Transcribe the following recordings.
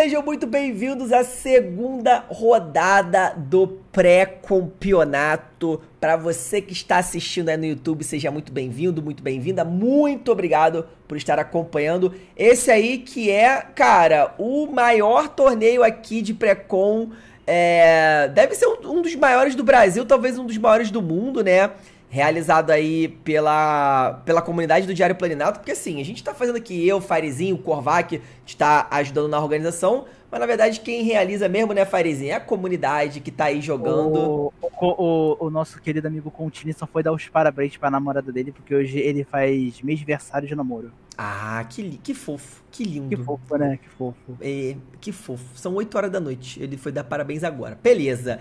Sejam muito bem-vindos à segunda rodada do pré-campeonato. Para você que está assistindo aí no YouTube, seja muito bem-vindo, muito bem-vinda. Muito obrigado por estar acompanhando esse aí que é, cara, o maior torneio aqui de pré-com. Deve ser um dos maiores do Brasil, talvez um dos maiores do mundo, né? Realizado aí pela comunidade do Diário Planinalta, porque assim, a gente tá fazendo aqui, eu, Farizinho, o Corvac, está ajudando na organização, mas na verdade quem realiza mesmo, né, Farizinho, é a comunidade que tá aí jogando. O nosso querido amigo Contini só foi dar os parabéns pra namorada dele, porque hoje ele faz mêsversário de namoro. Ah, que fofo, que lindo. Que fofo, né? Que fofo. Que fofo. São 8 horas da noite. Ele foi dar parabéns agora. Beleza.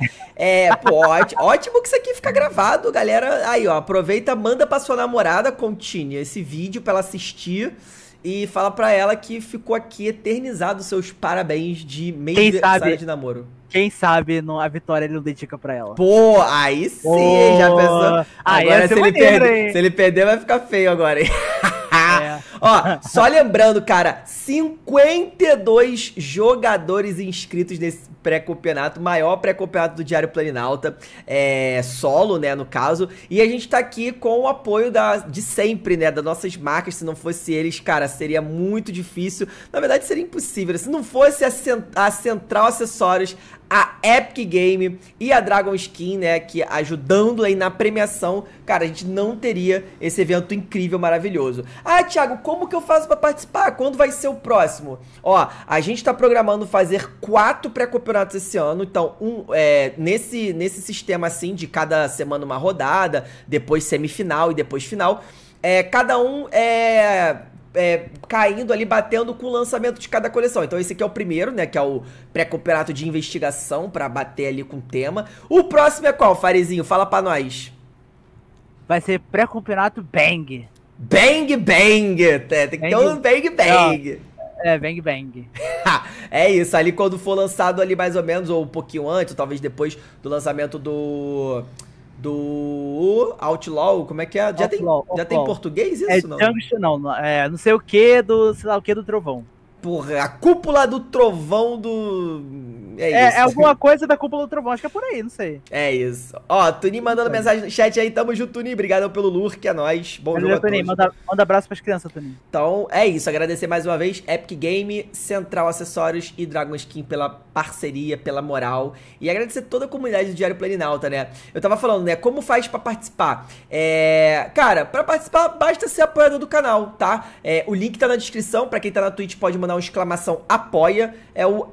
Ótimo que isso aqui fica gravado, galera. Aí, ó, aproveita, manda pra sua namorada, Contini, esse vídeo pra ela assistir e fala pra ela que ficou aqui eternizado seus parabéns de mêsversário de namoro. Quem sabe a Vitória ele não dedica pra ela. Pô, aí sim, já pensou? Agora, se ele perder, vai ficar feio agora, hein? Ó, só lembrando, cara, 52 jogadores inscritos nesse pré-campeonato, maior pré-campeonato do Diário Planinalta, solo, né, no caso, e a gente tá aqui com o apoio de sempre, né, das nossas marcas. Se não fosse eles, cara, seria muito difícil, na verdade seria impossível, se não fosse a Central Acessórios, a Epic Game e a Dragon Skin, né, que ajudando aí na premiação, cara, a gente não teria esse evento incrível, maravilhoso. Ah, Thiago, como que eu faço pra participar? Quando vai ser o próximo? Ó, a gente tá programando fazer 4 pré-campeonatos esse ano, então, nesse sistema assim, de cada semana uma rodada, depois semifinal e depois final, cada um caindo ali, batendo com o lançamento de cada coleção. Então esse aqui é o primeiro, né, que é o pré-campeonato de investigação, pra bater ali com o tema. O próximo é qual, Farizinho? Fala pra nós. Vai ser pré-campeonato Bang. Bang Bang! Tem que ter um Bang Bang. Bang Bang. É isso, ali quando for lançado ali mais ou menos, ou um pouquinho antes, ou talvez depois do lançamento do Outlaw, como é que é? Já tem em português isso, não? Não sei o que sei lá o que do Trovão. Porra, a cúpula do trovão do... É alguma coisa da cúpula do trovão, acho que é por aí, não sei. É isso. Ó, Tuninho mandando mensagem no chat aí, tamo junto, Tuninho, obrigado pelo lurk, é nóis. Bom jogo a todos. Manda abraço pras crianças, Tuninho. Então, é isso, agradecer mais uma vez, Epic Game, Central Acessórios e Dragon Skin pela parceria, pela moral, e agradecer toda a comunidade do Diário Planinalta, né? Eu tava falando, né, como faz pra participar? Cara, pra participar, basta ser apoiador do canal, tá? O link tá na descrição, pra quem tá na Twitch pode mandar uma exclamação apoia, é o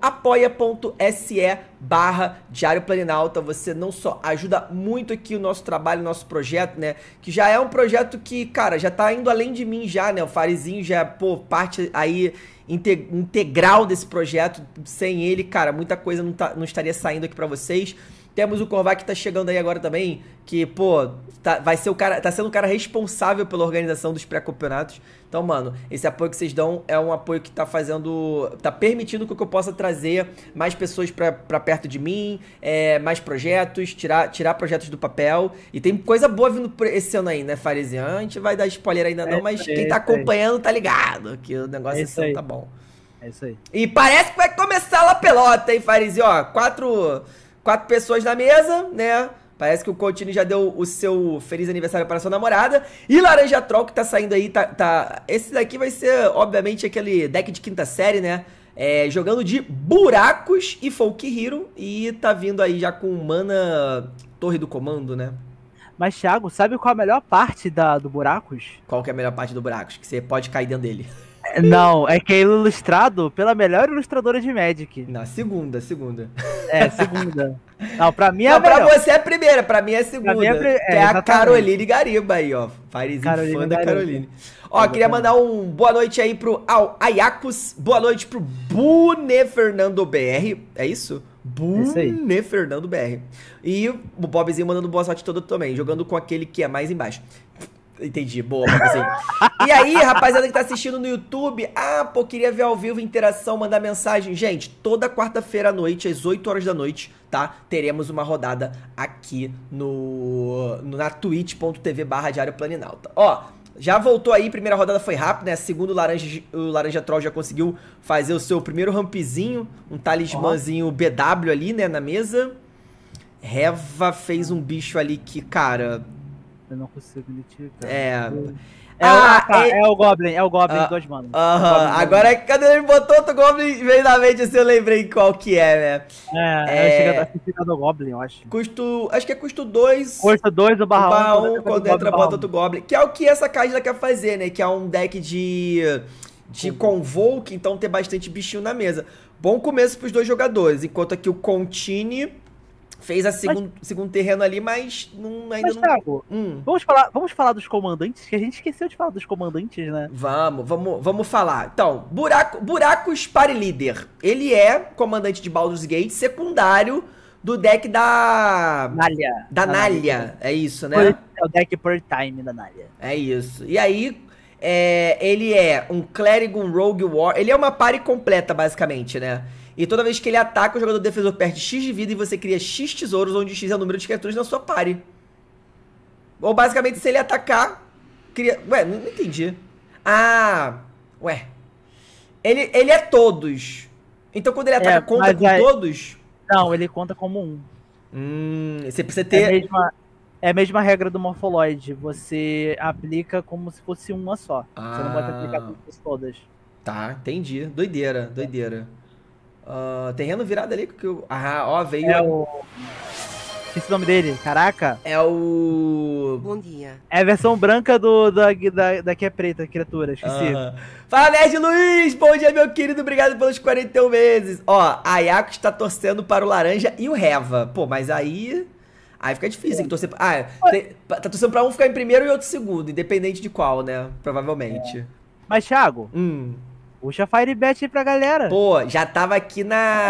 apoia.se/Diário Planinalta. Você não só ajuda muito aqui o nosso trabalho, o nosso projeto, né, que já é um projeto que, cara, já tá indo além de mim já, né, o Farizinho já é, parte aí integral desse projeto. Sem ele, cara, muita coisa não estaria saindo aqui pra vocês. Temos o Corvac que tá chegando aí agora também, que, pô, vai ser o cara, tá sendo o cara responsável pela organização dos pré-campeonatos. Então, mano, esse apoio que vocês dão é um apoio que tá permitindo que eu possa trazer mais pessoas pra perto de mim, mais projetos, tirar projetos do papel. E tem coisa boa vindo esse ano aí, né, Farizinho? A gente vai dar spoiler ainda não, mas quem tá acompanhando tá ligado que o negócio esse ano tá bom. É isso aí. E parece que vai começar lá a pelota, hein, Farizinho? Ó, 4 pessoas na mesa, né? Parece que o Coutinho já deu o seu feliz aniversário para sua namorada. E Laranja Troll que tá saindo aí, esse daqui vai ser, obviamente, aquele deck de quinta série, né? Jogando de Buracos e Folk Hero. E tá vindo aí já com Mana Torre do Comando, né? Mas, Thiago, sabe qual a melhor parte do Buracos? Qual que é a melhor parte do Buracos? Que você pode cair dentro dele. Não, é que é ilustrado pela melhor ilustradora de Magic. Não, segunda. Segunda. Não, pra mim é a melhor. Pra você é a primeira, pra mim é a segunda. Que é a Caroline Gariba aí, ó. Farizinho fã da Caroline. Ó, queria mandar um boa noite aí pro Ayacos, boa noite pro Bune Fernando BR, é isso? Bune Fernando BR. E o Bobzinho mandando boa sorte toda também, jogando com aquele que é mais embaixo. Entendi, boa, Bobzinho. E aí, rapaziada que tá assistindo no YouTube, pô, queria ver ao vivo, interação, mandar mensagem. Gente, toda quarta-feira à noite, às 8 horas da noite, tá? Teremos uma rodada aqui na twitch.tv/Diário Planinalta. Ó, Já voltou aí, primeira rodada foi rápida, né? Segundo o Laranja Troll já conseguiu fazer o seu primeiro rampzinho, um talismãzinho BW ali, né, na mesa. Reva fez um bicho ali que, cara... Eu não consigo identificar. É o Goblin, 2 manos. Agora, quando ele botou outro Goblin, veio na mente assim, eu lembrei qual que é, né? É do Goblin, eu acho. Acho que é custo 2. Custo 2 o barra 1. Quando entra, bota outro Goblin. Que é o que essa Kaisla quer fazer, né? Que é um deck de Convoke, então ter bastante bichinho na mesa. Bom começo pros 2 jogadores, enquanto aqui o Contini fez segundo terreno ali, mas ainda não... Thiago, vamos falar dos comandantes, que a gente esqueceu de falar dos comandantes, né? Vamos falar. Então, Buracos Party Leader. Ele é comandante de Baldur's Gate, secundário do deck da Nalha. É isso, né? É o deck per time da Nalha. É isso. E aí, ele é um Clérigo, um Rogue War. Ele é uma party completa, basicamente, né? E toda vez que ele ataca, o jogador defensor perde X de vida e você cria X tesouros, onde X é o número de criaturas na sua party. Ou basicamente, se ele atacar, cria... Ué, não entendi. Ele é todos. Então quando ele ataca, conta com todos? Não, ele conta como um. Você precisa ter... É a mesma regra do Morpholoid. Você aplica como se fosse uma só. Você não pode aplicar todas. Tá, entendi. Doideira. Terreno virado ali que eu... veio... Esse nome dele, caraca. É o... Bom dia. É a versão branca da que é preta, criatura, esqueci. Fala, Nerd Luiz! Bom dia, meu querido, obrigado pelos 41 meses. Ó, a Ayako está torcendo para o Laranja e o Reva. Pô, mas aí fica difícil, tem que torcer... tá torcendo para um ficar em primeiro e outro segundo, independente de qual, né? Provavelmente. Mas, Thiago... Puxa Firebet aí pra galera. Pô, já tava aqui,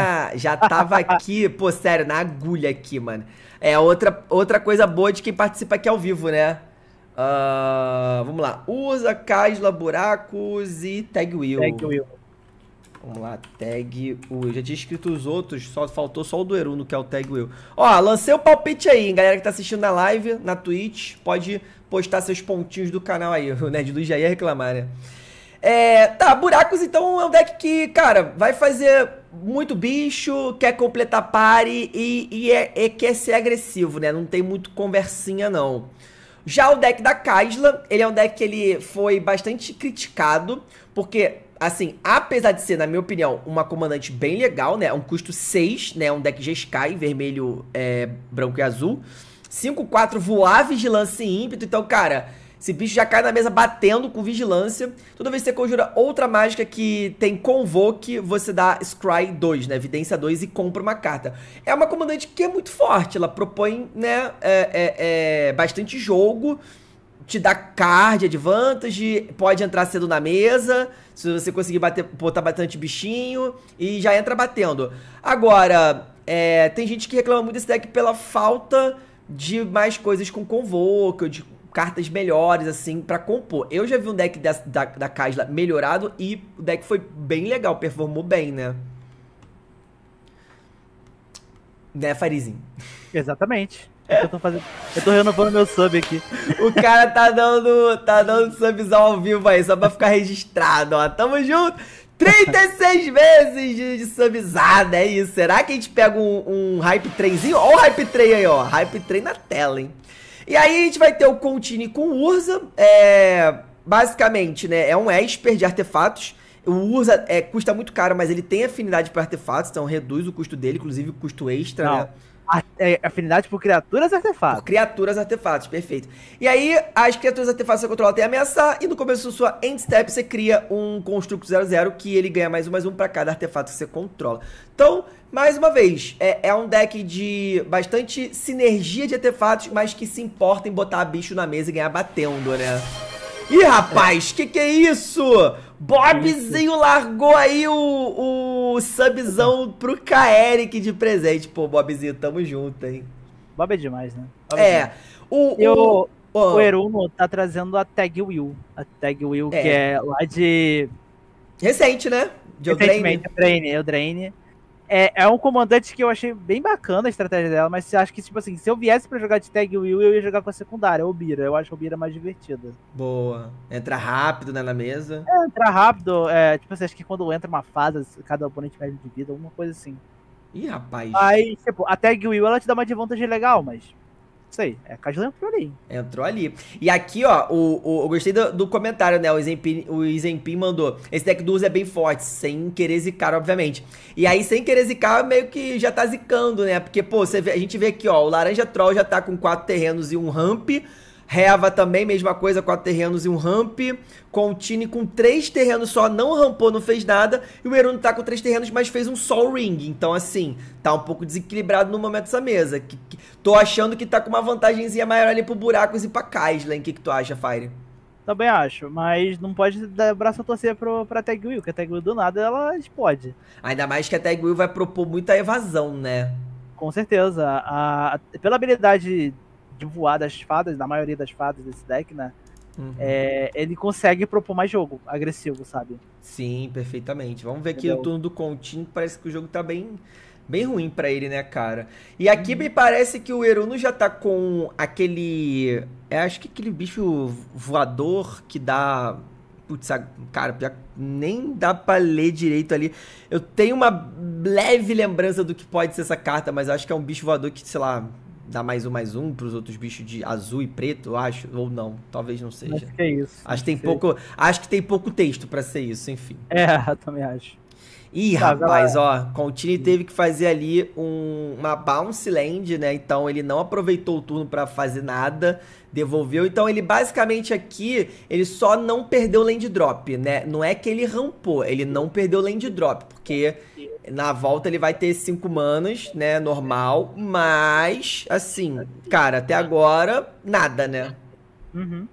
pô, sério, na agulha aqui, mano. É outra coisa boa de quem participa aqui ao vivo, né? Vamos lá. Usa, Kaisla, Buracos e Tag Will. Vamos lá, Tag Will. Eu já tinha escrito os outros, faltou só o do Eruno, que é o Tag Will. Ó, lancei o palpite aí, hein? Galera que tá assistindo na live, na Twitch, pode postar seus pontinhos do canal aí. O Nerd Luiz já ia reclamar, né? Buracos então é um deck que, cara, vai fazer muito bicho, quer completar party e quer ser agressivo, né? Não tem muito conversinha, não. Já o deck da Kaisla, ele é um deck que ele foi bastante criticado, porque, assim, apesar de ser, na minha opinião, uma comandante bem legal, né? Um custo 6, né? Um deck G-Sky, vermelho, branco e azul. 5/4 voar, vigilância e ímpeto. Então, cara... Esse bicho já cai na mesa batendo com vigilância. Toda vez que você conjura outra mágica que tem Convoke, você dá Scry 2, né? Evidência 2 e compra uma carta. É uma comandante que é muito forte. Ela propõe, né, bastante jogo. Te dá card, advantage. Pode entrar cedo na mesa. Se você conseguir botar bastante bichinho. E já entra batendo. Agora, tem gente que reclama muito desse deck pela falta de mais coisas com Convoke, ou de cartas melhores, assim, pra compor. Eu já vi um deck da Kaisla melhorado e o deck foi bem legal, performou bem, né? Né, Farizinho? Exatamente. Eu tô renovando meu sub aqui. O cara tá dando subzão ao vivo aí, só pra ficar registrado, ó. Tamo junto! 36 vezes de subzada, é isso. Será que a gente pega um Hype Trainzinho? Ó o Hype Train aí, ó. Hype Train na tela, hein? E aí a gente vai ter o Contini com o Urza, basicamente, né, é um Esper de artefatos. O Urza custa muito caro, mas ele tem afinidade para artefatos, então reduz o custo dele, inclusive o custo extra, né? Afinidade por criaturas artefatos. Por criaturas artefatos, perfeito. E aí, as criaturas artefatos que você controla tem ameaçar, e no começo da sua end step você cria um Construto 0/0 que ele ganha mais um pra cada artefato que você controla. Então, mais uma vez, é um deck de bastante sinergia de artefatos, mas que se importa em botar bicho na mesa e ganhar batendo, né? Ih, rapaz, que é isso? Bobzinho largou aí o subzão pro Kaerik de presente. Pô, Bobzinho, tamo junto, hein? Bob é demais, né? O Eruno tá trazendo a Tag Will. A Tag Will, que é lá de... Recente, né? De Recentemente, Eldraine. É um comandante que eu achei bem bacana a estratégia dela, mas você acha que, tipo assim, se eu viesse pra jogar de Tag Will, eu ia jogar com a secundária, ou Bira. Eu acho a Bira mais divertida. Boa. Entra rápido, né, na mesa. Entrar rápido, tipo assim, acho que quando entra uma fase, cada oponente perde de vida, alguma coisa assim. Ih, rapaz. Aí, tipo, a Tag Will, ela te dá uma desvantagem legal, mas... Isso aí, a Kajlan entrou ali. Entrou ali. E aqui, ó, eu gostei do comentário, né? O Izempin mandou. Esse deck do Urza é bem forte, sem querer zicar, obviamente. E aí, sem querer zicar, meio que já tá zicando, né? Porque, pô, a gente vê aqui, ó, o Laranja Troll já tá com 4 terrenos e um ramp. Reva também, mesma coisa, 4 terrenos e um ramp. Contine com 3 terrenos só, não rampou, não fez nada. E o Eruno tá com 3 terrenos, mas fez um Sol Ring. Então, assim, tá um pouco desequilibrado no momento dessa mesa. Tô achando que tá com uma vantagemzinha maior ali pro Buracos e pra Kaislan. O que tu acha, Fire? Também acho, mas não pode dar braço a torcer pra Tag Will, porque a Tag Will do nada ela explode. Ainda mais que a Tag Will vai propor muita evasão, né? Com certeza. Pela habilidade de voar das fadas, da maioria das fadas desse deck, né? Uhum. Ele consegue propor mais jogo agressivo, sabe? Sim, perfeitamente. Vamos ver aqui o turno do Continho, parece que o jogo tá bem ruim pra ele, né, cara? E aqui me parece que o Eruno já tá com aquele... acho que aquele bicho voador que dá... Putz, cara, já nem dá pra ler direito ali. Eu tenho uma leve lembrança do que pode ser essa carta, mas acho que é um bicho voador que, sei lá... Dá mais um pros outros bichos de azul e preto, eu acho. Ou não, talvez não seja. Acho que é isso. Acho que tem pouco texto pra ser isso, enfim. Eu também acho. Ih, rapaz, ó, Contini teve que fazer ali uma bounce land, né? Então ele não aproveitou o turno pra fazer nada, devolveu. Então ele basicamente aqui, ele só não perdeu land drop, né? Não é que ele rampou, ele não perdeu land drop, porque na volta ele vai ter 5 manas, né? Normal, mas, assim, cara, até agora, nada, né? Uhum.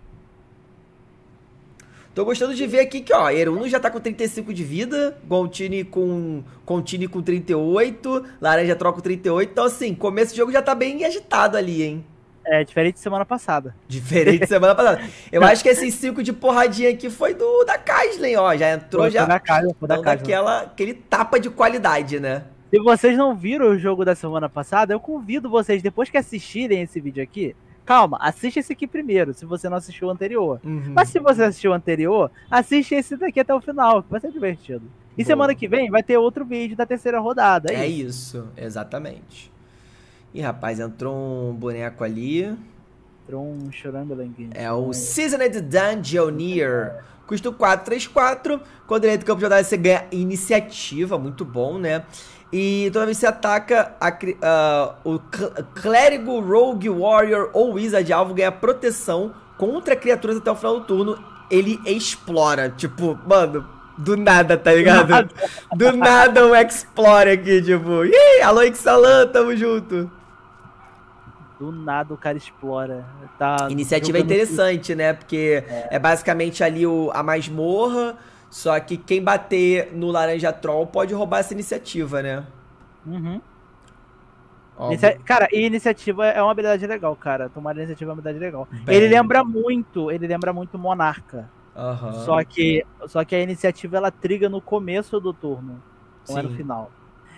Tô gostando de ver aqui que, ó, Eruno já tá com 35 de vida, Contini com 38, Laranja Troll com 38. Então, assim, começo do jogo já tá bem agitado ali, hein? Diferente de semana passada. Diferente de semana passada. Eu acho que esses 5 de porradinha aqui foi da Kaislan, ó. Já entrou, já dando aquele tapa de qualidade, né? Se vocês não viram o jogo da semana passada, eu convido vocês, depois que assistirem esse vídeo aqui, calma, assiste esse aqui primeiro, se você não assistiu o anterior. Uhum. Mas se você assistiu o anterior, assiste esse daqui até o final, que vai ser divertido. E semana que vem vai ter outro vídeo da terceira rodada. É isso, exatamente. Ih, rapaz, entrou um boneco ali. Entrou um Chorambelang. É o Seasoned Dungeoneer. Custa 4/3/4. Quando ele entra no campo de batalha, você ganha iniciativa, muito bom, né? E toda vez que você ataca, o Clérigo, Rogue, Warrior ou Wizard alvo ganha proteção contra criaturas até o final do turno. Ele explora, tipo, mano, do nada, tá ligado? Do nada um explore aqui, tipo, ih, alô Ixalan, tamo junto. Do nada o cara explora. Iniciativa é interessante, né? Porque é basicamente ali a masmorra. Só que quem bater no Laranja Troll pode roubar essa iniciativa, né? Uhum. Cara, e iniciativa é uma habilidade legal, cara. Tomar iniciativa é uma habilidade legal. Ele lembra muito Monarca. Uhum. Só que a iniciativa ela triga no começo do turno, não é no final.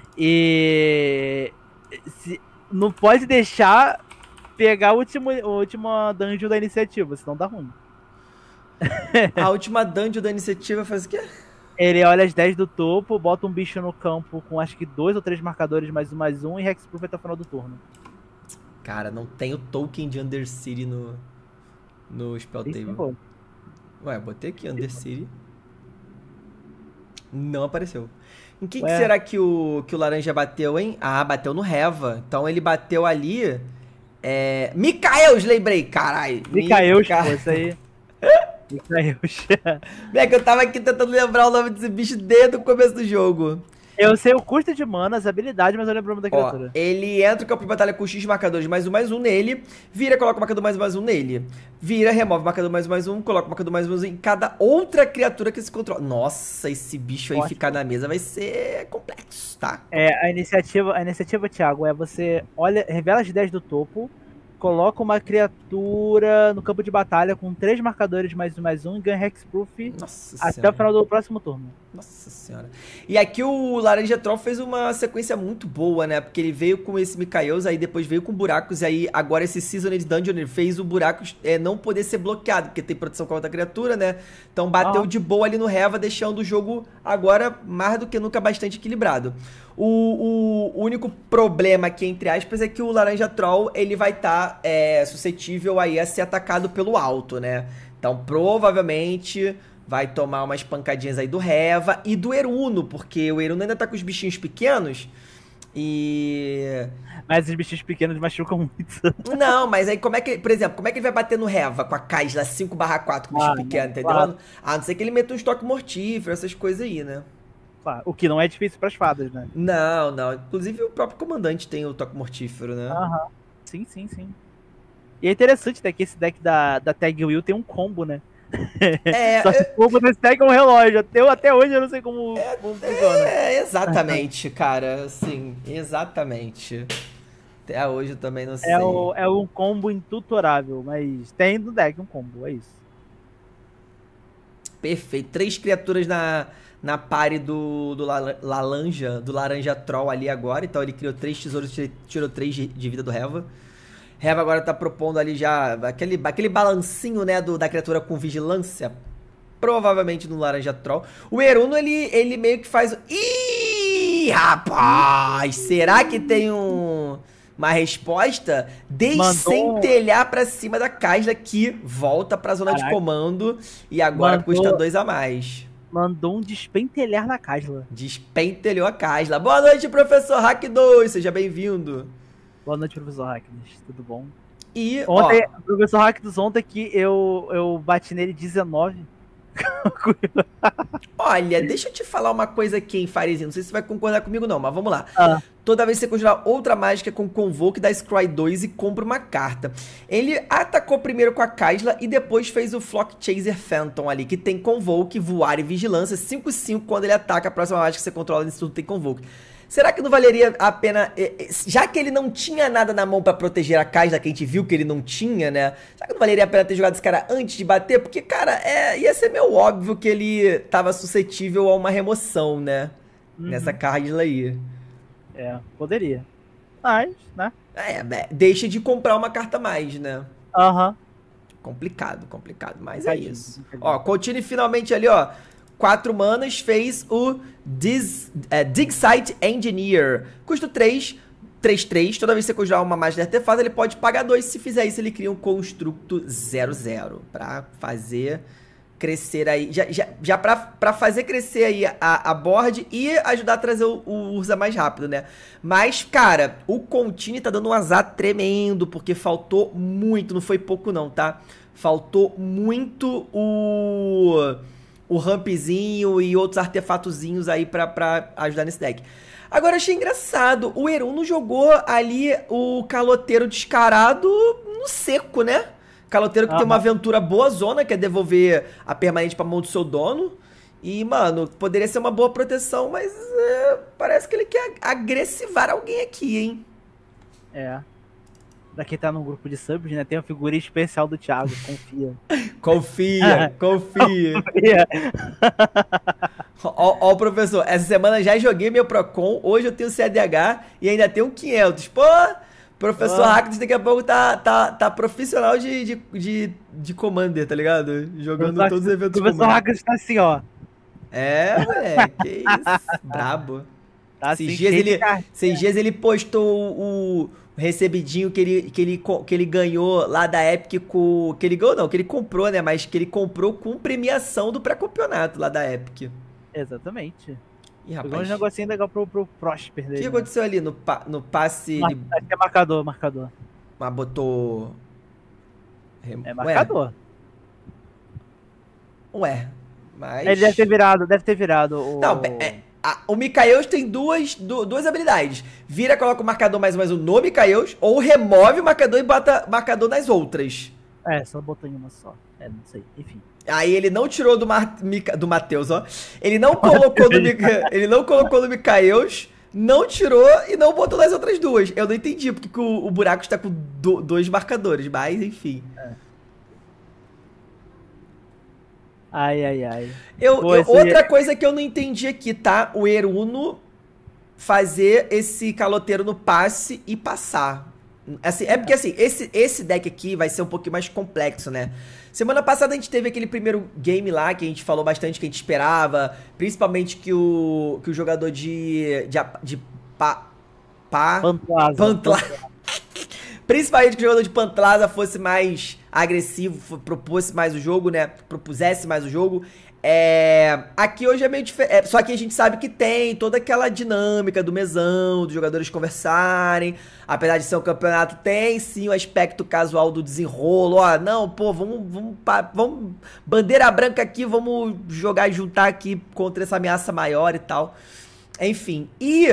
E não pode deixar pegar a última dungeon da iniciativa, senão dá ruim. A última dungeon da iniciativa faz o quê? Ele olha as 10 do topo, bota um bicho no campo com acho que 2 ou 3 marcadores +1/+1 e Hexproof até o final do turno. Cara, não tem o token de Undercity no Spell Table. Ué, botei aqui Undercity. Não apareceu. Em que será que o Laranja bateu, hein? Ah, bateu no Reva. Então ele bateu ali... Mikaeus, lembrei, caralho. Mikaeus, pô, isso aí. Mikaeus. É que eu tava aqui tentando lembrar o nome desse bicho desde o começo do jogo. Eu sei o custo de mana, as habilidades, mas eu lembro o nome da criatura. Ele entra no campo de batalha com X marcadores +1/+1 nele. Vira, coloca o marcador +1/+1 nele. Vira, remove o marcador +1/+1, coloca o marcador +1/+1 em cada outra criatura que se controla. Nossa, esse bicho aí ficar na mesa vai ser complexo, tá? A iniciativa, Thiago, é você revela as 10 do topo, coloca uma criatura no campo de batalha com 3 marcadores +1/+1 e ganha Hexproof até o final do próximo turno. Nossa senhora. E aqui o Laranja Troll fez uma sequência muito boa, né? Porque ele veio com esse Mikaeus, aí depois veio com buracos, e aí agora esse Seasoned Dungeon ele fez o buracos não poder ser bloqueado, porque tem proteção contra a criatura, né? Então bateu de boa ali no Reva, deixando o jogo agora mais do que nunca bastante equilibrado. O único problema aqui, entre aspas, é que o Laranja Troll ele vai estar suscetível aí a ser atacado pelo alto, né? Então provavelmente vai tomar umas pancadinhas aí do Reva e do Eruno, porque o Eruno ainda tá com os bichinhos pequenos e... Mas os bichinhos pequenos machucam muito. Não, mas aí como é que, por exemplo, como é que ele vai bater no Reva com a Kaisla 5/4 com o bicho pequeno, entendeu? Claro. A não ser que ele meta um estoque mortífero, essas coisas aí, né? Claro, o que não é difícil pras fadas, né? Não. Inclusive o próprio comandante tem o toque mortífero, né? Aham. Sim. E é interessante, né, que esse deck da Tag Will tem um combo, né? Só que o combo desse deck é um relógio. Até hoje eu não sei como funciona. Exatamente, cara. Sim, exatamente. Até hoje eu também não sei. É um combo intutorável, mas tem no deck um combo, é isso. Perfeito. 3 criaturas na party do Laranja Troll ali agora. Então ele criou 3 tesouros, tirou 3 de vida do Reva. Reva agora tá propondo ali já aquele balancinho, né, da criatura com vigilância. Provavelmente no Laranja Troll. O Eruno, ele meio que faz... Ih, rapaz! Será que tem uma resposta? Descentelhar pra cima da Kaisla, que volta pra zona de comando. E agora custa 2 a mais. Mandou um despentelhar na Kaisla. Despentelhou a Kaisla. Boa noite, professor Hack 2. Seja bem-vindo. Boa noite, professor Hackness. Tudo bom? E ontem, o professor Hackness, ontem que eu bati nele 19. Olha, deixa eu te falar uma coisa aqui, hein, Farizinho. Não sei se você vai concordar comigo, não, mas vamos lá. Toda vez que você conjurar outra mágica com Convoke, dá Scry 2 e compra uma carta. Ele atacou primeiro com a Kaisla e depois fez o Flock Chaser Phantom ali, que tem Convoke, Voar e Vigilância. 5/5 quando ele ataca a próxima mágica que você controla nesse turno tem Convoke. Será que não valeria a pena, já que ele não tinha nada na mão pra proteger a Kaisla, que a gente viu que ele não tinha, né? Será que não valeria a pena ter jogado esse cara antes de bater? Porque, cara, ia ser meio óbvio que ele tava suscetível a uma remoção, né? Nessa Kaisla aí. Poderia. Mas, né? Deixa de comprar uma carta a mais, né? Complicado, mas é isso. Ó, continue finalmente ali, ó. 4 manas, fez o Digsite Engineer. Custa 3, 3/3. Toda vez que você conjurar uma magia de artefato, ele pode pagar 2. Se fizer isso, ele cria um construto 0/0. Pra fazer crescer aí. Já pra fazer crescer aí a board e ajudar a trazer o Urza mais rápido, né? Mas, cara, o Contini tá dando um azar tremendo, porque faltou muito. Não foi pouco, não, tá? Faltou muito o rampzinho e outros artefatozinhos aí pra ajudar nesse deck. Agora, achei engraçado, o Eruno jogou ali o Caloteiro descarado no seco, né? Caloteiro que tem uma aventura boa zona, que é devolver a permanente pra mão do seu dono. E, mano, poderia ser uma boa proteção, mas parece que ele quer agressivar alguém aqui, hein? Pra quem tá no grupo de subs, né? Tem uma figurinha especial do Thiago, confia. Confia. Ó, professor, essa semana já joguei meu Procon, hoje eu tenho CDH e ainda tenho 500. Pô, professor Hackness daqui a pouco tá profissional de Commander, tá ligado? Jogando todos os eventos Commander. O professor Hackness tá assim, ó. Moleque, que isso, brabo. Tá esses dias ele postou o recebidinho que ele ganhou lá da Epic com... Que ele ganhou não, que ele comprou, né? Mas que ele comprou com premiação do pré-campeonato lá da Epic. Exatamente. Ih, rapaz. Pegou um negocinho legal pro Prosper dele. O que aconteceu ali no passe... Acho que é marcador. Mas botou... marcador. Ué, mas... Ele deve ter virado o... Não, o Mikaeus tem duas habilidades. Vira, coloca o marcador mais ou menos no Mikaeus, ou remove o marcador e bota marcador nas outras. Só botou em uma só. Não sei, enfim. Aí ele não tirou do Matheus, ó. Ele não colocou no Mikaeus, não tirou e não botou nas outras duas. Eu não entendi porque o buraco está com 2 marcadores, mas enfim. Ai, ai, ai. Outra coisa que eu não entendi aqui, tá? O Eruno fazer esse caloteiro no passe e passar. Assim, é porque assim, esse deck aqui vai ser um pouquinho mais complexo, né? Semana passada a gente teve aquele primeiro game lá que a gente falou bastante que a gente esperava, principalmente que o jogador Pantlasa. Principalmente que o jogador de Pantlasa fosse mais agressivo, propusesse mais o jogo, né? Aqui hoje é meio diferente. Só que a gente sabe que tem toda aquela dinâmica do mesão, dos jogadores conversarem. Apesar de ser um campeonato, tem sim o aspecto casual do desenrolo. Ó, não, pô, vamos bandeira branca aqui, vamos juntar aqui contra essa ameaça maior e tal. Enfim,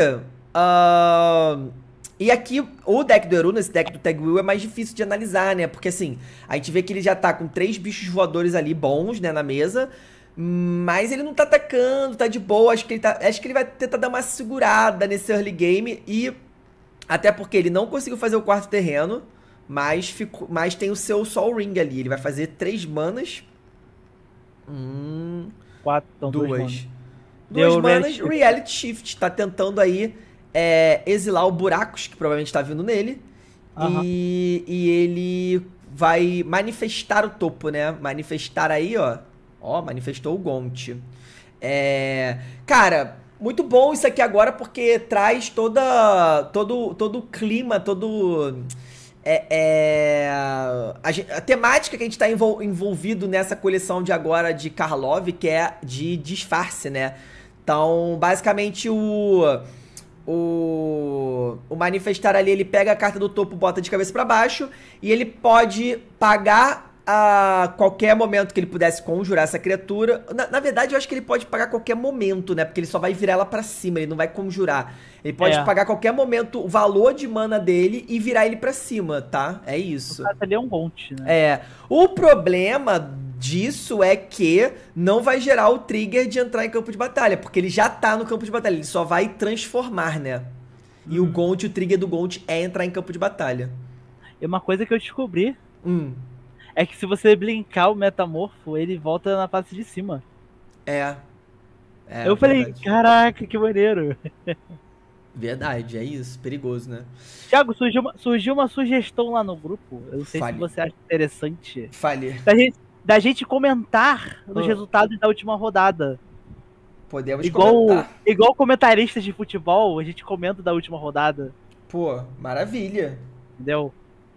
e aqui, o deck do Eruno, esse deck do Tag Wheel, é mais difícil de analisar, né? Porque assim, a gente vê que ele já tá com 3 bichos voadores ali bons, né, na mesa. Mas ele não tá atacando, tá de boa. Acho que ele vai tentar dar uma segurada nesse early game. E até porque ele não conseguiu fazer o quarto terreno, mas tem o seu Sol Ring ali. Ele vai fazer 3 manas. 2 manas. Reality Shift. Tá tentando aí exilar o Buracos, que provavelmente tá vindo nele. E ele vai manifestar o topo, né? Manifestar aí, ó. Ó, manifestou o Gaunt. Cara, muito bom isso aqui agora, porque traz todo o clima, a temática que a gente tá envolvido nessa coleção de agora de Karlov, que é de disfarce, né? Então, basicamente, o manifestar ali, ele pega a carta do topo, bota de cabeça pra baixo, e ele pode pagar a qualquer momento que ele pudesse conjurar essa criatura. Na verdade, eu acho que ele pode pagar a qualquer momento, né? Porque ele só vai virar ela pra cima, ele não vai conjurar. Ele pode pagar a qualquer momento o valor de mana dele e virar ele pra cima, tá? É isso. Ali é um monte, né? O problema disso é que não vai gerar o trigger de entrar em campo de batalha, porque ele já tá no campo de batalha, ele só vai transformar, né? E o Gaunt, o trigger do Gaunt é entrar em campo de batalha. E uma coisa que eu descobri é que se você blinkar o Metamorfo, ele volta na face de cima. Eu falei, caraca, que maneiro. Verdade, é isso, perigoso, né? Thiago, surgiu uma sugestão lá no grupo. Eu não sei se você acha interessante. Fale. Da gente comentar os resultados da última rodada. Podemos comentar. Igual comentaristas de futebol, a gente comenta da última rodada. Pô, maravilha. Entendeu?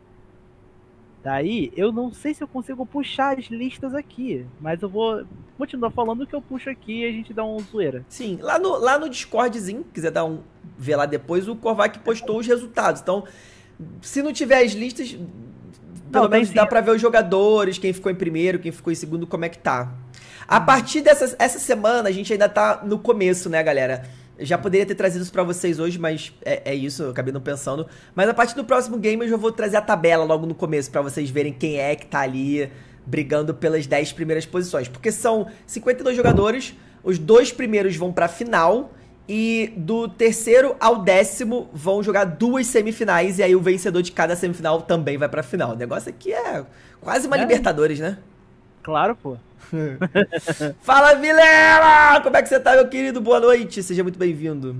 Daí, eu não sei se eu consigo puxar as listas aqui, mas eu vou continuar falando que eu puxo aqui e a gente dá uma zoeira. Sim, lá no Discordzinho, quiser ver lá depois, o Korvac postou os resultados. Então, se não tiver as listas, pelo menos dá pra ver os jogadores, quem ficou em primeiro, quem ficou em segundo, como é que tá. A partir essa semana, a gente ainda tá no começo, né, galera? Eu já poderia ter trazido isso pra vocês hoje, mas é isso, eu acabei não pensando. Mas a partir do próximo game eu já vou trazer a tabela logo no começo, pra vocês verem quem é que tá ali brigando pelas 10 primeiras posições. Porque são 52 jogadores, os 2 primeiros vão pra final, e do terceiro ao 10º vão jogar 2 semifinais, e aí o vencedor de cada semifinal também vai pra final. O negócio aqui é quase uma Libertadores, né? Claro, pô. Fala, Vilela! Como é que você tá, meu querido? Boa noite, seja muito bem-vindo.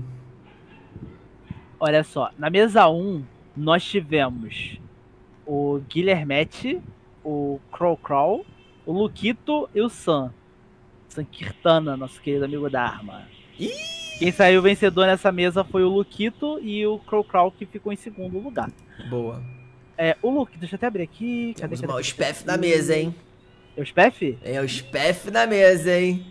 Olha só, na mesa 1, nós tivemos o Guilhermete, o Crow, o Luquito e o Sankirtana, nosso querido amigo da arma. Quem saiu vencedor nessa mesa foi o Luquito e o Crow que ficou em segundo lugar. Boa. O Luquito, deixa eu até abrir aqui. Temos o Spef na mesa, hein? É o Spef? É o Spef na mesa, hein?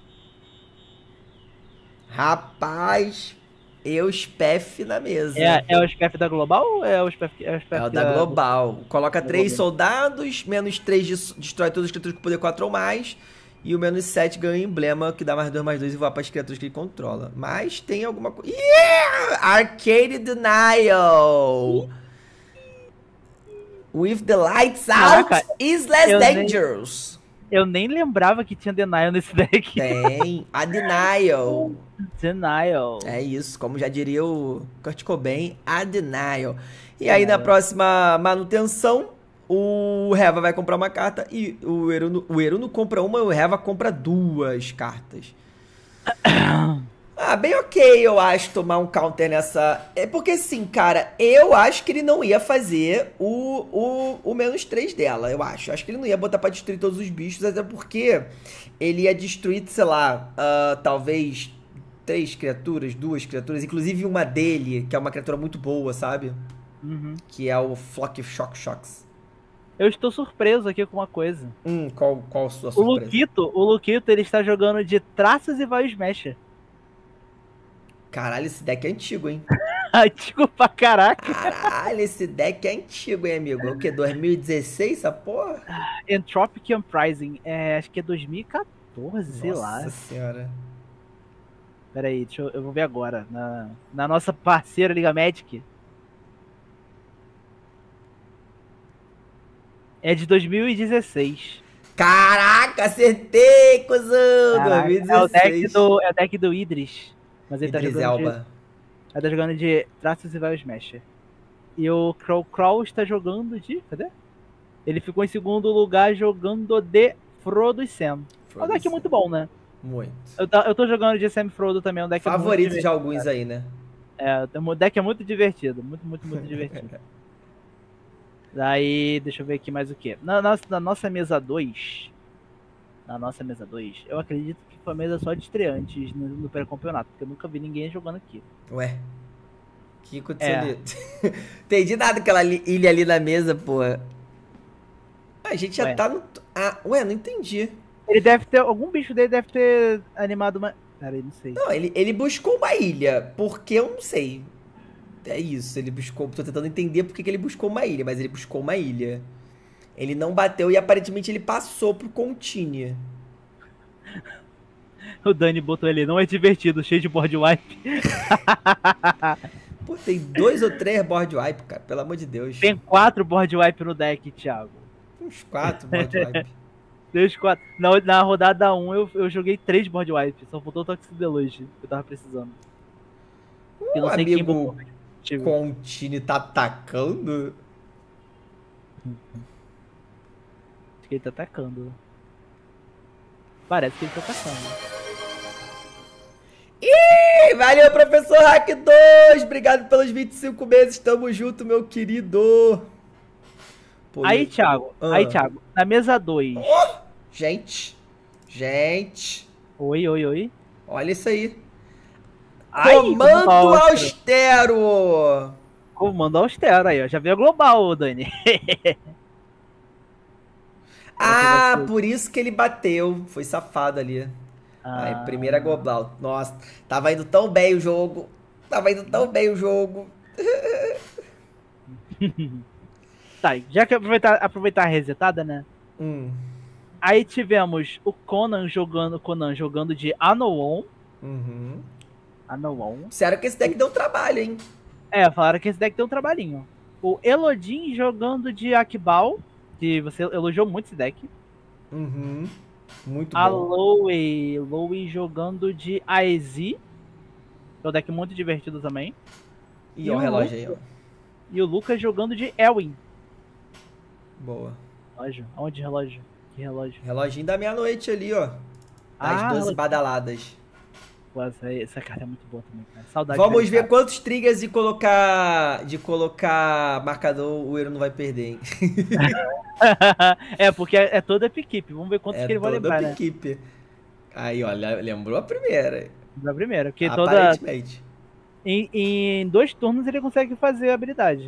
Rapaz, o Spef na mesa. É o Spef da Global ou é o Spef? É o da Global. Coloca 3 soldados, menos 3 destrói todas as criaturas com poder 4 ou mais. E o menos 7 ganha um emblema que dá +2/+2 e voa para as criaturas que ele controla. Mas tem alguma coisa. Arcade Denial! With the lights out is less dangerous. Eu nem lembrava que tinha Denial nesse deck. Tem. A Denial. Denial. É isso, como já diria o Kurt Cobain, a Denial. E aí na próxima manutenção, o Reva vai comprar uma carta e o Eruno compra uma e o Reva compra 2 cartas. Ah, bem ok, eu acho, tomar um counter nessa... É porque assim, cara, eu acho que ele não ia fazer o -3 dela, eu acho. Acho que ele não ia botar pra destruir todos os bichos, até porque ele ia destruir, sei lá, talvez 3 criaturas, 2 criaturas, inclusive uma dele, que é uma criatura muito boa, sabe? Uhum. Que é o Flock of Shocks. Eu estou surpreso aqui com uma coisa. Qual a sua surpresa? O Luquito, ele está jogando de Traças e Vai Smasher. Caralho, esse deck é antigo, hein? Antigo pra caraca. Caralho, esse deck é antigo, hein, amigo? É o que, 2016, essa porra? Entropic Uprising, acho que é 2014, sei lá. Nossa senhora. Pera aí, eu vou ver agora. Na nossa parceira Liga Magic. É de 2016. Caraca, acertei, cuzão! Caraca, 2016. É o deck do Idris. Mas ele Idris tá jogando Elba. ele tá jogando de Traços e Vai Smasher. E o Crow está jogando de... Cadê? Ele ficou em segundo lugar jogando de Frodo e Sam. É um deck muito bom, né? Muito. Eu tô jogando de Sam e Frodo também, um deck Favorito muito de alguns aí, né? o deck é muito divertido. Muito divertido. Daí, deixa eu ver aqui mais o que. Na nossa mesa 2... Na nossa mesa 2, eu acredito que foi a mesa só de estreantes no pré-campeonato, porque eu nunca vi ninguém jogando aqui. Ué, o que aconteceu ali? Entendi nada aquela ilha ali na mesa, porra. A gente já tá no... Ué, não entendi. Ele deve ter... Algum bicho dele deve ter animado uma... Pera aí, não sei. Não, ele buscou uma ilha, porque eu não sei. É isso, ele buscou... Tô tentando entender porque que ele buscou uma ilha, mas ele buscou uma ilha. Ele não bateu e aparentemente ele passou pro Contine. O Dani botou ele, não é divertido, cheio de board wipe. Pô, tem 2 ou 3 board wipe, cara, pelo amor de Deus. Tem 4 board wipe no deck, Thiago. Uns 4 board wipe. Tem uns 4. Na rodada 1 eu joguei 3 board wipe, só faltou o Toxic Deluge, que eu tava precisando. Eu não sei amigo Contine tá atacando? Acho que ele tá atacando. Parece que ele tá atacando. Ih, valeu, professor Hack 2! Obrigado pelos 25 meses, tamo junto, meu querido. Pô, aí, Thiago, na mesa 2. Oh, gente. Oi. Olha isso aí. Comando austero! Comando austero aí, ó. Já veio global, Dani. Por isso que ele bateu. Foi safado ali. Aí, primeira global. Nossa, tava indo tão bem o jogo. Tá, já que aproveitar a resetada, né? Aí tivemos o Conan jogando de Anoon. Anoon. Disseram que esse deck deu trabalho, hein? Falaram que esse deck deu um trabalhinho. O Elodin jogando de Akbal, que você elogiou muito esse deck. Muito a bom. Lowe jogando de Aezi. É um deck muito divertido também. E o relógio aí, ó. E o Lucas jogando de Elwin. Boa. Relógio? Onde relógio? Que relógio? Reloginho da meia-noite ali, ó. Das 12 badaladas. Pô, essa carta é muito boa também, cara. Saudade. Vamos ver quantos triggers de colocar marcador o Euro não vai perder, hein? Porque é toda a equipe. Vamos ver quantos que ele vai lembrar, né? Equipe. Aí, ó, lembrou a primeira. Da primeira, porque aparentemente. Em 2 turnos ele consegue fazer a habilidade.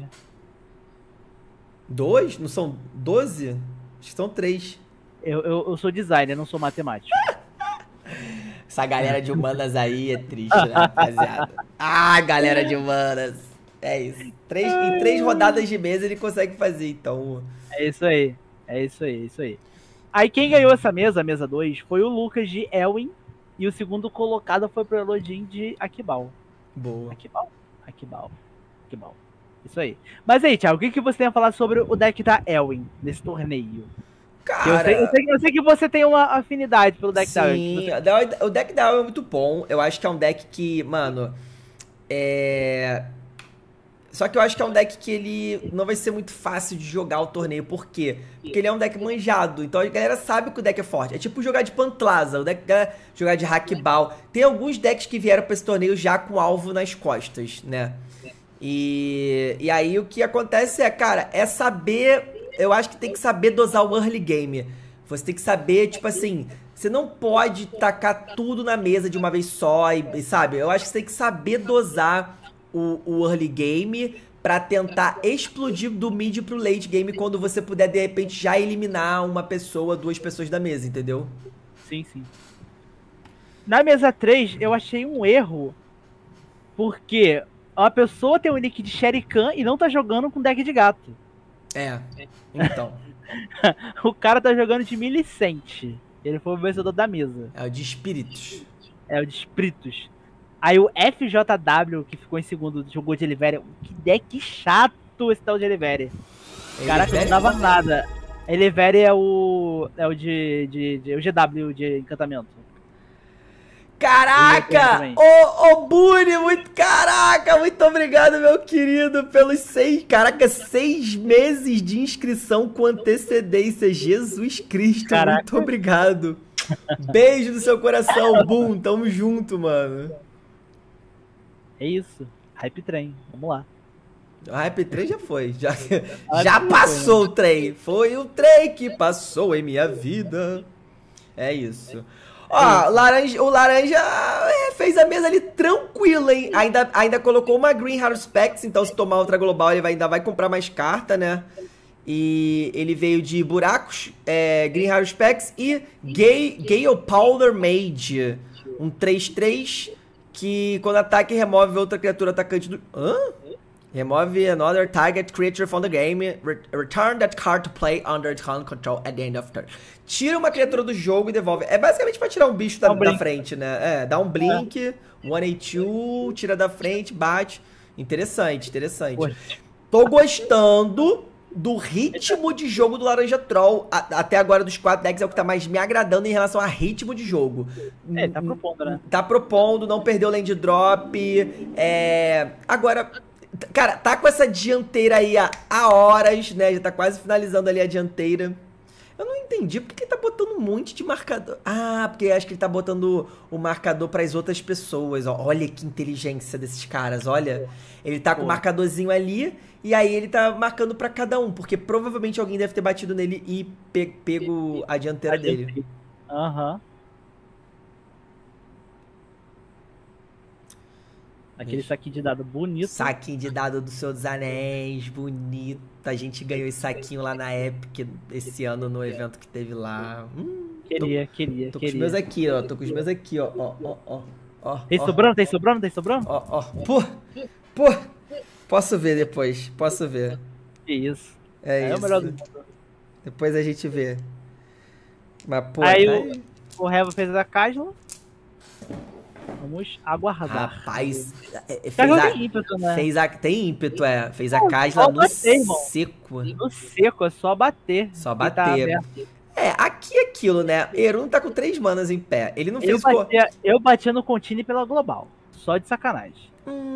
2? Não são 12? Acho que são 3. Eu sou designer, não sou matemático. Essa galera de humanas aí é triste, né, rapaziada? Galera de humanas. É isso. Em 3 rodadas de mesa ele consegue fazer, então. É isso aí. Aí quem ganhou essa mesa, a mesa 2, foi o Lucas de Elwin. E o segundo colocado foi pro Elodin de Akbal. Boa. Akbal. Isso aí. Mas aí, Thiago, o que você tem a falar sobre o deck da Elwin nesse torneio? Cara, eu sei que você tem uma afinidade pelo deck da Elwin. Sim, o deck da Elwin é muito bom. Eu acho que é um deck que, mano, Só que eu acho que é um deck que ele não vai ser muito fácil de jogar o torneio. Por quê? Porque ele é um deck manjado. Então a galera sabe que o deck é forte. É tipo jogar de Pantlaza, o deck jogar de Hackball. Tem alguns decks que vieram pra esse torneio já com alvo nas costas, né? E aí o que acontece é, cara, é saber... Eu acho que tem que saber dosar o early game. Você tem que saber, tipo assim... Você não pode tacar tudo na mesa de uma vez só, e sabe? Eu acho que você tem que saber dosar o early game pra tentar explodir do mid pro late game quando você puder, de repente, já eliminar uma pessoa, 2 pessoas da mesa, entendeu? Sim, sim. Na mesa 3, eu achei um erro, porque uma pessoa tem um nick de Sherikan e não tá jogando com deck de gato. É, então. O cara tá jogando de Millicent. Ele foi o vencedor da mesa. É o de espíritos. É o de espíritos. Aí o FJW, que ficou em segundo, jogou de Elivere. Que deck chato esse tal de Elivere. Caraca, não dava nada. Elivere é o o GW de encantamento. Caraca! Ô Buni, muito obrigado, meu querido, pelos 6 meses de inscrição com antecedência. Jesus Cristo, caraca. Muito obrigado. Beijo no seu coração, Boom, tamo junto, mano. É isso, Hype Train, vamos lá. O Hype Train já foi, já passou o trem. Foi o trem que passou em minha vida. É isso. Ó, o laranja fez a mesa ali tranquila, hein? Ainda colocou uma Green Haruspex, então se tomar outra global ele ainda vai comprar mais carta, né? E ele veio de buracos, Green Haruspex e Gale Powder Mage. Um 3/3 que quando ataca remove outra criatura atacante do... Hã? Remove another target creature from the game. Return that card to play under its control at the end of turn. Tira uma criatura do jogo e devolve. É basicamente pra tirar um bicho da frente, né? Dá um blink, 182, tira da frente, bate. Interessante, interessante. Tô gostando do ritmo de jogo do Laranja Troll. Até agora, dos 4 decks, é o que tá mais me agradando em relação a ritmo de jogo. Tá propondo, né? Tá propondo, não perdeu land drop. Agora... Cara, tá com essa dianteira aí há horas, né? Já tá quase finalizando ali a dianteira. Eu não entendi porque ele tá botando um monte de marcador. Ah, porque acho que ele tá botando o marcador pras outras pessoas. Ó. Olha que inteligência desses caras, olha. Ele tá com o marcadorzinho ali e aí ele tá marcando pra cada um. Porque provavelmente alguém deve ter batido nele e pego a dianteira dele. Aham. Aquele saquinho de dado bonito. Saquinho de dado do Senhor dos Anéis, bonito. A gente ganhou esse saquinho lá na Epic esse ano no evento que teve lá. Queria. Tô com os meus aqui, ó. Tô com os meus aqui, ó. Ó. Tem sobrando? Tem sobrando? Tem sobrando? Ó. Pô. Posso ver depois. Posso ver. Que isso. É isso. O melhor do mundo. Depois a gente vê. Mas, pô. Aí o Reva fez a Casla. Vamos aguardar. Rapaz, tem ímpeto, Fez a Casla no seco. No seco, é só bater. Só bater. Aqui é aquilo, né? Erun tá com 3 manas em pé. Ele não fez... Eu batia no Contine pela global. Só de sacanagem.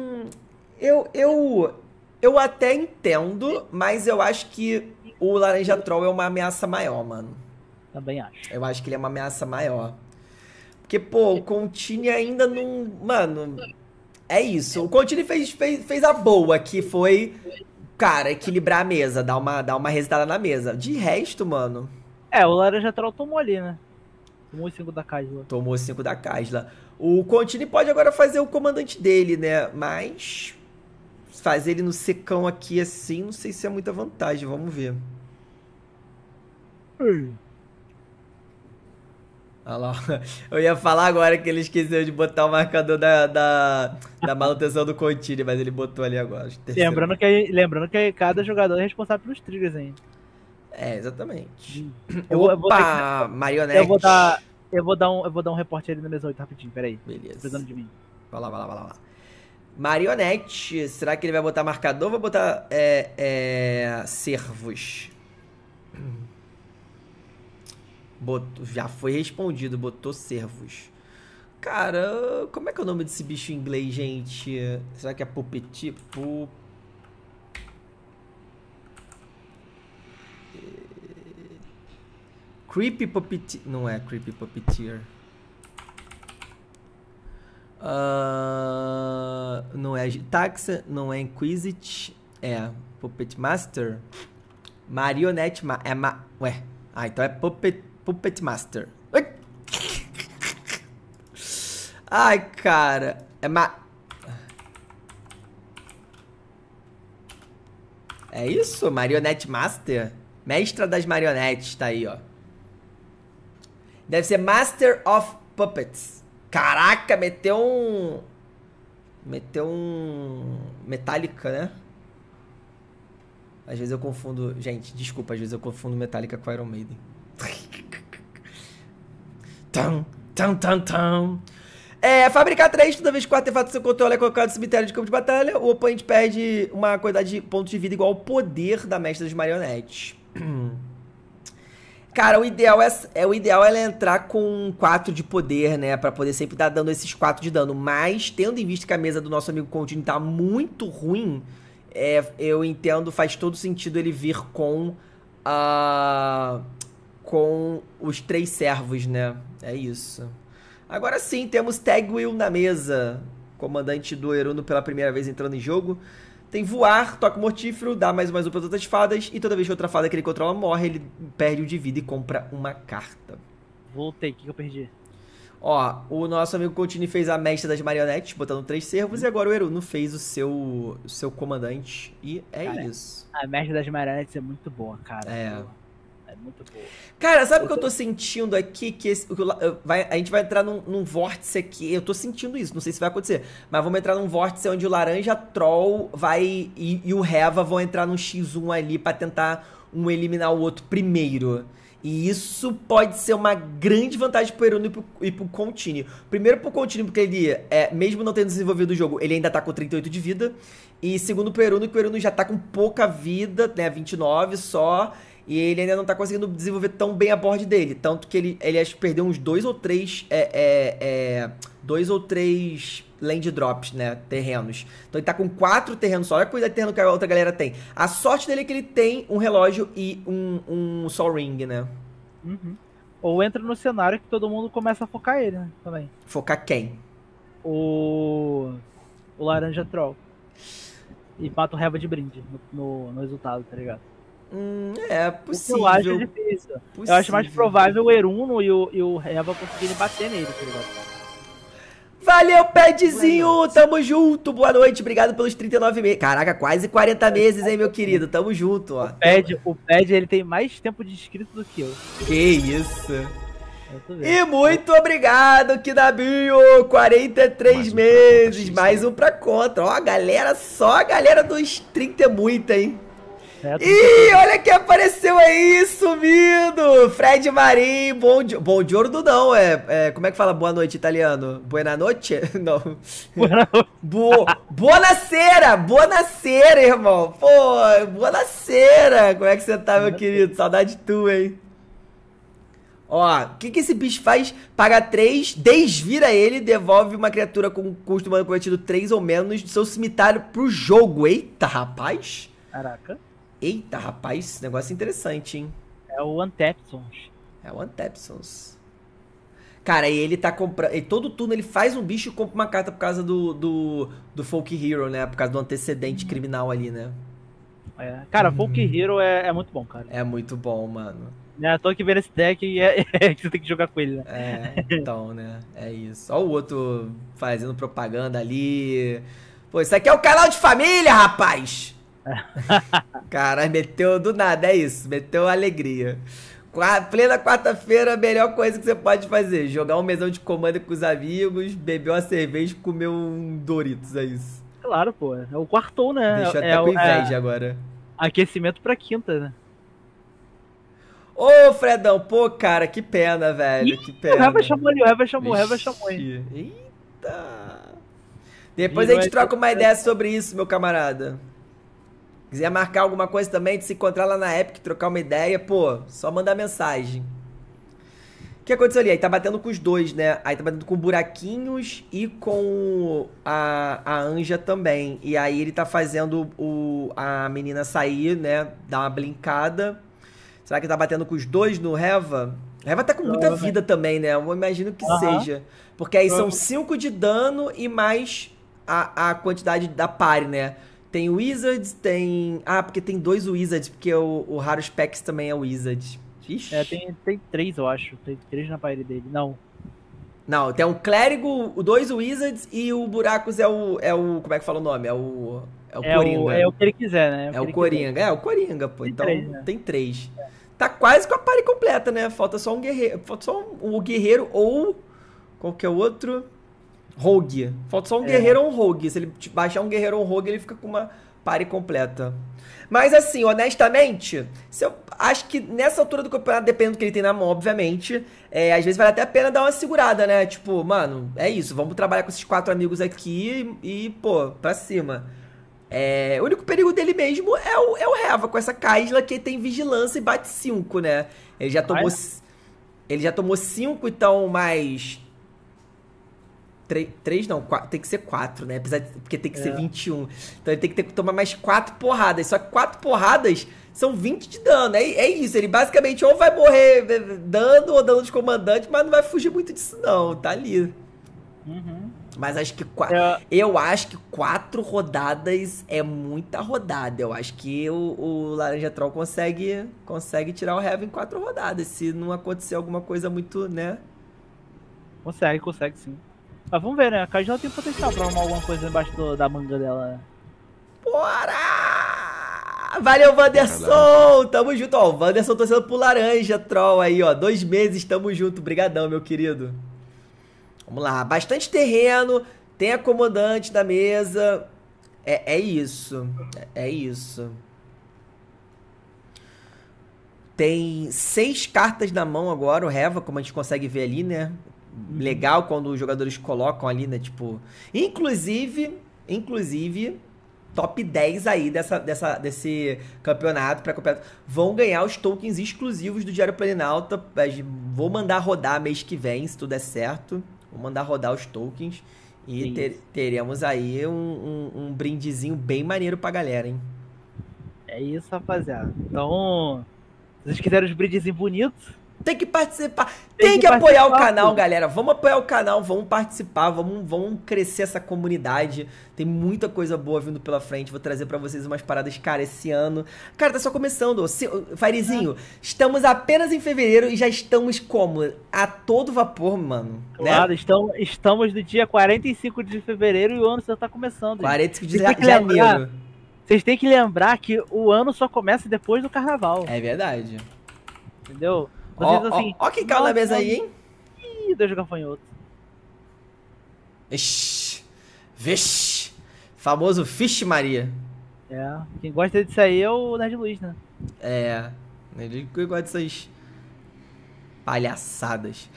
Eu até entendo, mas eu acho que o Laranja Troll é uma ameaça maior, mano. Também acho. Eu acho que ele é uma ameaça maior. Porque, pô, o Contine ainda não... Mano, é isso. O Contine fez a boa, que foi, cara, equilibrar a mesa, dar uma resultada na mesa. De resto, mano... O Laranja Troll tomou ali, né? Tomou os 5 da Casla. Tomou os 5 da Casla. O Contine pode agora fazer o comandante dele, né? Mas... fazer ele no secão aqui assim, não sei se é muita vantagem. Vamos ver. Olha lá. Eu ia falar agora que ele esqueceu de botar o marcador da manutenção do Contine, mas ele botou ali agora. Lembrando que cada jogador é responsável pelos triggers ainda. Exatamente. Opa, marionete. Eu vou dar um reporte ali na mesa 8 rapidinho, peraí. Beleza. Precisando de mim. Vai lá. Marionete. Será que ele vai botar marcador ou vai botar servos? Já foi respondido, botou servos. Cara, como é que é o nome desse bicho em inglês, gente? Será que é Puppeti? Creepy Puppeteer. Não é Creepy Puppeteer. Não é Taxa, não é Inquisit. É Puppet Master. Marionette Ué. Ah, então é Puppet Master. Ai, cara. É isso? Marionette Master? Mestra das marionetes, tá aí, ó. Deve ser Master of Puppets. Caraca, meteu um Metallica, né? Às vezes eu confundo... Gente, desculpa, às vezes eu confundo Metallica com Iron Maiden. Fabricar 3, toda vez que o artefato do seu controle é colocado no cemitério de campo de batalha, o oponente perde uma quantidade de pontos de vida igual ao poder da mestra das marionetes. Cara, o ideal é entrar com 4 de poder, né? Pra poder sempre estar dando esses 4 de dano. Mas, tendo em vista que a mesa do nosso amigo Continue tá muito ruim, eu entendo, faz todo sentido ele vir com os 3 servos, né? É isso. Agora sim, temos Tag Wheel na mesa. Comandante do Eruno pela primeira vez entrando em jogo. Tem voar, toque mortífero, dá mais um para outras fadas. E toda vez que outra fada que ele controla morre, ele perde o de vida e compra uma carta. Voltei, o que eu perdi? Ó, o nosso amigo Continue fez a mestra das marionetes, botando 3 servos. E agora o Eruno fez o seu comandante. E cara, isso. A mestra das marionetes é muito boa, cara. É muito boa. Cara, sabe o que eu tô sentindo aqui? Que a gente vai entrar num vórtice aqui. Eu tô sentindo isso, não sei se vai acontecer. Mas vamos entrar num vórtice onde o Laranja Troll e o Reva vão entrar num X1 ali pra tentar um eliminar o outro primeiro. E isso pode ser uma grande vantagem pro Eruno e pro Continue. Primeiro pro Continue, porque ele, mesmo não tendo desenvolvido o jogo, ele ainda tá com 38 de vida. E segundo pro Eruno, que o Eruno já tá com pouca vida, né, 29 só. E ele ainda não tá conseguindo desenvolver tão bem a board dele. Tanto que ele acho que perdeu uns 2 ou 3 land drops, né? Terrenos. Então ele tá com 4 terrenos só. Olha a quantidade de terreno que a outra galera tem. A sorte dele é que ele tem um relógio e um Sol Ring, né? Uhum. Ou entra no cenário que todo mundo começa a focar ele, né? Também. Focar quem? O Laranja Troll. E mata o Reva de brinde no resultado, tá ligado? É possível. Eu acho difícil. Eu acho mais provável o Eruno e o Reva conseguirem bater nele, tá ligado? Valeu, Pedzinho! Tamo junto, boa noite, obrigado pelos 39 meses. Caraca, quase 40 meses, hein, meu querido? Tamo junto, ó. O Ped, ele tem mais tempo de inscrito do que eu. Que isso! E muito obrigado, Kinabinho! 43 meses, mais um pra conta. Ó, galera, só a galera dos 30 e muito, hein? Ih, olha quem apareceu aí, sumido! Fred Marim, bom giorno não, como é que fala boa noite italiano? Buona noite? Não. Buonasera, irmão. Pô, buonasera. Como é que você tá, meu querido? Saudade tua, hein? Ó, o que esse bicho faz? Paga 3, desvira ele, devolve uma criatura com custo humano convertido 3 ou menos do seu cemitério pro jogo. Eita, rapaz. Caraca. Eita, rapaz, esse negócio é interessante, hein? É o Antepsons. É o Antepsons. Cara, e ele tá comprando... E todo turno ele faz um bicho e compra uma carta por causa do Folk Hero, né? Por causa do antecedente criminal ali, né? Cara, Folk Hero é muito bom, cara. É muito bom, mano. Tô aqui vendo esse deck e você tem que jogar com ele, né? Então, né? É isso. Ó o outro fazendo propaganda ali. Pô, isso aqui é o canal de família, rapaz! Caralho, meteu do nada, é isso. Meteu alegria. Plena quarta-feira, a melhor coisa que você pode fazer: jogar um mesão de comando com os amigos, beber uma cerveja e comer um Doritos, é isso. Claro, pô. É o quartou, né? Deixa até com inveja agora. Aquecimento pra quinta, né? Ô, Fredão, pô, cara, que pena, velho. Que pena. O Reva chamou ali, o Reva chamou. Eita. Depois a gente troca uma ideia sobre isso, meu camarada. Quiser marcar alguma coisa também, de se encontrar lá na Epic, trocar uma ideia, pô, só mandar mensagem. O que aconteceu ali? Aí tá batendo com os dois, né? Aí tá batendo com buraquinhos e com a Anja também. E aí ele tá fazendo a menina sair, né? Dar uma blinkada. Será que tá batendo com os dois no Reva? Reva tá com muita vida também, né? Eu imagino que seja. Porque aí são 5 de dano e mais a quantidade da party, né? Tem Wizards, tem... Ah, porque tem 2 Wizards, porque o Raro Specs também é Wizard. Ixi. Tem 3, eu acho. Tem 3 na party dele. Não, tem um Clérigo, 2 Wizards e o Buracos é o... Como é que fala o nome? É o Coringa. É o que ele quiser, né? É o Coringa. Quiser. É o Coringa, pô. Tem então 3, né? Tem 3. Tá quase com a party completa, né? Falta só um guerreiro. Falta só um guerreiro ou... Qual que é o outro? Rogue. Falta só um guerreiro ou um rogue. Se ele baixar um guerreiro ou um rogue, ele fica com uma party completa. Mas assim, honestamente, eu acho que nessa altura do campeonato, dependendo do que ele tem na mão, obviamente, às vezes vale até a pena dar uma segurada, né? Tipo, mano, é isso, vamos trabalhar com esses 4 amigos aqui e, pô, pra cima. O único perigo dele mesmo é o Reva, com essa Kaisla que tem vigilância e bate 5, né? Ele já tomou 5, então mais... 3 não, 4, tem que ser 4, né? Porque tem que ser 21. Então ele tem que tomar mais 4 porradas. Só que 4 porradas são 20 de dano. É isso, ele basicamente ou vai morrer dano ou dano de comandante, mas não vai fugir muito disso não, tá ali. Mas acho que eu acho que 4 rodadas é muita rodada. Eu acho que o Laranja Troll consegue tirar o Heaven em 4 rodadas, se não acontecer alguma coisa muito, né? Consegue sim. Mas vamos ver, né? A Kaisla tem potencial pra arrumar alguma coisa embaixo da manga dela, né? Bora! Valeu, Wanderson! Tamo junto, ó. O Wanderson torcendo pro Laranja Troll aí, ó. 2 meses, tamo junto. Brigadão, meu querido. Vamos lá. Bastante terreno. Tem a comandante da mesa. É isso. É isso. Tem 6 cartas na mão agora, o Reva, como a gente consegue ver ali, né? Legal quando os jogadores colocam ali, né? Tipo, inclusive, top 10 aí desse campeonato pré-campeonato vão ganhar os tokens exclusivos do Diário Planinauta. Vou mandar rodar mês que vem, se tudo der certo. Vou mandar rodar os tokens e teremos aí um brindezinho bem maneiro pra galera, hein? É isso, rapaziada. Então, se vocês quiserem os brindezinhos bonitos, tem que participar. Tem que apoiar o canal, galera. Vamos apoiar o canal, vamos participar, vamos crescer essa comunidade. Tem muita coisa boa vindo pela frente. Vou trazer pra vocês umas paradas, cara, esse ano. Cara, tá só começando. Fairezinho, estamos apenas em fevereiro e já estamos como? A todo vapor, mano. Claro, né? Estamos no dia 45 de fevereiro e o ano só tá começando. 45 de janeiro. Vocês têm que lembrar que o ano só começa depois do carnaval. É verdade. Entendeu? Ó quem caiu na mesa aí, hein? Ih, 2 gafanhotos. Vixe. Famoso Fish Maria. Quem gosta disso aí é o Nerd Luiz, né? Ele gosta dessas palhaçadas.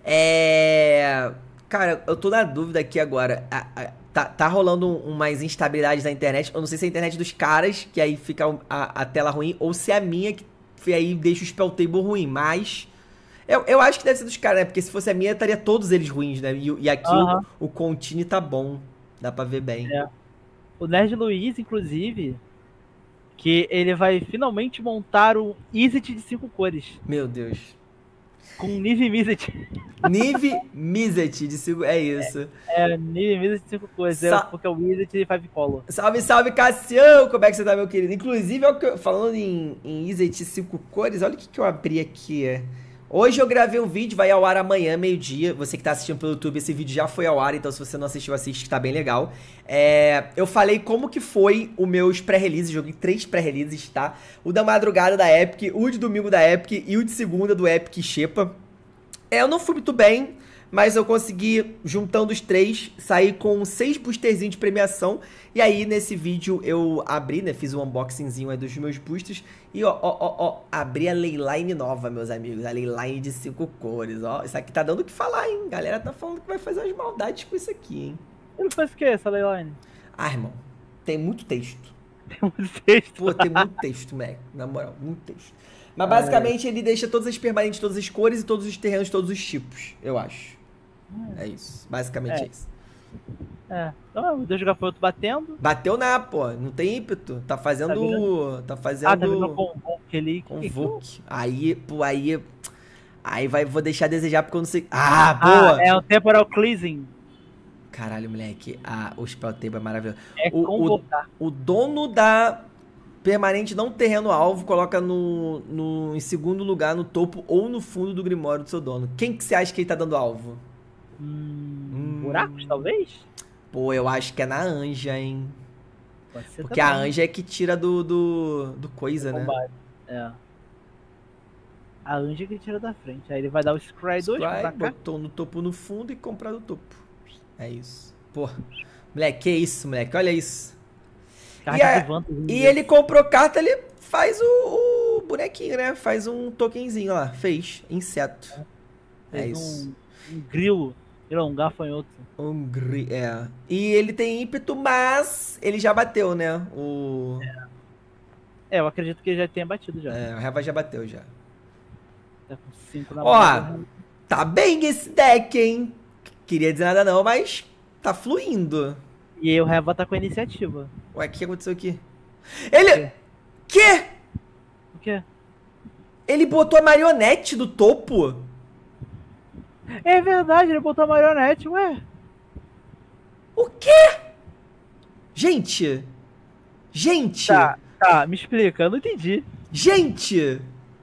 Cara, eu tô na dúvida aqui agora. Tá rolando umas instabilidades na internet. Eu não sei se é a internet dos caras, que aí fica a tela ruim, ou se é a minha, que aí deixa o spell table ruim, mas eu acho que deve ser dos caras, né? Porque se fosse a minha, estaria todos eles ruins, né? E aqui o Contini tá bom. Dá pra ver bem. O Nerd Luiz, inclusive, que ele vai finalmente montar um Izzet de 5 cores. Meu Deus. Com Nive Mizzet. Nive Mizzet de 5... É isso. Nive Mizzet de 5 cores. Porque é o Izzet de 5 color. Salve, Cassião! Como é que você tá, meu querido? Inclusive, falando em Izzet de 5 cores, olha o que eu abri aqui. Hoje eu gravei um vídeo, vai ao ar amanhã, meio-dia. Você que tá assistindo pelo YouTube, esse vídeo já foi ao ar, então se você não assistiu, assiste, que tá bem legal. Eu falei como que foi os meus pré-releases, joguei 3 pré-releases, tá? O da madrugada da Epic, o de domingo da Epic e o de segunda do Epic Xepa. Eu não fui muito bem, mas eu consegui, juntando os 3, sair com 6 boosterzinhos de premiação. E aí, nesse vídeo, eu abri, né? Fiz um unboxingzinho aí dos meus boosters. E, abri a Leyline nova, meus amigos. A Leyline de 5 cores, ó. Isso aqui tá dando o que falar, hein? A galera tá falando que vai fazer umas maldades com isso aqui, hein? Ele faz o que, essa Leyline? Irmão, tem muito texto. Tem muito texto? Pô, tem muito texto, moleque. Na moral, muito texto. Mas, basicamente, ele deixa todas as permanentes, todas as cores e todos os terrenos, todos os tipos, eu acho. É isso. Basicamente é isso. Então, o Deus do batendo. Bateu pô. Não tem ímpeto. Tá fazendo... Tá vindo com Convoke ali. Convoke. Aí, pô, aí vou deixar a desejar porque eu não sei. Ah, boa! É o Temporal Cleansing. Caralho, moleque. O Spell Table é maravilhoso. É convocar. O dono da permanente não terreno alvo coloca em segundo lugar, no topo ou no fundo do Grimório do seu dono. Quem que você acha que ele tá dando alvo? Buracos, talvez? Pô, eu acho que é na Anja, hein? Pode ser porque também. A Anja é que tira do coisa, né? É. A Anja é que tira da frente. Aí ele vai dar o Scry 2 pra cá. Botou no topo no fundo e comprar do topo. É isso. Pô, moleque, que isso, moleque? Olha isso. E ele comprou carta, ele faz o bonequinho, né? Faz um tokenzinho lá. Fez. Inseto. É isso. Um grilo. Um gafanhoto. E ele tem ímpeto, mas ele já bateu, né? Eu acredito que ele já tenha batido já. O Reva já bateu já. Tá com 5 na mão. Ó, tá bem esse deck, hein? Queria dizer nada não, mas tá fluindo. E aí o Reva tá com a iniciativa. Ué, o que aconteceu aqui? Ele... Quê? O quê? Ele botou a marionete do topo? É verdade, ele botou a marionete, ué. O quê? Gente! Tá, me explica, eu não entendi. Gente!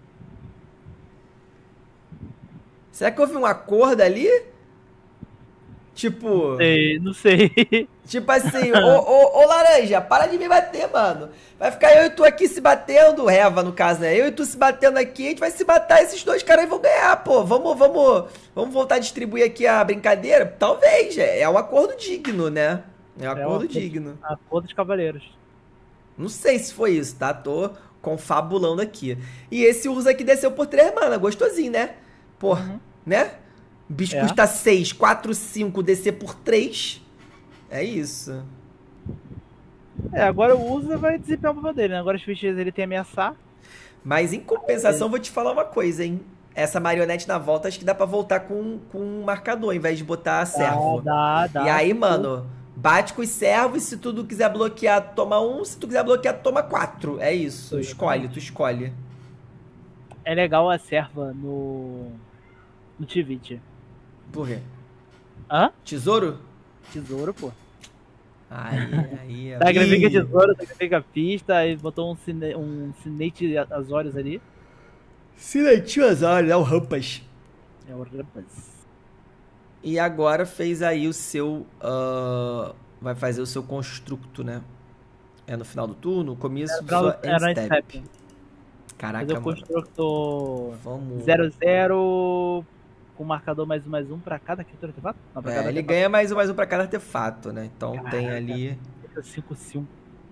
Será que houve um acordo ali? Tipo... Não sei. Tipo assim, ô Laranja, para de me bater, mano. Vai ficar eu e tu aqui se batendo, Reva no caso, né? Eu e tu se batendo aqui, a gente vai se matar, esses dois caras aí vão ganhar, pô. Vamos voltar a distribuir aqui a brincadeira? Talvez, é um acordo digno, né? É um acordo digno. Acordo dos cavaleiros. Não sei se foi isso, tá? Tô confabulando aqui. E esse Urza aqui desceu por 3 mana, gostosinho, né? Pô, né? O bicho custa 6, 4, 5, descer por 3. É isso. Agora o Urza vai desempenhar o papel dele, né? Agora os fichas ele tem ameaçar. Mas em compensação, vou te falar uma coisa, hein? Essa marionete na volta, acho que dá pra voltar com um marcador, ao invés de botar servo. Dá. E aí, mano, bate com os servos, se tu quiser bloquear, toma 1, se tu quiser bloquear, toma 4. É isso, tu escolhe. É legal a serva no Tivit. Por quê? Hã? Tesouro? Tesouro, pô. Aí. Sacrifica tesouro, sacrifica pista, aí botou um Sinete Azorius ali. Sinete Azorius, é o Rampas. É o Rampas. E agora fez aí o seu... vai fazer o seu constructo, né? É no final do turno, começo do seu end-step. Caraca, fazer o construto vamos... 0/0... com marcador +1/+1 pra cada criatura artefato? Não, pra cada ele artefato. ganha +1/+1 pra cada artefato, né? Então caraca, tem ali... 5/5.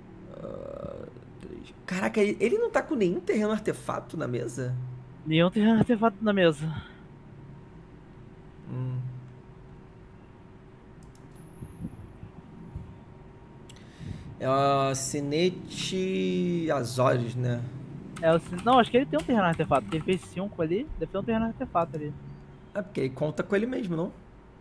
Caraca, ele não tá com nenhum terreno artefato na mesa? Nenhum terreno artefato na mesa. É o Sinete Azorius, né? Não, acho que ele tem um terreno artefato. Ele fez 5 ali, deve ter um terreno artefato ali. Porque ele conta com ele mesmo, não?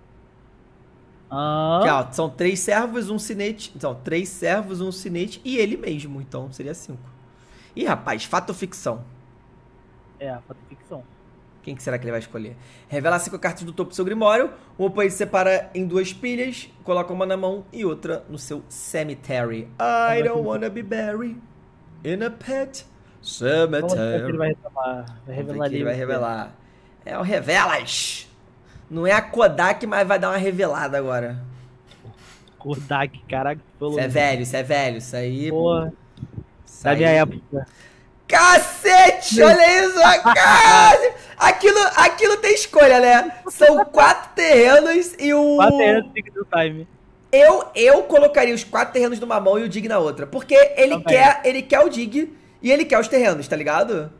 Que, ó, são 3 servos, um sinete. Então, 3 servos, um sinete e ele mesmo. Então, seria 5. Ih, rapaz, fato ou ficção? Fato ou ficção. Quem que será que ele vai escolher? Revela 5 cartas do topo do seu Grimório. O oponente separa em 2 pilhas, coloca uma na mão e outra no seu cemetery. I don't wanna be buried in a pet cemetery. Ele vai revelar ali. Ele vai revelar. É o Revelas. Não é a Kodak, mas vai dar uma revelada agora. Kodak, caraca. Isso é velho. Isso aí... Porra. Da minha época. Cacete! Olha isso! Cara! Aquilo tem escolha, né? São 4 terrenos e o... 4 terrenos do time. Eu colocaria os 4 terrenos numa mão e o Dig na outra. Porque ele quer o Dig e ele quer os terrenos, tá ligado?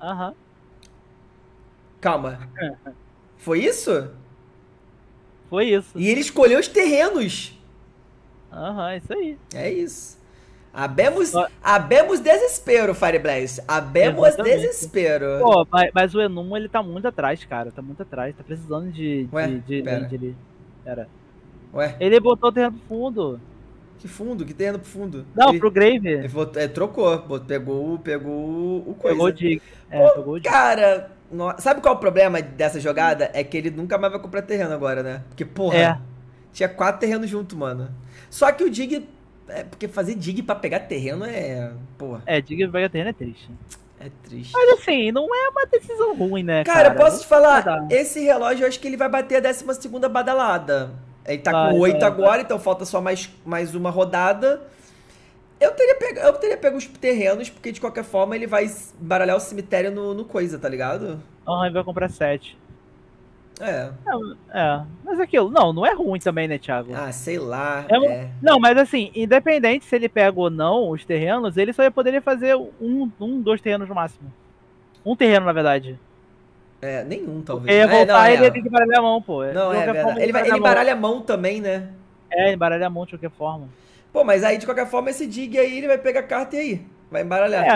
Calma. Foi isso? Foi isso. E ele escolheu os terrenos. Isso aí. É isso. Habemos desespero, Fireblast. Habemos desespero. Pô, mas o Enuma, ele tá muito atrás, cara. Tá muito atrás. Tá precisando de Ué, land ali. Ué? Ele botou o terreno do fundo. Que fundo? Que terreno pro fundo? Não, pro Grave. Ele trocou. Pegou o coisa. Pegou o Dig. Pegou o Dig. Cara, sabe qual é o problema dessa jogada? É que ele nunca mais vai comprar terreno agora, né? Porque, porra, tinha 4 terrenos junto, mano. Só que o Dig... porque fazer Dig pra pegar terreno é... Porra. Dig pra pegar terreno é triste. É triste. Mas assim, não é uma decisão ruim, né, cara? Cara, posso te falar, esse relógio eu acho que ele vai bater a 12ª badalada. Ele tá com 8 agora, então falta só mais uma rodada. Eu teria pego os terrenos, porque de qualquer forma ele vai baralhar o cemitério no coisa, tá ligado? Ele vai comprar 7. Mas aquilo, não é ruim também, né, Thiago? Sei lá. Não, mas assim, independente se ele pega ou não os terrenos, ele só poderia fazer 2 terrenos no máximo. Um terreno, na verdade. Nenhum, talvez. Ia voltar, ele ia ter que baralhar a mão, pô. Não, é verdade. Ele baralha a mão também, né? Ele baralha a mão de qualquer forma. Pô, mas aí, de qualquer forma, esse Dig aí, ele vai pegar a carta e aí? Vai embaralhar.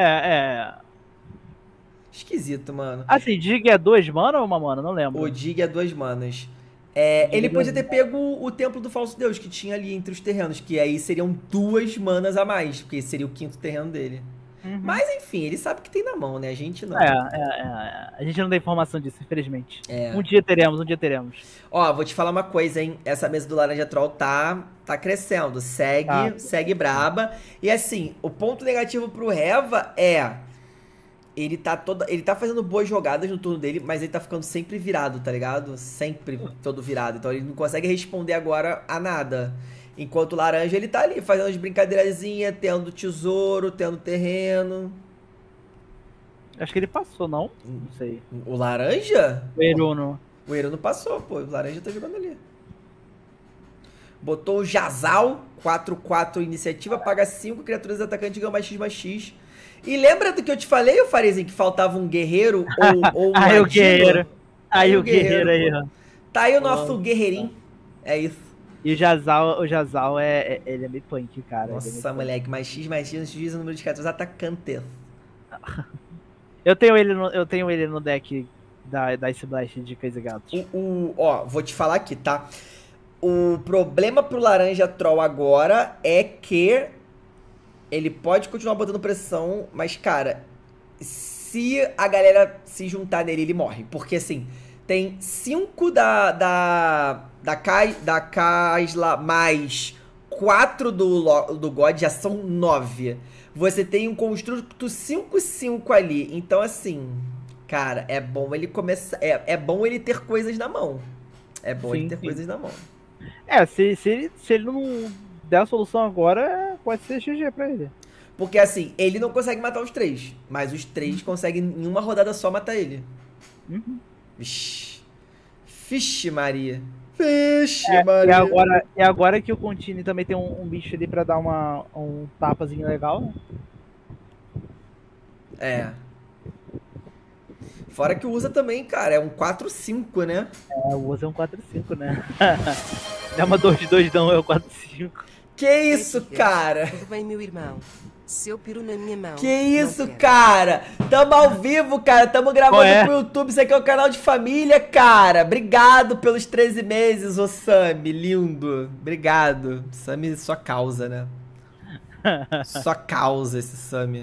Esquisito, mano. Assim, Dig é 2 mana ou 1 mana? Não lembro. O Dig é 2 manas. Ele podia ter pego o Templo do Falso Deus, que tinha ali entre os terrenos, que aí seriam 2 manas a mais, porque seria o 5º terreno dele. Mas, enfim, ele sabe que tem na mão, né? A gente não. A gente não tem informação disso, infelizmente. Um dia teremos. Ó, vou te falar uma coisa, hein? Essa mesa do Laranja Troll tá crescendo. Segue braba. E assim, o ponto negativo pro Reva ele tá fazendo boas jogadas no turno dele, mas ele tá ficando sempre virado, tá ligado? Sempre todo virado. Então ele não consegue responder agora a nada. Enquanto o Laranja, ele tá ali fazendo as brincadeirazinhas, tendo tesouro, tendo terreno. Acho que ele passou, não? Não sei. O Laranja? O Eruno. O Eruno passou, pô. O Laranja tá jogando ali. Botou o Jazal, 4/4 iniciativa, paga 5, criaturas atacantes ganham mais X. E lembra do que eu te falei, Farizinho, que faltava um guerreiro ou um Aí o guerreiro. Aí o guerreiro aí, ó. Tá aí o nosso guerreirinho. É isso. E o Jazal ele é meio punk, cara. Nossa, moleque, mais X, juízo no número de criaturas atacantes. Eu tenho ele no deck da Ice Blast de Crazy Gatos. Ó, vou te falar aqui, tá? O problema pro Laranja Troll agora é que ele pode continuar botando pressão, mas, cara, se a galera se juntar nele, ele morre. Porque, assim, tem 5 da Kaisla mais 4 do God, já são 9. Você tem um construto 5/5 ali. Então, assim, cara, é bom ele começar. É bom ele ter coisas na mão. É bom ele ter coisas na mão. Se ele não der a solução agora, pode ser GG pra ele. Porque, assim, ele não consegue matar os 3. Mas os 3 conseguem, em uma rodada só, matar ele. Vixe Maria. Maria. E agora que o Contini também tem um bicho ali pra dar um tapazinho legal. Fora que o Usa também, cara, é um 4/5, né? O Usa é um 4/5, né? Não é uma 2/2 não, é um 4/5. Que isso, cara? Tudo bem, meu irmão? Seu peru na minha mão. Que isso, cara? Tamo ao vivo, cara. Tamo gravando pro YouTube. Isso aqui é um canal de família, cara. Obrigado pelos 13 meses, ô Sami. Lindo. Obrigado. Sami, sua causa, né? Sua causa, esse Sami.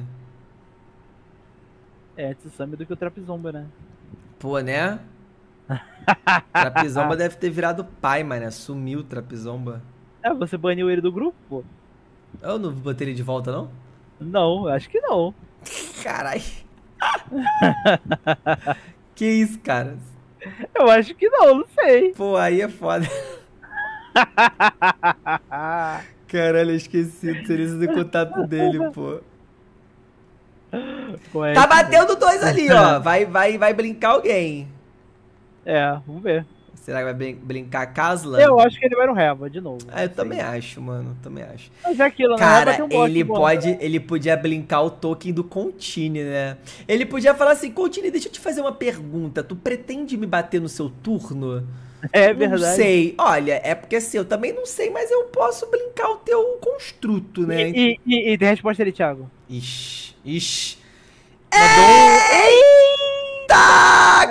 Esse Sami do que o Trapzomba, né? Pô, né? Trapzomba deve ter virado pai, mano. Sumiu o Trapzomba. Você baniu ele do grupo, pô. Eu não botei ele de volta, não? Não, acho que não. Caralho. Que isso, cara? Eu acho que não sei. Pô, aí é foda. Caralho, eu esqueci do serviço de contato dele, pô. Tá batendo 2 ali, ó. Vai brincar alguém. Vamos ver. Será que vai brincar a Kasla? Eu acho que ele vai no Reva de novo. Eu também acho, mano. Também acho. Mas é aquilo, cara, né? Ele podia brincar o token do Contini, né? Ele podia falar assim, Contini, deixa eu te fazer uma pergunta. Tu pretende me bater no seu turno? É verdade. Não sei. Olha, é porque assim, eu também não sei, mas eu posso brincar o teu construto, né? E tem resposta ali, Thiago. Ixi. Eita,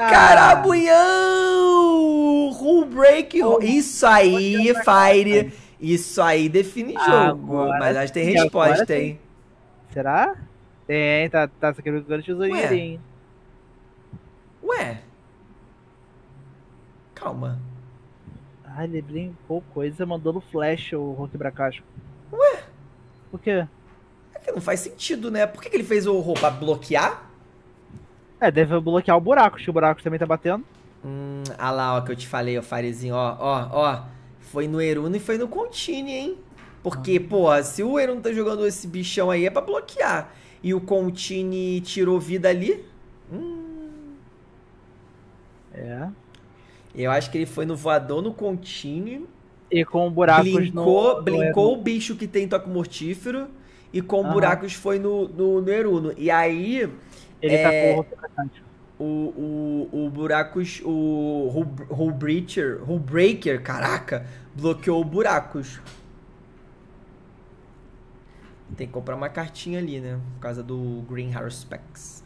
carabunhão! Rule break. Isso aí, Fire. Isso aí define jogo. Agora Mas acho que tem sim, resposta, agora hein? Será? Tem, tá sacrificando tesourinha. Ué? Calma. Ah, ele brincou coisa, mandou no flash o Rock Bracasco. Ué? Por quê? É que não faz sentido, né? Por que ele fez o roubo? Pra bloquear? Deve bloquear o buraco, que o buraco também tá batendo. Ah lá, ó, que eu te falei, ó, Farezinho, ó. Foi no Eruno e foi no Contini, hein? Porque, porra, se o Eruno tá jogando esse bichão aí é pra bloquear. E o Contini tirou vida ali. Eu acho que ele foi no voador no Contini. E com buracos blinkou o bicho que tem toque mortífero. E com buracos foi no Eruno. E aí... Ele tá com o Rock Bracasco. O Buracos, o Hullbreaker, caraca, bloqueou o Buracos. Tem que comprar uma cartinha ali, né? Por causa do Green Haruspex.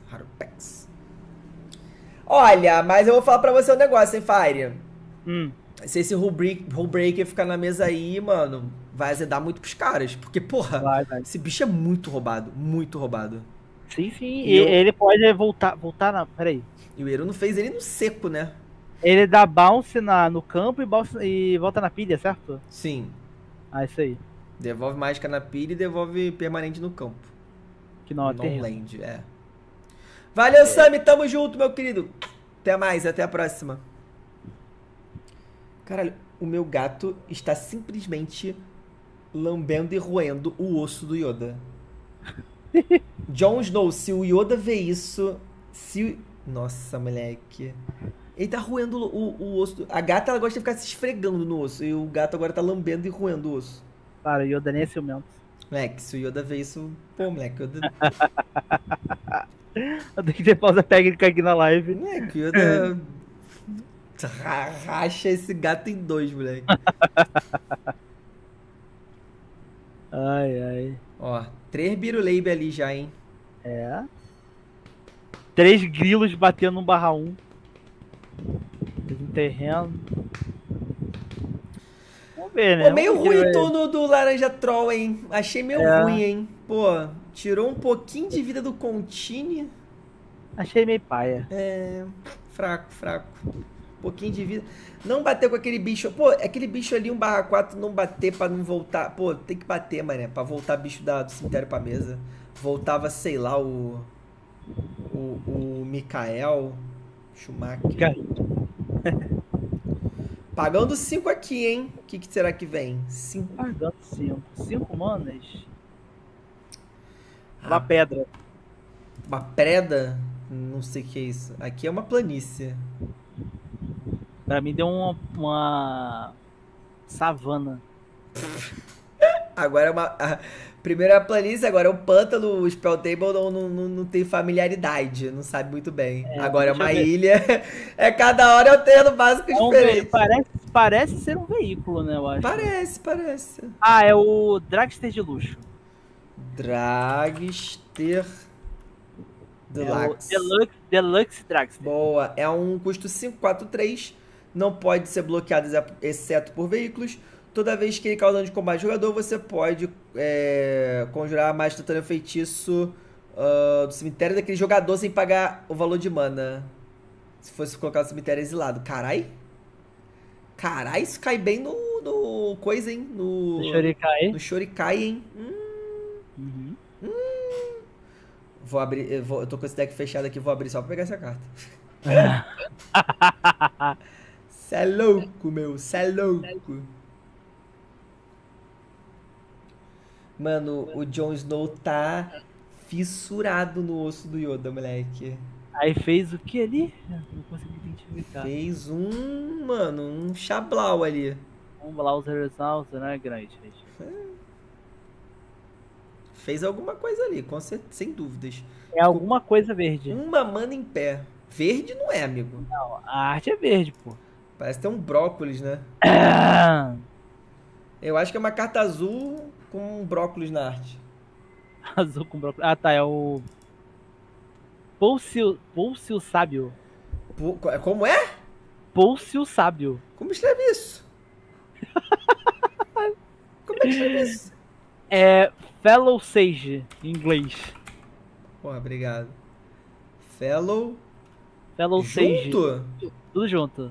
Olha, mas eu vou falar pra você um negócio, hein, Fire? Se esse Hullbreaker ficar na mesa aí, mano, vai azedar muito pros caras. Porque, porra, vai. Esse bicho é muito roubado, muito roubado. Sim. E ele pode voltar na... Peraí. E o Eruno fez ele no seco, né? Ele dá bounce no campo e volta na pilha, certo? Sim. Isso aí. Devolve mágica na pilha e devolve permanente no campo. Que não tem. Land, Valeu, Sammy. Tamo junto, meu querido. Até mais, até a próxima. Caralho, o meu gato está simplesmente lambendo e roendo o osso do Yoda. Jon Snow, se o Yoda vê isso... Nossa, moleque. Ele tá roendo o osso. A gata, ela gosta de ficar se esfregando no osso. E o gato agora tá lambendo e roendo o osso. Cara, o Yoda nem é ciumento. Moleque, se o Yoda vê isso... Pô, moleque, Yoda... Eu tenho que ter pausa técnica aqui na live. Moleque, o Yoda... racha esse gato em dois, moleque. Ai. Ó, 3 Biruleibe ali já, hein? 3 grilos batendo no /1. Terreno. Vamos ver, né? Pô, meio ruim o turno do Laranja Troll, hein? Achei meio ruim, hein? Pô, tirou um pouquinho de vida do Contini. Achei meio paia. Fraco. Um pouquinho de vida. Não bateu com aquele bicho. Pô, aquele bicho ali, 1/4, não bater pra não voltar. Pô, tem que bater, mané. Pra voltar bicho do cemitério pra mesa. Voltava, sei lá, o Mikael Schumacher. Pagando 5 aqui, hein? O que será que vem? 5. Pagando 5. 5 manas. Uma pedra. Uma preda? Não sei o que é isso. Aqui é uma planície. Pra mim deu uma savana. Agora é uma... Primeiro é a planície, agora é o pântano. O Spell Table não tem familiaridade. Não sabe muito bem. Agora é uma ilha. Cada hora é um terreno básico diferente. Parece ser um veículo, né, eu acho. Parece. É o Dragster de luxo. Dragster Deluxe. Deluxe Dragster. Boa. É um custo 5/4/3. Não pode ser bloqueado exceto por veículos. Toda vez que ele causa dano de combate ao jogador, você pode conjurar mais instantâneo feitiço do cemitério daquele jogador sem pagar o valor de mana. Se fosse colocar no cemitério exilado. Carai, isso cai bem no coisa, hein? No Shurikai, hein? Vou abrir. Eu tô com esse deck fechado aqui, vou abrir só pra pegar essa carta. Cê é louco, meu. Cê é louco. Mano, o Jon Snow tá fissurado no osso do Yoda, moleque. Aí fez o que ali? Não consegui identificar. Fez um chablau ali. Um Blauser Salsa, né, grande? Fez alguma coisa ali, sem dúvidas. É alguma coisa verde. Uma mana em pé. Verde não é, amigo. Não, a arte é verde, pô. Parece ter um brócolis, né? Eu acho que é uma carta azul com um brócolis na arte. Azul com brócolis. Tá, é o... Pulsio Sábio. Como é? Pulsio Sábio. Como escreve isso? difícil. É Fellow Sage, em inglês. Porra, obrigado. Fellow Sage. junto? Tudo junto.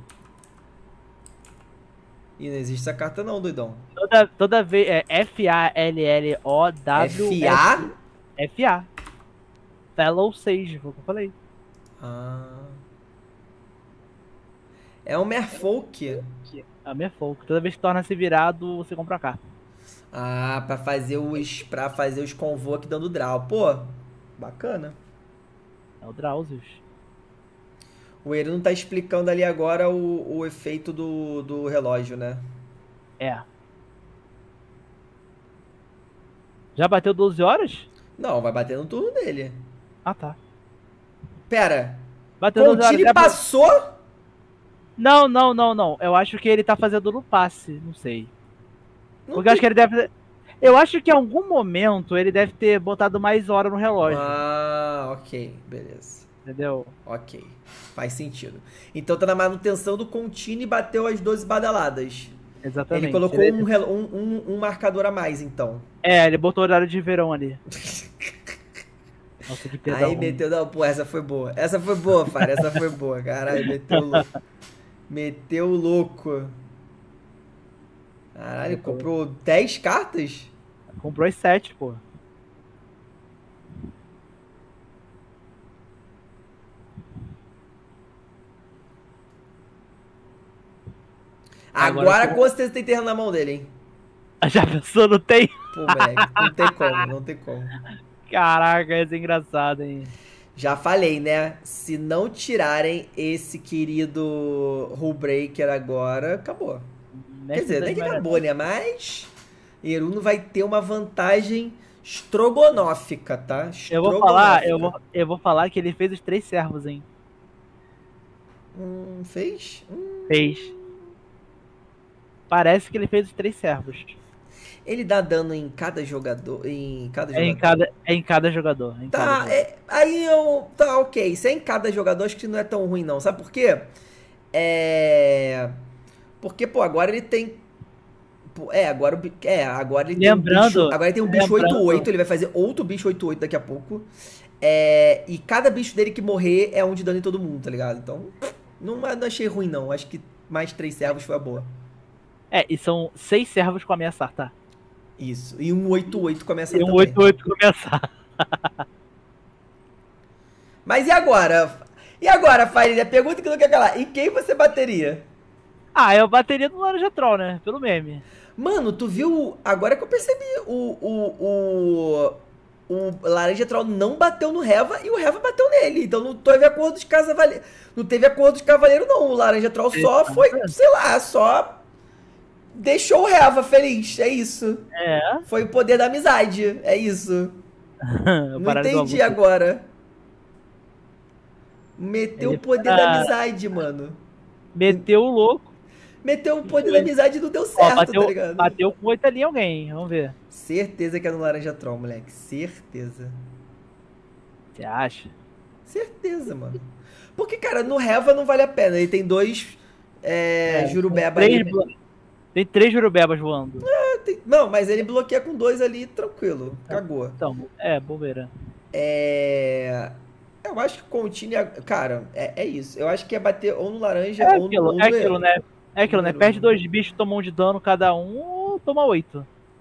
E não existe essa carta não, doidão. Toda vez é F-A-L-L-O-W. F-A? F-A. Fellow Sage, foi o que eu falei. Ah. É um Merfolk. A minha folk. Toda vez que torna-se virado, você compra a carta. Ah, pra fazer os convoque dando draw. Pô, bacana. É o Drauzius. O Eru não tá explicando ali agora o efeito do relógio, né? É. Já bateu 12 horas? Não, vai bater no turno dele. Ah, tá. Pera. Bateu 12 horas. Contini passou? Não. Eu acho que ele tá fazendo no passe, não sei. Porque eu acho que ele deve... Eu acho que em algum momento ele deve ter botado mais hora no relógio. Ah, ok. Beleza. Entendeu? Ok. Faz sentido. Então tá na manutenção do Contini e bateu as 12 badaladas. Exatamente. Ele colocou um marcador a mais, então. É, ele botou horário de verão ali. Nossa, que pedal. Aí meteu... Não, pô, essa foi boa. Essa foi boa, Fara. Essa foi boa. Caralho, meteu o louco. Meteu o louco. Caralho, comprou 10 cartas? Comprou as 7, pô. Agora com certeza tem terreno na mão dele, hein? Já pensou, não tem? Pô, moleque, não tem como, não tem como. Caraca, isso é engraçado, hein? Já falei, né? Se não tirarem esse querido Rule Breaker agora, acabou. Quer dizer, nem que acabou, né? Mas Eruno vai ter uma vantagem estrogonófica, tá? Eu vou falar que ele fez os 3 servos, hein? Fez? Fez. Parece que ele fez os 3 servos. Ele dá dano em cada jogador? É em cada jogador. Tá, ok. Se é em cada jogador, acho que não é tão ruim, não. Sabe por quê? Porque, pô, agora ele tem... Agora ele Lembrando, tem um bicho 8-8, ele vai fazer outro bicho 8-8 daqui a pouco. E cada bicho dele que morrer é um de dano em todo mundo, tá ligado? Então, não achei ruim, não. Acho que mais 3 servos foi a boa. E são 6 servos com ameaçar, tá? Isso. E um 8-8 começa também. E um 8-8 começar. Mas e agora? E agora, Faília? Pergunta que não quer calar. Em quem você bateria? Eu bateria no Laranja Troll, né? Pelo meme. Mano, tu viu... Agora que eu percebi, o Laranja Troll não bateu no Reva e o Reva bateu nele. Então não teve acordo dos cavaleiros. Não teve acordo dos cavaleiros, não. O Laranja Troll só foi, sei lá, só... Deixou o Reva feliz, é isso. Foi o poder da amizade, é isso. Não entendi agora. Meteu o poder da amizade, mano. Meteu o louco. Meteu o poder da amizade e não deu certo, tá ligado? Bateu com 8 ali em alguém, vamos ver. Certeza que é no Laranja Troll, moleque. Certeza. Você acha? Certeza, mano. Porque, cara, no Reva não vale a pena. Ele tem 2 Jurubeba ali. Tem 3 Jurubebas voando. Não, mas ele bloqueia com 2 ali, tranquilo. Cagou. Então, bobeira. Eu acho que o Contini... Cara, é isso. Eu acho que é bater ou no laranja ou no... É aquilo, né? Perde 2 bichos, toma 1 de dano cada um, toma 8.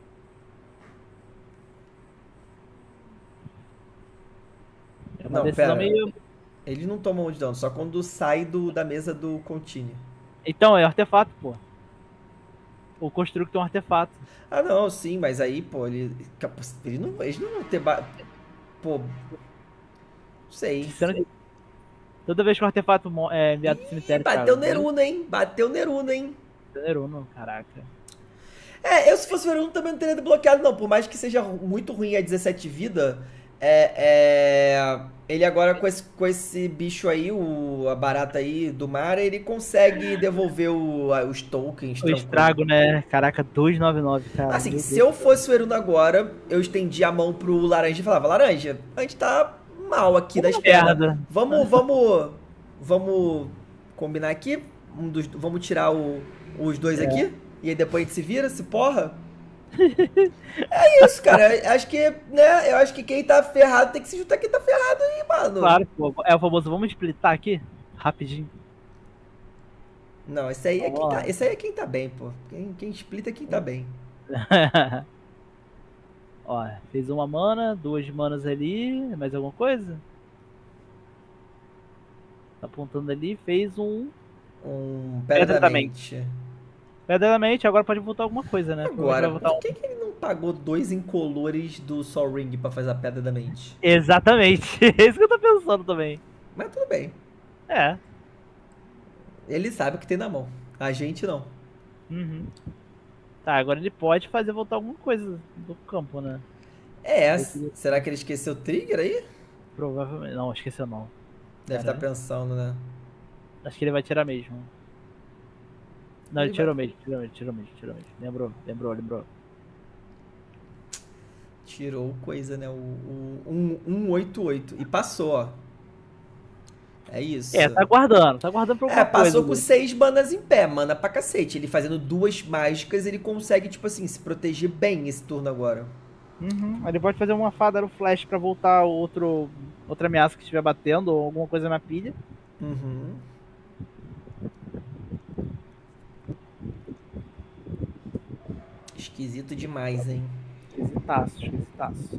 Não, pera. Meio... Eles não tomam 1 de dano, só quando sai da mesa do Contini. Então, é artefato, pô. O Constructor é um artefato. Ah, não, sim, mas aí, pô, eles não vão ter... Pô... Não sei. Toda vez que um artefato é enviado pro cemitério... Bateu Neruno, hein? Bateu Neruno, hein? Neruno, caraca. Eu se fosse o Neruno também não teria bloqueado, não. Por mais que seja muito ruim a 17 vida... Ele agora com esse bicho aí, a barata aí do mar, ele consegue devolver os tokens. O estrago, né? Caraca, 299, cara. Assim, se eu fosse o Eruno agora, eu estendi a mão pro Laranja e falava: Laranja, a gente tá mal aqui das pernas. Vamos combinar aqui? Vamos tirar os 2 aqui? E aí depois a gente se vira, se porra? É isso, cara. Acho que, né? Eu acho que quem tá ferrado tem que se juntar quem tá ferrado aí, mano. Claro, pô. É o famoso, vamos splitar aqui? Rapidinho. Não, esse aí é Vamos quem lá. tá. Esse aí é quem tá bem, pô. Quem splita é quem tá bem. Ó, fez uma mana, 2 manas ali, mais alguma coisa? Tá apontando ali, fez um Pedra da mente. Pedra da mente, agora pode voltar alguma coisa, né? Agora, Vai voltar por que ele não pagou 2 incolores do Sol Ring pra fazer a pedra da mente? Exatamente, é isso que eu tô pensando também. Mas tudo bem. É. Ele sabe o que tem na mão. A gente não. Uhum. Tá, agora ele pode fazer voltar alguma coisa do campo, né? Será que ele esqueceu o trigger aí? Provavelmente. Não, esqueceu não. Deve estar pensando, né? Acho que ele vai tirar mesmo. Não, ele tirou vai... mesmo, tirou mesmo. Lembrou. Tirou coisa, né? O 188. E passou, ó. É isso. É, tá guardando pra alguma coisa. Passou com 6 manas em pé, mana pra cacete. Ele fazendo 2 mágicas, ele consegue, tipo assim, se proteger bem esse turno agora. Uhum. Ele pode fazer uma fada no flash pra voltar outra ameaça que estiver batendo, ou alguma coisa na pilha. Uhum. Esquisito demais, hein? Esquisitaço.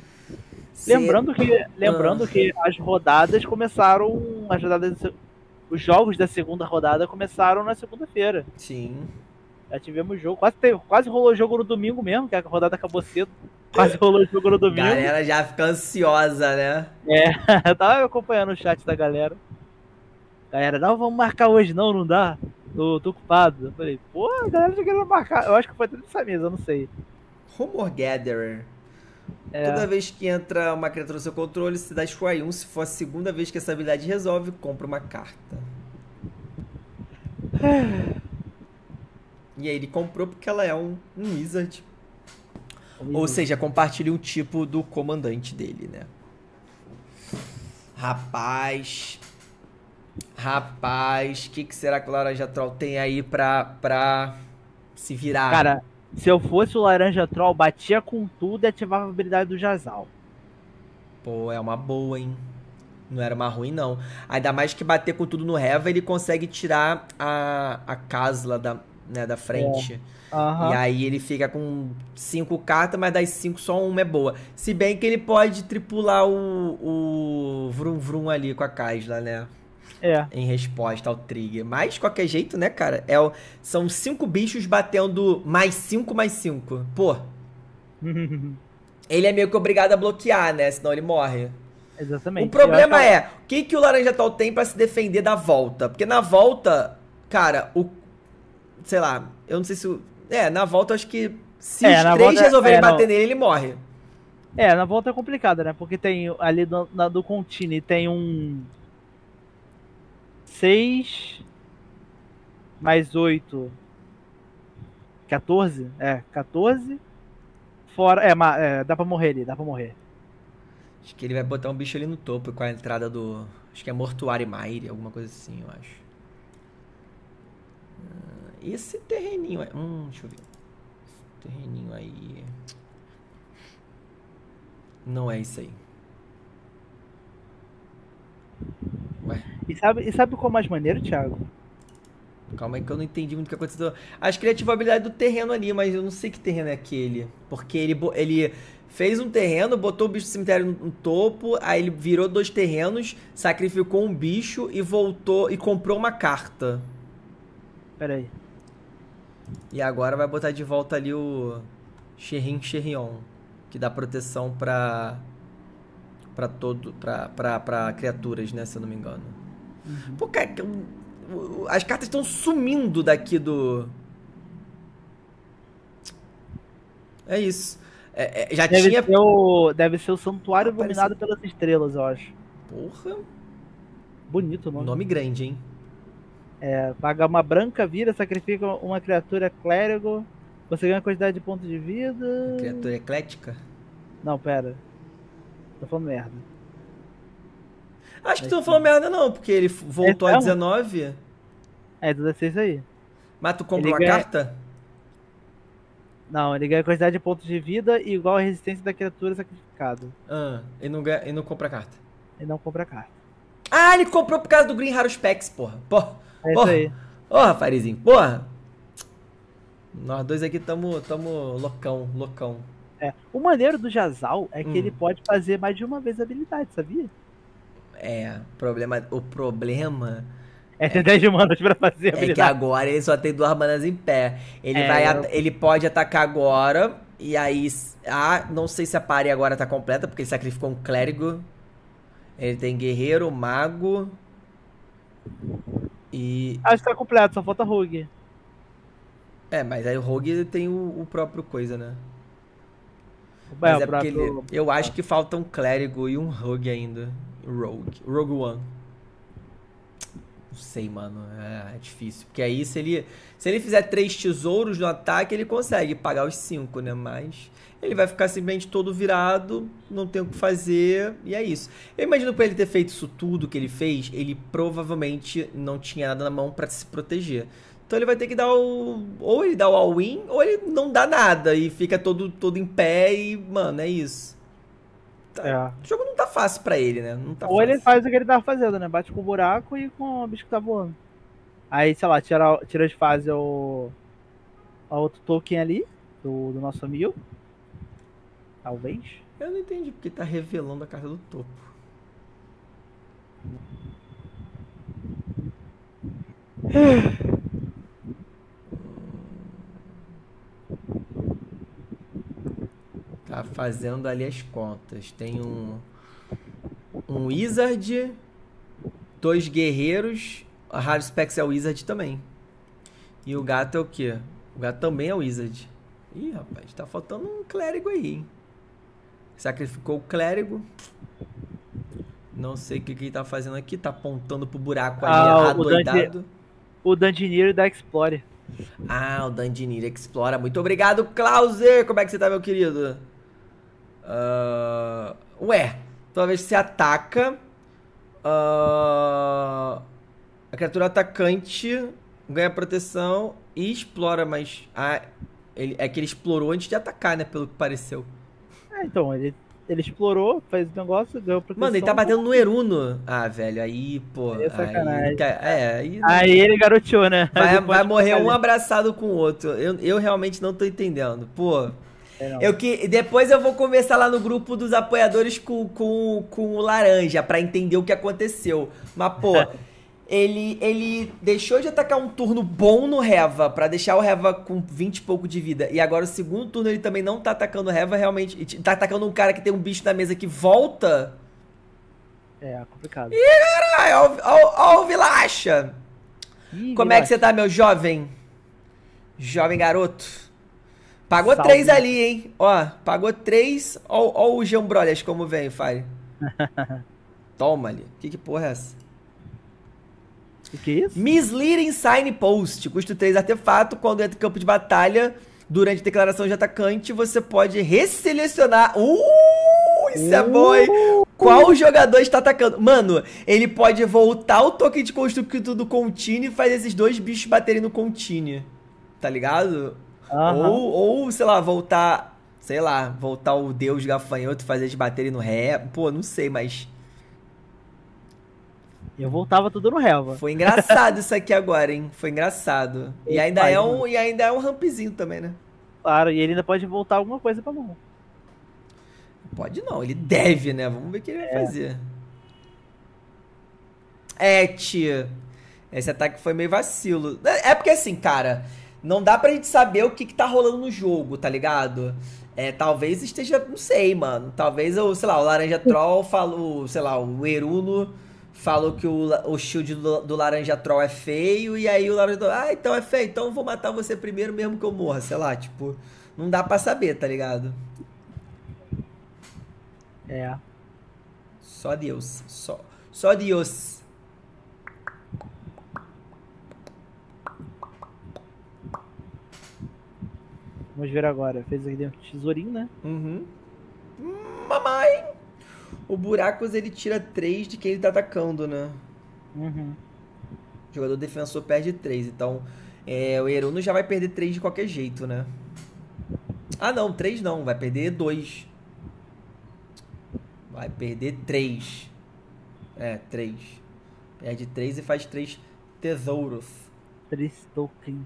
Lembrando que as rodadas começaram. Os jogos da segunda rodada começaram na segunda-feira. Sim. Já tivemos jogo. Quase rolou jogo no domingo mesmo, que a rodada acabou cedo. Quase rolou jogo no domingo. Galera já fica ansiosa, né? Eu tava acompanhando o chat da galera. Galera, não, vamos marcar hoje, não dá. Tô ocupado. Eu falei, pô, a galera já querendo marcar. Eu acho que foi tudo dessa mesa, eu não sei. Rumor Gatherer. Toda vez que entra uma criatura no seu controle, você dá Scry 1. Se for a segunda vez que essa habilidade resolve, compra uma carta. E aí ele comprou porque ela é um wizard. Ou seja, compartilha um tipo do comandante dele, né? Rapaz, o que será que o Laranja Troll tem aí pra se virar? Cara, se eu fosse o Laranja Troll, batia com tudo e ativava a habilidade do Jazal. Pô, é uma boa, hein? Não era uma ruim, não. Ainda mais que bater com tudo no Reva, ele consegue tirar a Casla da frente. Uhum. E aí ele fica com 5 cartas, mas das 5 só uma é boa. Se bem que ele pode tripular o Vrum Vrum ali com a Casla, né? Em resposta ao trigger. Mas, de qualquer jeito, né, cara? São 5 bichos batendo mais 5. Pô. Ele é meio que obrigado a bloquear, né? Senão ele morre. Exatamente. O problema é, o que o Laranja Troll tem pra se defender da volta? Porque na volta, cara, sei lá, eu não sei se... na volta eu acho que se os 3 resolverem bater nele, ele morre. Na volta é complicado, né? Porque tem ali do Contini tem um 6 mais 8 14? 14 fora, dá pra morrer ali, Acho que ele vai botar um bicho ali no topo com a entrada do... Acho que é Mortuário Maire, alguma coisa assim, eu acho. Esse terreninho... deixa eu ver. Esse terreninho aí... Não é isso aí. Ué. E sabe qual é mais maneiro, Thiago? Calma aí que eu não entendi muito o que aconteceu. Acho que ele ativou a habilidade do terreno ali, mas eu não sei que terreno é aquele. Porque ele fez um terreno, botou o bicho do cemitério no topo, aí ele virou 2 terrenos, sacrificou um bicho e voltou e comprou uma carta. Pera aí. E agora vai botar de volta ali o Xerrion, que dá proteção pra criaturas, né, se eu não me engano. Uhum. Pô, cara, as cartas estão sumindo daqui do... É isso. Deve ser o Santuário Iluminado pelas Estrelas, eu acho. Porra. Bonito o nome. Nome grande, hein? Paga uma branca, vira, sacrifica uma criatura clérigo. Você ganha quantidade de pontos de vida. Criatura eclética? Não, pera. Tô falando merda. Acho que tu não falou merda não, porque ele voltou a 19. É 16 aí. Mas tu comprou uma carta? Não, ele ganha quantidade de pontos de vida igual a resistência da criatura sacrificada. E não compra carta. Ele não compra carta. Ah, ele comprou por causa do Green Haruspex, porra. É isso aí. Porra, Farizinho, porra. Nós dois aqui tamo loucão. O maneiro do Jazal é que ele pode fazer mais de uma vez a habilidade, sabia? O problema é ter 10 de manas pra fazer a habilidade. É que agora ele só tem 2 manas em pé. Ele pode atacar agora, e aí... não sei se a party agora tá completa, porque ele sacrificou um clérigo. Ele tem guerreiro, mago... E... Acho que tá completo, só falta rogue. Mas aí o rogue tem o próprio coisa, né? Mas porque eu acho que falta um clérigo e um rogue ainda. Rogue One. Não sei, mano. É difícil. Porque aí, se ele fizer 3 tesouros no ataque, ele consegue pagar os 5, né? Mas ele vai ficar simplesmente todo virado, não tem o que fazer, e é isso. Eu imagino pra ele ter feito isso tudo que ele fez, ele provavelmente não tinha nada na mão pra se proteger. Então ele vai ter que dar ou ele dá o all-in, ou ele não dá nada e fica todo em pé e, mano, é isso. O jogo não tá fácil pra ele, né? Não tá ou fácil. Ele faz o que ele tava fazendo, né? Bate com o buraco e com o bicho que tá voando. Aí, sei lá, tira de fase a outro token ali, do nosso amigo. Talvez. Eu não entendi porque tá revelando a carta do topo. Tá fazendo ali as contas. Tem um Wizard, 2 guerreiros. A Haruspex é o Wizard também. E o gato é o quê? O gato também é o Wizard. Ih, rapaz, tá faltando um clérigo aí, hein? Sacrificou o clérigo. Não sei o que ele tá fazendo aqui. Tá apontando pro buraco ali, adoidado. O Dungeoneer da Explorer. O Dungeoneer explora. Muito obrigado, Klauser. Como é que você tá, meu querido? Toda vez que você ataca, a criatura atacante ganha proteção e explora, mas é que ele explorou antes de atacar, né? Pelo que pareceu. Então, ele explorou, fez o negócio, ganhou proteção. Mano, ele tá batendo no Eruno. Velho, aí, pô. É sacanagem. Aí ele garoteou, né? Vai morrer um abraçado com o outro. Eu realmente não tô entendendo. Pô. Depois eu vou conversar lá no grupo dos apoiadores com o Laranja pra entender o que aconteceu. Mas, pô, ele deixou de atacar um turno bom no Reva pra deixar o Reva com 20 e pouco de vida. E agora o segundo turno ele também não tá atacando o Reva, realmente. Tá atacando um cara que tem um bicho na mesa que volta. É complicado. Ih, caralho, ó o Vilacha. Como é que você tá, meu jovem? Jovem garoto. Pagou 3 ali, hein? Pagou 3. Ó o Jean Brothers como vem, Fire. Toma ali. Que porra é essa? O que é isso? Misleading Signpost. Custa 3 artefato. Quando entra em campo de batalha, durante declaração de atacante, você pode resselecionar... Isso é bom, hein? Qual jogador está atacando? Mano, ele pode voltar o token de construto do Contine e fazer esses 2 bichos baterem no Contine. Tá ligado? Ou, sei lá, voltar o Deus Gafanhoto e fazer eles baterem no ré. Pô, não sei, mas... Eu voltava tudo no Reva. Foi engraçado isso aqui agora, hein? Foi engraçado. E ainda é um rampzinho também, né? Claro, e ele ainda pode voltar alguma coisa pra mão. Pode não, ele deve, né? Vamos ver o que ele vai fazer. Tia. Esse ataque foi meio vacilo. É porque assim, cara... Não dá pra gente saber o que tá rolando no jogo, tá ligado? Talvez esteja... Não sei, mano. Talvez, o Laranja Troll falou... Sei lá, o Eruno falou que o shield do Laranja Troll é feio. E aí o Laranja Troll... então é feio. Então eu vou matar você primeiro mesmo que eu morra. Sei lá, tipo... Não dá pra saber, tá ligado? Só Deus. Só Deus. Vamos ver agora. Fez aqui dentro um tesourinho, né? Mamãe! O Buracos, ele tira 3 de quem ele tá atacando, né? O jogador defensor perde 3. Então, o Eruno já vai perder 3 de qualquer jeito, né? Ah, não, 3 não. Vai perder 2. Vai perder 3. É, 3. Perde 3 e faz 3 tesouros. 3 tokens.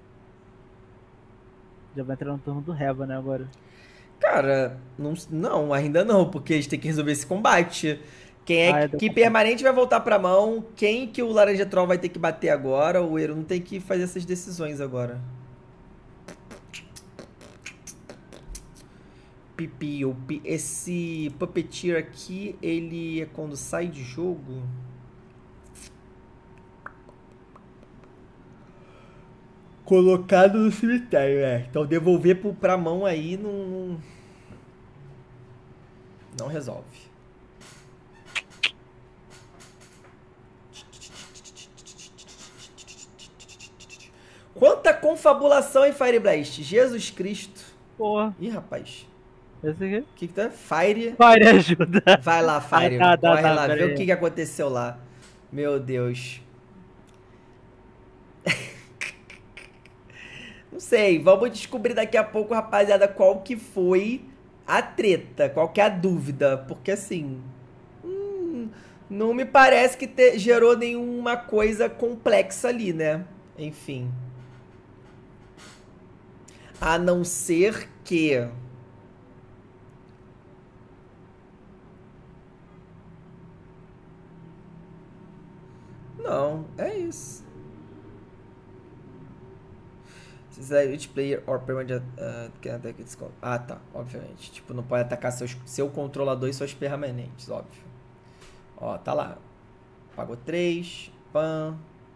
Já vai entrar no turno do Reva, né, agora? Cara, não, ainda não, porque a gente tem que resolver esse combate. Quem é que combate. permanente vai voltar pra mão? Quem que o Laranja Troll vai ter que bater agora? O Eru não tem que fazer essas decisões agora. Pipi, esse Puppeteer aqui, ele é quando sai de jogo. Colocado no cemitério, Então devolver pra mão aí não resolve. Quanta confabulação em Fire Blast. Jesus Cristo. Porra. Ih, rapaz. Esse aqui? O que tá? Fire. Fire ajuda. Vai lá, Fire. Corre lá, vê o que aconteceu lá. Meu Deus. Não sei, vamos descobrir daqui a pouco, rapaziada, qual que foi a treta, qual que é a dúvida. Porque assim, não me parece que gerou nenhuma coisa complexa ali, né? Enfim. A não ser que... Não, é isso. Each player or permanent can attack its control. Ah, tá, obviamente. Tipo, não pode atacar seu controlador e suas permanentes, óbvio. Ó, tá lá. Pagou 3. Pam.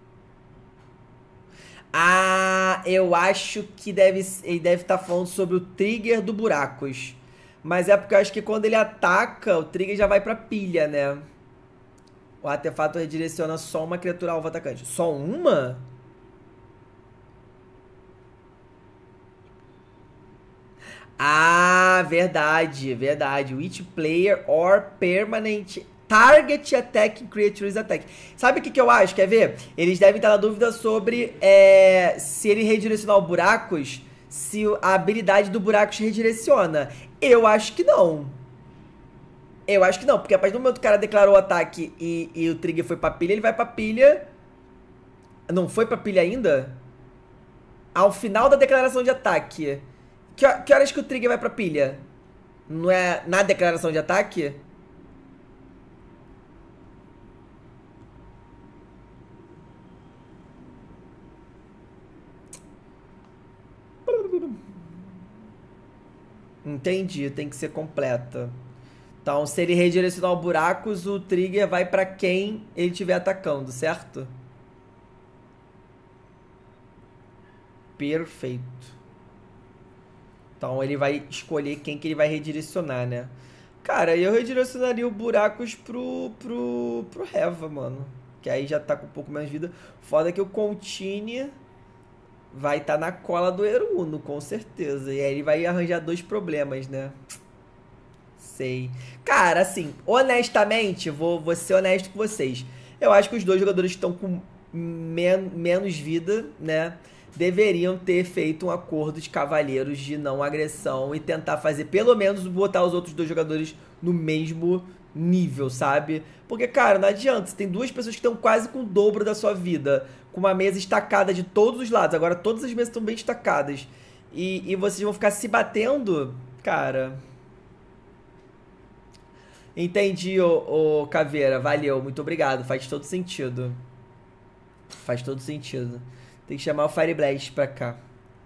Ah, eu acho que ele deve estar falando sobre o trigger do Buracos. Mas é porque eu acho que quando ele ataca, o trigger já vai pra pilha, né? O artefato redireciona só uma criatura alvo atacante. Só uma? Ah, verdade, verdade. Which player or permanent target attacking creatures attack. Sabe o que eu acho? Quer ver? Eles devem estar na dúvida sobre se ele redirecionar o Buracos, se a habilidade do Buracos redireciona. Eu acho que não. Eu acho que não, porque a partir do momento que o cara declarou o ataque e o trigger foi pra pilha, ele vai pra pilha. Não foi pra pilha ainda? Ao final da declaração de ataque. Que horas que o trigger vai pra pilha? Não é na declaração de ataque? Entendi, tem que ser completa. Então, se ele redirecionar o Buracos, o trigger vai pra quem ele estiver atacando, certo? Perfeito. Então, ele vai escolher quem que ele vai redirecionar, né? Cara, eu redirecionaria o Buracos pro Reva, mano. Que aí já tá com um pouco mais de vida. Foda que o Contine vai estar na cola do Eruno, com certeza. E aí ele vai arranjar 2 problemas, né? Sei. Cara, assim, honestamente, vou ser honesto com vocês. Eu acho que os 2 jogadores que estão com menos vida, né, deveriam ter feito um acordo de cavalheiros de não agressão e tentar fazer, pelo menos, botar os outros 2 jogadores no mesmo nível, sabe? Porque, cara, não adianta. Você tem 2 pessoas que estão quase com o dobro da sua vida, com uma mesa estacada de todos os lados. Agora, todas as mesas estão bem estacadas. E vocês vão ficar se batendo, cara... Entendi, ô Caveira. Valeu, muito obrigado. Faz todo sentido. Faz todo sentido. Tem que chamar o Fire Blast pra cá.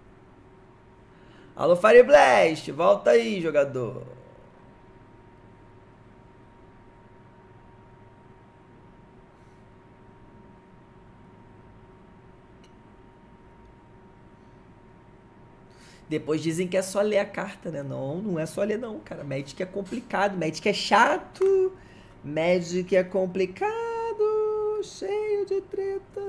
Alô, Fire Blast! Volta aí, jogador. Depois dizem que é só ler a carta, né? Não, não é só ler não, cara. Magic é complicado, Magic é chato, Magic é complicado, cheio de treta.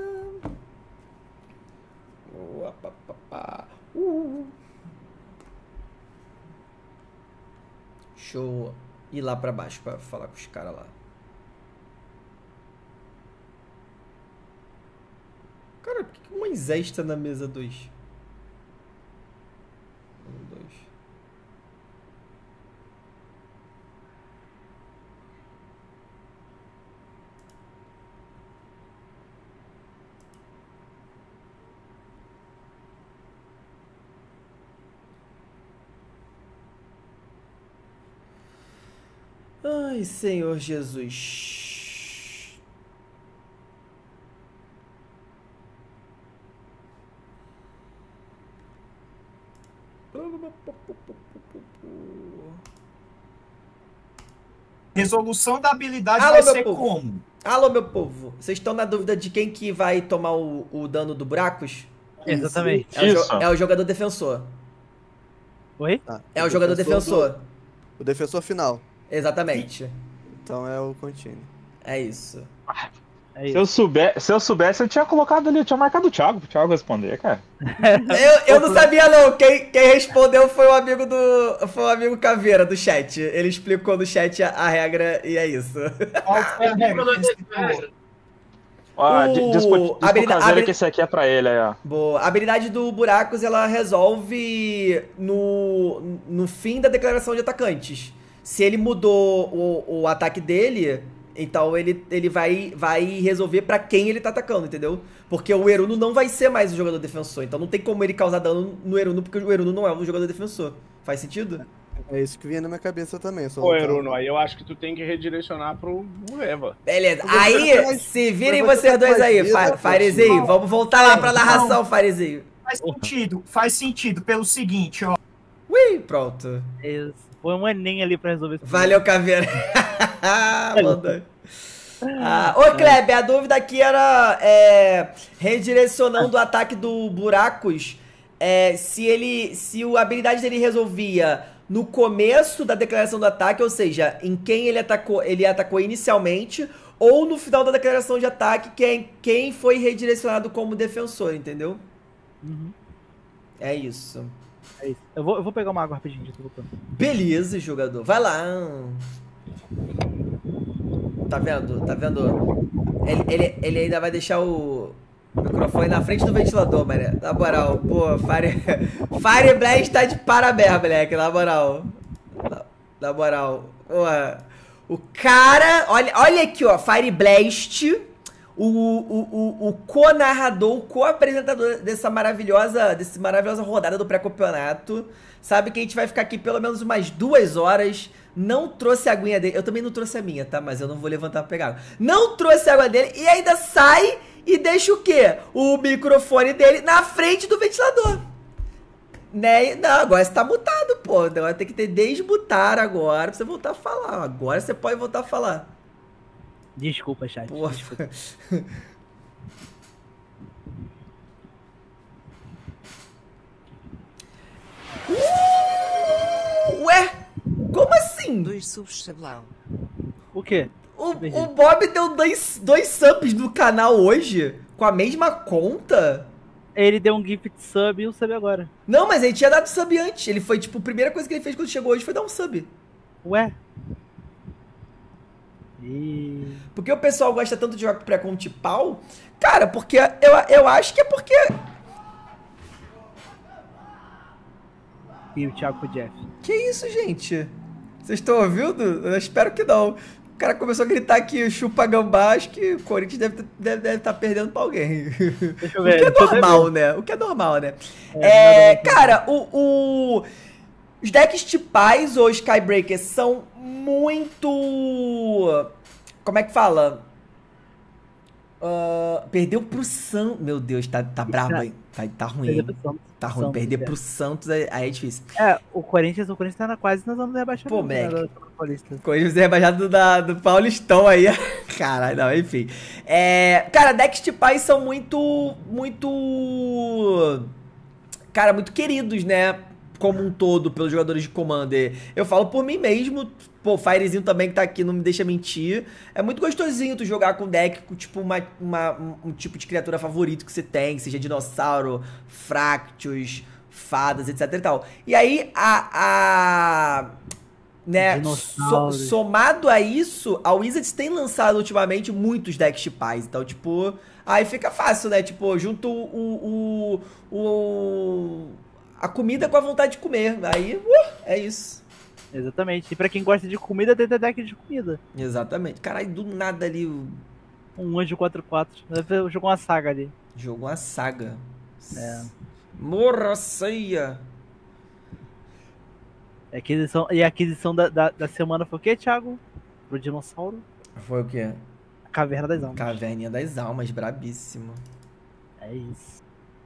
Deixa eu ir lá pra baixo pra falar com os caras lá. Cara, por que o Moisés tá na mesa 2? 1, 2. Ai, Senhor Jesus. Resolução da habilidade vai ser como? Alô, meu povo. Vocês estão na dúvida de quem que vai tomar o dano do Buracos? Exatamente. É o jogador defensor. Oi? É o jogador defensor. O defensor final. Exatamente. Então é o Contini. É isso. Se eu soubesse, eu tinha colocado ali, eu tinha marcado o Thiago, pro Thiago responder, cara. Eu não sabia, não. Quem respondeu foi o amigo Foi o amigo Caveira do chat. Ele explicou no chat a regra e é isso. Qual foi a regra? Diz pro Caveira que esse aqui é pra ele aí, ó. Boa. A habilidade do Buracos, ela resolve no fim da declaração de atacantes. Se ele mudou o ataque dele, então ele vai resolver pra quem ele tá atacando, entendeu? Porque o Eruno não vai ser mais o jogador defensor. Então não tem como ele causar dano no Eruno, porque o Eruno não é um jogador defensor. Faz sentido? É isso que vinha na minha cabeça também. Pô, Eruno, aí eu acho que tu tem que redirecionar pro Eva. Beleza. Aí, se virem vocês dois aí, Farizinho, vamos voltar lá pra narração, Farizinho. Faz sentido, pelo seguinte, ó. Ui, pronto. Isso. Foi um aninho ali pra resolver isso. Valeu, Caveira. Mandou. Ô, Kleber, a dúvida aqui era redirecionando o ataque do Buracos, se a habilidade dele resolvia no começo da declaração do ataque, ou seja, em quem ele atacou inicialmente, ou no final da declaração de ataque, que é quem foi redirecionado como defensor, entendeu? Uhum. É isso. É isso. Eu vou pegar uma água rapidinho, já tô voltando. Beleza, jogador. Vai lá. Tá vendo? Tá vendo? Ele ainda vai deixar o microfone na frente do ventilador, mané. Na moral, pô, Fire Blast tá de parabéns, moleque. Na moral. Na moral. Porra. O cara... Olha aqui, ó. Fire Blast. O co-narrador, o co-apresentador desse maravilhosa rodada do pré-campeonato. Sabe que a gente vai ficar aqui pelo menos umas 2 horas. Não trouxe a aguinha dele. Eu também não trouxe a minha, tá? Mas eu não vou levantar pra pegar água. Não trouxe a água dele e ainda sai e deixa o quê? O microfone dele na frente do ventilador. Né? Não, agora você tá mutado, pô. Agora tem que desmutar agora pra você voltar a falar. Agora você pode voltar a falar. Desculpa, chat. Porra. Desculpa. Ué? Como assim? 2 subs Sablão. O quê? O Bob deu dois subs no canal hoje? Com a mesma conta? Ele deu um gift sub e um sub agora. Não, mas ele tinha dado sub antes. Ele foi, tipo, a primeira coisa que ele fez quando chegou hoje foi dar um sub. Ué? Por que o pessoal gosta tanto de jogar com pré-conte pau? Cara, porque eu acho que é porque... E o Thiago pro Jeff. Que isso, gente? Vocês estão ouvindo? Eu espero que não. O cara começou a gritar aqui, chupa gambá, acho que o Corinthians deve estar perdendo pra alguém. Deixa eu ver. O que é normal, né? O que é normal, né? Cara, os decks tipais ou Skybreakers são muito... Como é que fala? Perdeu pro Santos. Meu Deus, tá brabo, hein? Tá ruim. Tá ruim. Perder pro Santos aí é difícil. O Corinthians tá quase na zona do rebaixamento. Pô, Mac. Corinthians é rebaixado do Paulistão aí. Caralho, não, enfim. Cara, decks tipais são muito... Cara, muito queridos, né? Como um todo, pelos jogadores de Commander. Eu falo por mim mesmo. Pô, o Firezinho também que tá aqui, não me deixa mentir. É muito gostosinho tu jogar com deck com tipo um tipo de criatura favorito que você tem, seja dinossauro, Fractus, fadas, etc e tal. E aí, né, somado a isso, a Wizards tem lançado ultimamente muitos decks tipais. Então, tipo, aí fica fácil, né? Tipo, junto a comida com a vontade de comer. Aí, é isso. Exatamente. E pra quem gosta de comida, tem deck de comida. Exatamente. Caralho, do nada ali. Um anjo 4/4. Jogou uma saga ali. Jogou uma saga. Morra ceia. E a aquisição da semana foi o quê, Thiago? pro dinossauro. Foi o quê? Caverna das Almas. Caverninha das Almas, brabíssimo. É isso.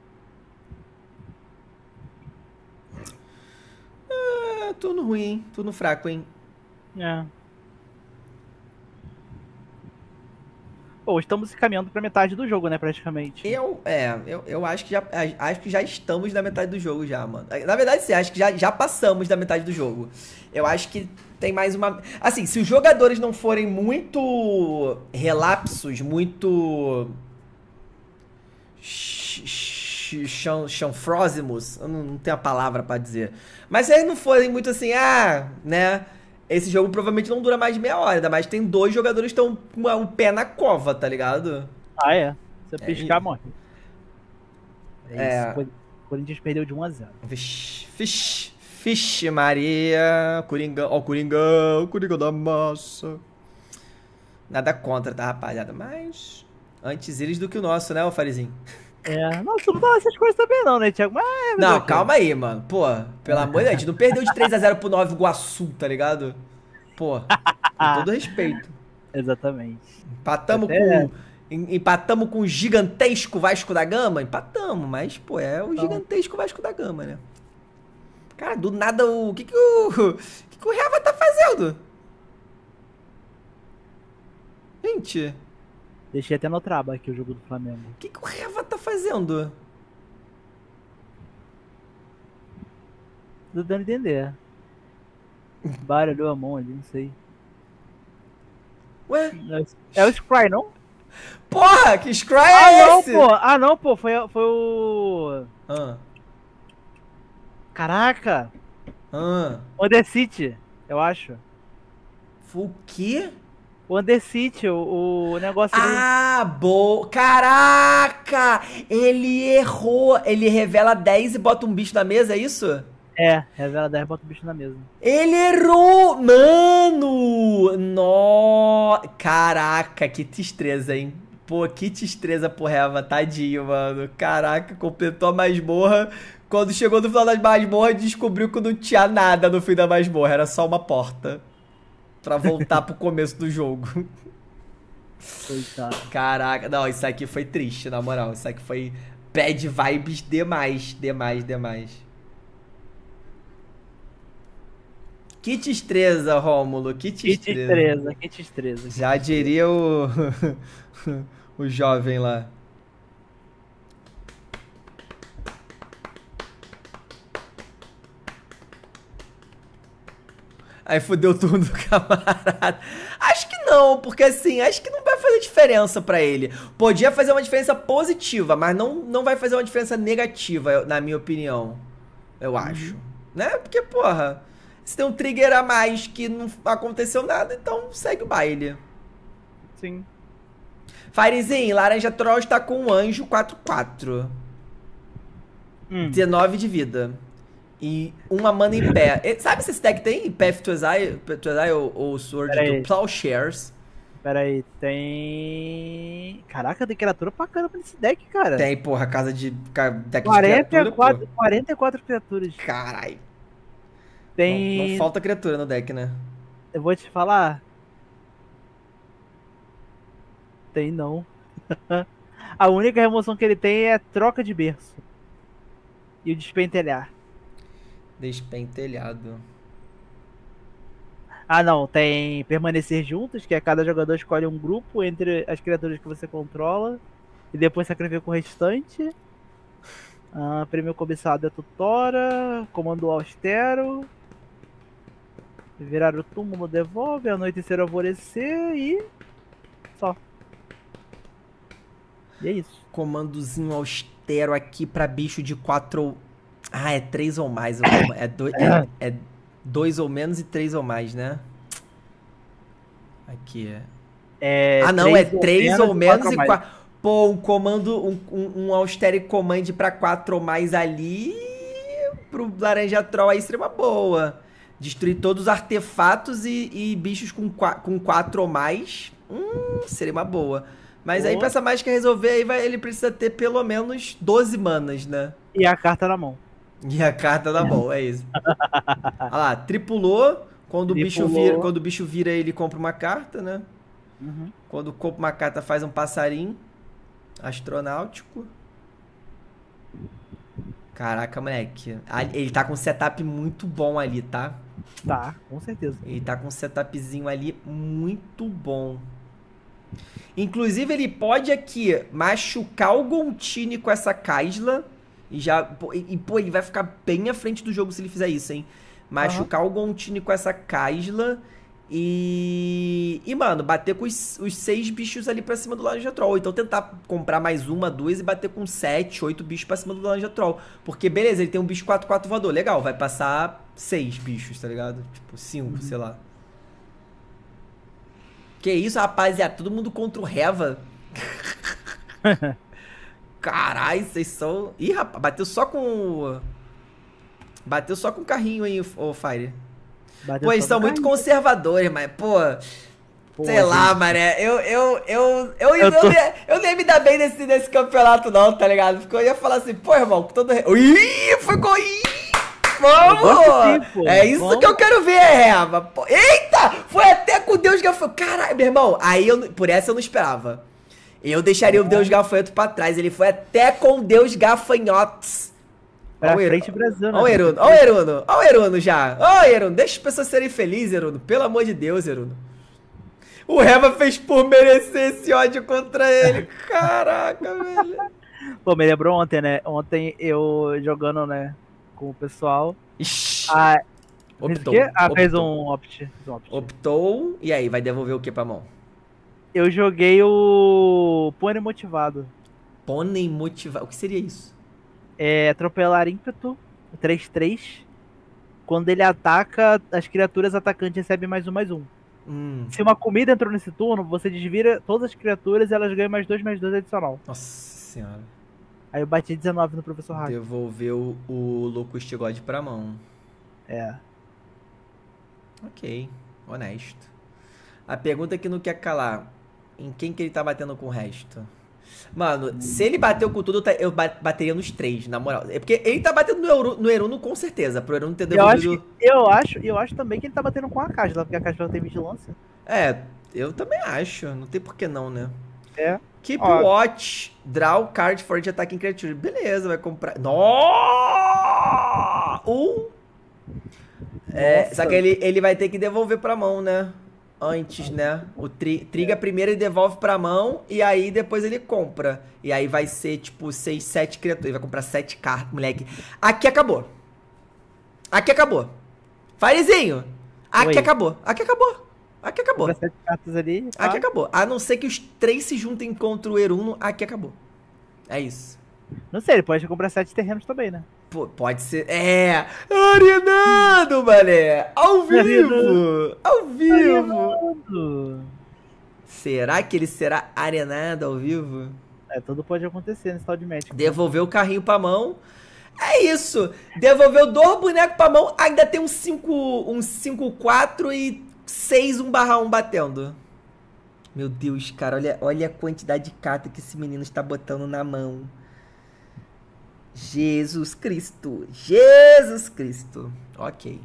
Turno ruim, hein? Turno fraco, hein? É. Pô, estamos caminhando pra metade do jogo, né, praticamente. Eu acho que já estamos na metade do jogo já, mano. Na verdade, sim, acho que já passamos da metade do jogo. Eu acho que tem mais uma... Assim, se os jogadores não forem muito relapsos, muito... chanfrósimos, eu não tenho a palavra pra dizer. Mas se eles não forem muito assim, né... Esse jogo provavelmente não dura mais de meia hora, ainda mais que tem 2 jogadores que estão com o pé na cova, tá ligado? Ah, é. Se eu piscar, morre. É. Isso. O Corinthians perdeu de 1-0. Vixe Maria, Coringão, ó o Coringão da massa. Nada contra, tá, rapaziada? Mas antes eles do que o nosso, né, ô Farizinho? Não, tu não fala essas coisas também não, né, Thiago? Mas, não, calma aí, mano. Pô, pelo amor de Deus, a gente não perdeu de 3-0 pro Nova Iguaçu, tá ligado? Pô, com todo respeito. Exatamente. Empatamos com o gigantesco Vasco da Gama? Empatamos, mas, pô, é o gigantesco Vasco da Gama, né? Cara, do nada, o que o Reva tá fazendo? Gente... Deixei até no traba aqui o jogo do Flamengo. O que o Reva tá fazendo? Tô dando a entender. Baralhou a mão ali, não sei. Ué? É o Scry, não? Porra, que Scry é esse? Não, pô. Foi o... Caraca! O Undercity, eu acho. Foi o quê? O Undercity, o negócio boa. Caraca! Ele errou. Ele revela 10 e bota um bicho na mesa, é isso? Revela 10 e bota um bicho na mesa. Ele errou! Mano! Caraca, que destreza, hein? Pô, que destreza pro Reva, tadinho, mano. Caraca, completou a masmorra. Quando chegou no final das masmorras, descobriu que não tinha nada no fim da masmorra. Era só uma porta. Pra voltar pro começo do jogo. Coitado. Caraca, não, isso aqui foi triste, na moral. Isso aqui foi bad vibes demais. Que destreza, Rômulo, que destreza. Que destreza. Já diria o jovem lá. Aí fudeu o turno do camarada. Acho que não, porque assim, acho que não vai fazer diferença pra ele. Podia fazer uma diferença positiva, mas não vai fazer uma diferença negativa, na minha opinião. Eu acho. Né? Porque, porra, se tem um trigger a mais que não aconteceu nada, então segue o baile. Sim. Firezinho, Laranja Troll está com um anjo 4/4. 19 de vida. E uma mana em pé. Sabe se esse deck tem Path to Exile ou Sword to Plowshares? Pera aí, tem... Caraca, tem criatura pra caramba nesse deck, cara. Tem, porra, casa de deck 44 criaturas. Caralho. Tem... Não falta criatura no deck, né? Eu vou te falar. Tem não. A única remoção que ele tem é troca de berço. E o despentelhar. Despentelhado. Ah, não. Tem permanecer juntos, que é cada jogador escolhe um grupo entre as criaturas que você controla. E depois sacrifica o restante. Prêmio cobiçado é tutora. Comando austero. Virar o túmulo devolve. Anoitecer alvorecer e... Só. E é isso. Comandozinho austero aqui pra bicho de 4... é 3 ou mais. É 2 ou menos e 3 ou mais, né? Aqui é... não, é 3 ou menos e 4. Pô, um comando, um Austere Command pra 4 ou mais ali, pro Laranja Troll aí seria uma boa. Destruir todos os artefatos e bichos com 4 ou mais, seria uma boa. Mas aí pra essa mágica resolver, aí ele precisa ter pelo menos 12 manas, né? E a carta na mão. E a carta na mão, é isso. Olha lá, tripulou, Quando o bicho vira, ele compra uma carta, né? Uhum. Quando compra uma carta, faz um passarinho astronáutico. Caraca, moleque. Ele tá com um setup muito bom ali, tá? Tá, com certeza. Ele tá com um setupzinho ali muito bom. Inclusive, ele pode aqui machucar o Gontini com essa Kaysla. Pô, ele vai ficar bem à frente do jogo se ele fizer isso, hein? Machucar o Gontini com essa Kaysla e mano, bater com os 6 bichos ali pra cima do Laranja Troll. Então tentar comprar mais 1, 2 e bater com 7, 8 bichos pra cima do Laranja Troll. Porque, beleza, ele tem um bicho 4/4 voador. Legal, vai passar 6 bichos, tá ligado? Tipo, 5, sei lá. Que isso, rapaziada? Todo mundo contra o Reva. Caralho, vocês são... Ih, rapaz, bateu só com o carrinho aí, ô Fire. Pô, eles são muito conservadores, mas, pô sei lá, mané. Eu não ia me dar bem nesse campeonato, não, tá ligado? Porque eu ia falar assim, pô, irmão, com todo... Ih, foi gol! Vamos! É isso que eu quero ver, Reva. Pô, eita! Foi até com o Deus Gafanhoto. Caralho, meu irmão, aí por essa eu não esperava. Eu deixaria o Deus Gafanhoto pra trás. Ele foi até com o Deus Gafanhotos. Olha frente Brasil, né? Olha o Eruno já. Ó, Eruno, deixa as pessoas serem felizes, Eruno. Pelo amor de Deus, Eruno. O Reva fez por merecer esse ódio contra ele. Caraca, velho. Pô, me lembrou ontem, né? Ontem eu jogando, né, com o pessoal. Ixi. Optou. Fez um opt. Optou. E aí, vai devolver o que pra mão? Eu joguei o Pônei Motivado. Pônei Motivado? O que seria isso? É atropelar ímpeto, 3/3. Quando ele ataca, as criaturas atacantes recebem mais 1/+1. Se uma comida entrou nesse turno, você desvira todas as criaturas e elas ganham mais 2/2 adicional. Nossa senhora. Aí eu bati 19 no Professor Hack. Devolveu o Locust God pra mão. É. Ok, honesto. A pergunta que não quer calar: em quem que ele tá batendo com o resto? Mano, se ele bateu com tudo, eu bateria nos 3, na moral. É porque ele tá batendo no Eruno com certeza, pro Eruno ter devolvido... Eu acho também que ele tá batendo com a Kaysla, porque a Kaysla tem vigilância. É, eu também acho. Não tem por que não, né? É. Keep watch, draw card for the attacking creature. Beleza, vai comprar... Nossa! Só que ele vai ter que devolver pra mão, né? Antes, né? O triga primeiro e devolve pra mão. E aí depois ele compra. E aí vai ser tipo 6, 7 criaturas. Ele vai comprar 7 cartas, moleque. Aqui acabou. Aqui acabou. Firezinho. Aqui acabou. Aqui acabou. Aqui acabou. 7 cartas ali. Aqui acabou. A não ser que os 3 se juntem contra o Eruno. Aqui acabou. É isso. Não sei, ele pode comprar 7 terrenos também, né? Pô, pode ser. Arenado, mané! Ao vivo! Ao vivo! Arenado. Será que ele será arenado ao vivo? Tudo pode acontecer nesse tal de Magic. Devolveu o carrinho pra mão. É isso! Devolveu 2 bonecos pra mão. Ainda tem um 5/4 e 6 1/1 batendo. Meu Deus, cara, olha a quantidade de carta que esse menino está botando na mão. Jesus Cristo. Jesus Cristo. Ok.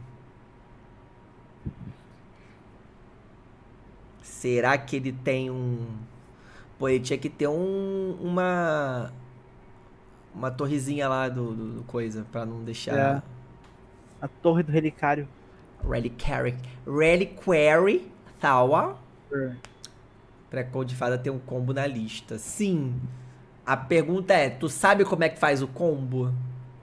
Será que ele tem um... Pô, ele tinha que ter uma torrezinha lá do coisa, pra não deixar... A torre do relicário. Reliquary Tower. Pré-Code Fada tem um combo na lista. Sim. A pergunta é, tu sabe como é que faz o combo?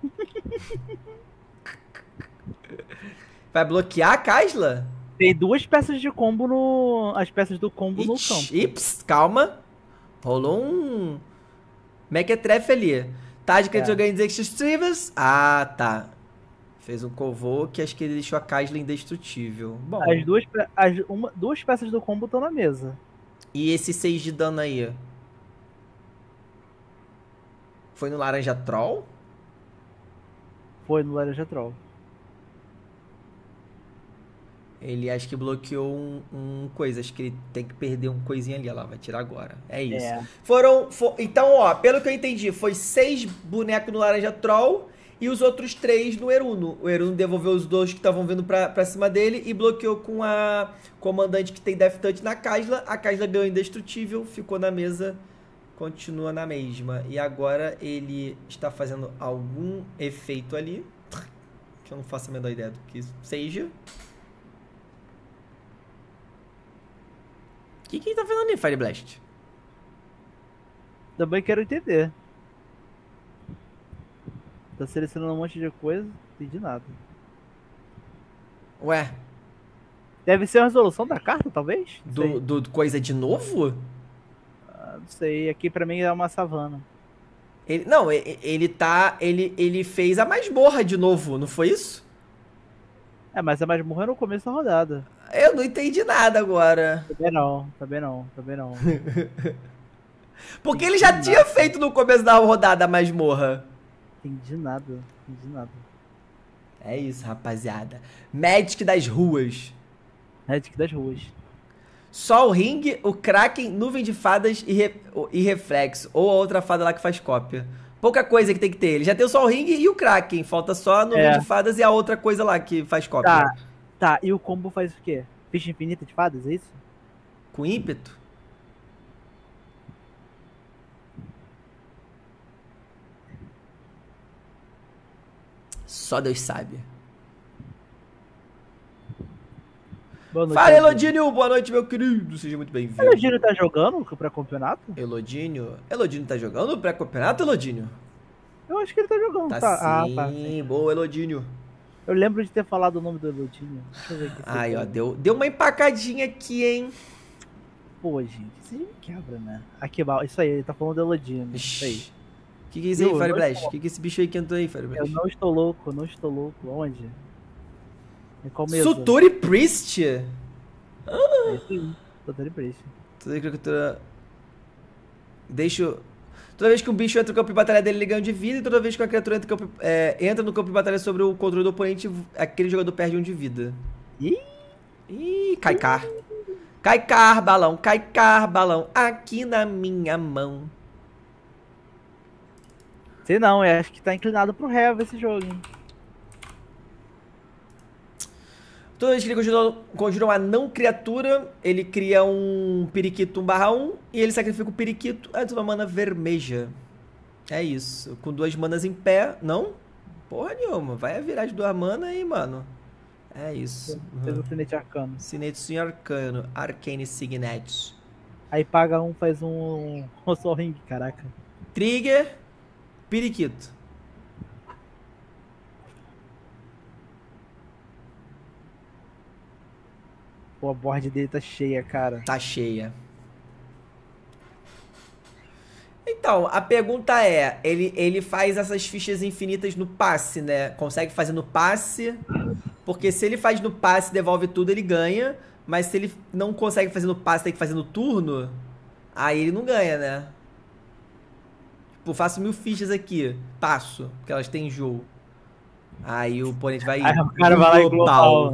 Vai bloquear a Kaysla? Tem 2 peças de combo as peças do combo no campo. Ips, calma. Rolou um mequetrefe ali. Tá, de que ele ganha Extrivas. Ah, tá. Fez um Convoke, acho que ele deixou a Kaysla indestrutível. Bom. As 2 peças do combo estão na mesa. E esse 6 de dano aí? Foi no Laranja Troll? Foi no Laranja Troll. Ele acho que bloqueou um coisa. Acho que ele tem que perder um coisinha ali. Olha lá, vai tirar agora. É isso. Então, ó, pelo que eu entendi, foi 6 bonecos no Laranja Troll e os outros 3 no Eruno. O Eruno devolveu os 2 que estavam vindo pra cima dele e bloqueou com a comandante que tem Death Touch na Kasla. A Kasla ganhou indestrutível, ficou na mesa, continua na mesma. E agora ele está fazendo algum efeito ali, que eu não faço a menor ideia do que seja. O que ele tá fazendo ali, Fire Blast? Também quero entender. Tá selecionando um monte de coisa, não entendi nada. Ué, Deve ser a resolução da carta, talvez? Não sei. do coisa de novo? Não sei, aqui pra mim é uma savana. Ele fez a masmorra de novo, não foi isso? É, mas a masmorra é no começo da rodada. Eu não entendi nada agora. Também não. Porque ele já tinha feito no começo da rodada a masmorra. Entendi nada. É isso, rapaziada. Magic das ruas. Magic das ruas. Sol Ring, o Kraken, nuvem de fadas e reflexo. Ou a outra fada lá que faz cópia. Pouca coisa que tem que ter. Ele já tem o Sol Ring e o Kraken. Falta só a nuvem de fadas e a outra coisa lá que faz cópia. Tá. E o combo faz o quê? Ficha infinita de fadas, é isso? Com ímpeto? Só Deus sabe. Boa noite, Fala, Elodínio! Boa noite, meu querido. Seja muito bem-vindo. Elodínio tá jogando pra campeonato? Elodínio tá jogando o pré-campeonato, Elodínio? Eu acho que ele tá jogando. Tá sim. Tá. Boa, Elodínio. Eu lembro de ter falado o nome do Elodínio. Deixa eu ver aqui. Aí, ó, deu uma empacadinha aqui, hein? Pô, gente, você me quebra, né? Aqui, isso aí, ele tá falando do Elodínio. Isso aí. O que é isso aí, Fire Blast? O que é esse bicho aí que entrou aí, Fire Blast? Eu não estou louco. Onde? Em qual mesa? Suturi Priest? É isso aí, Suturi Priest. Toda criatura... Toda vez que um bicho entra no campo de batalha dele, ele ganha 1 de vida. E toda vez que uma criatura entra no campo de batalha sobre o controle do oponente, aquele jogador perde 1 de vida. Ih, Kaikar. Kaikar, balão. Aqui na minha mão. Sei não, acho que tá inclinado pro Heavy esse jogo, hein? Toda vez que ele conjura uma não criatura, ele cria um periquito 1/1 e ele sacrifica o periquito antes de uma mana vermelha. É isso. Com 2 manas em pé. Não? Porra nenhuma. Vai virar de 2 manas aí, mano. É isso. Fez o Sinete Arcano. Sinete Arcano. Arcane Signet. Aí paga um, faz um Sol Ring, caraca. Trigger. Periquito. Pô, a board dele tá cheia, cara. Tá cheia. Então, a pergunta é, ele faz essas fichas infinitas no passe, né? Consegue fazer no passe, porque se ele faz no passe, devolve tudo, ele ganha. Mas se ele não consegue fazer no passe, tem que fazer no turno, aí ele não ganha, né? Tipo, faço 1000 fichas aqui, passo, porque elas têm jogo. Aí o oponente vai... Aí o cara vai lá e global.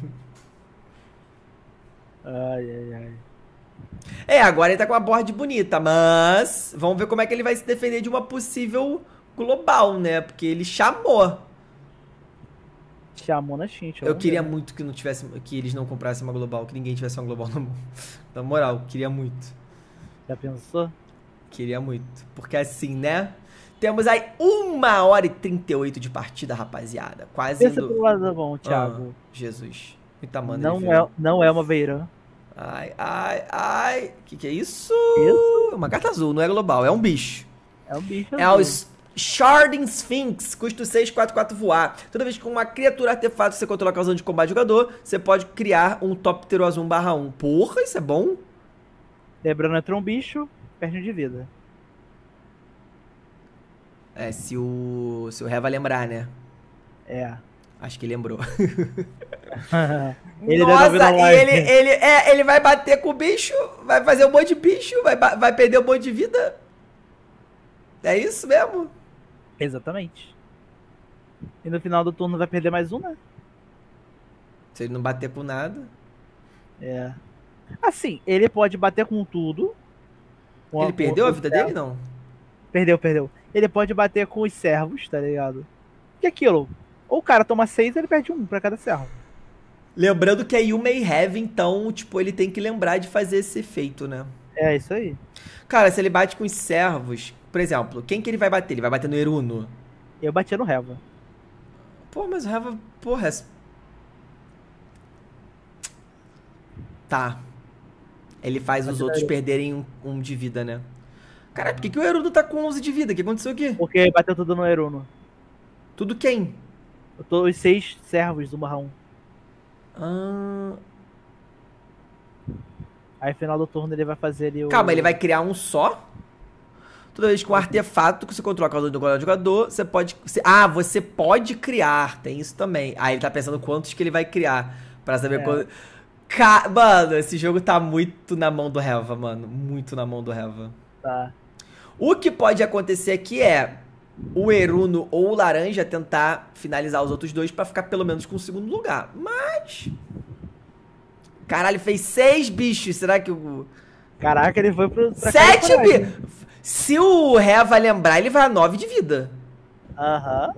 Ai. Agora ele tá com uma board bonita, mas vamos ver como é que ele vai se defender de uma possível global, né? Porque ele chamou. Chamou na Shincha. Eu queria muito que que eles não comprassem uma global, que ninguém tivesse uma global na mão. Na moral, queria muito. Já pensou? Queria muito. Porque assim, né? Temos aí 1h38 de partida, rapaziada. Quase Pensa pro lado bom, Thiago. Jesus. Muita mana. Não é uma Veirã. Ai. Que é isso? Uma carta azul, não é global, é um bicho. É um bicho azul. É o Sharding Sphinx, custo 6/4/4 voar. Toda vez que uma criatura artefato você controla causando de combate jogador, você pode criar um Toptero azul 1/1. Porra, isso é bom. Lembrando, entrou um bicho, perde 1 de vida. Se o Ré vai lembrar, né? Acho que ele lembrou. Nossa, ele vai bater com o bicho, vai fazer um monte de bicho, vai perder um monte de vida. É isso mesmo? Exatamente. E no final do turno vai perder mais 1, né? Se ele não bater com nada. Assim, ele pode bater com tudo. Ele perdeu a vida dele, não? Perdeu. Ele pode bater com os servos, tá ligado? Que é aquilo? Ou o cara toma 6, ele perde 1 pra cada servo. Lembrando que é You May Have, então, tipo, ele tem que lembrar de fazer esse efeito, né? É isso aí. Cara, se ele bate com os servos, por exemplo, quem que ele vai bater? Ele vai bater no Eruno? Eu batia no Reva. Pô, mas o Reva, porra... Tá. Ele faz os outros perderem um de vida, né? Cara, por que o Eruno tá com 11 de vida? O que aconteceu aqui? Porque bateu tudo no Eruno. Tudo quem? Eu tô os 6 servos do Marra 1. Aí, final do turno, ele vai fazer ali o... Calma, ele vai criar um só? Toda vez que um artefato que você controla a causa do jogador, você pode... você pode criar. Tem isso também. Aí ele tá pensando quantos que ele vai criar. Pra saber quando... Mano, esse jogo tá muito na mão do Reva, mano. Muito na mão do Reva. Tá. O que pode acontecer aqui é o Eruno ou o Laranja tentar finalizar os outros dois pra ficar pelo menos com o segundo lugar. Mas... Caralho, fez 6 bichos. Será que o... Caraca, ele foi pro... 7 bichos! Se o Reva lembrar, ele vai a 9 de vida. Aham.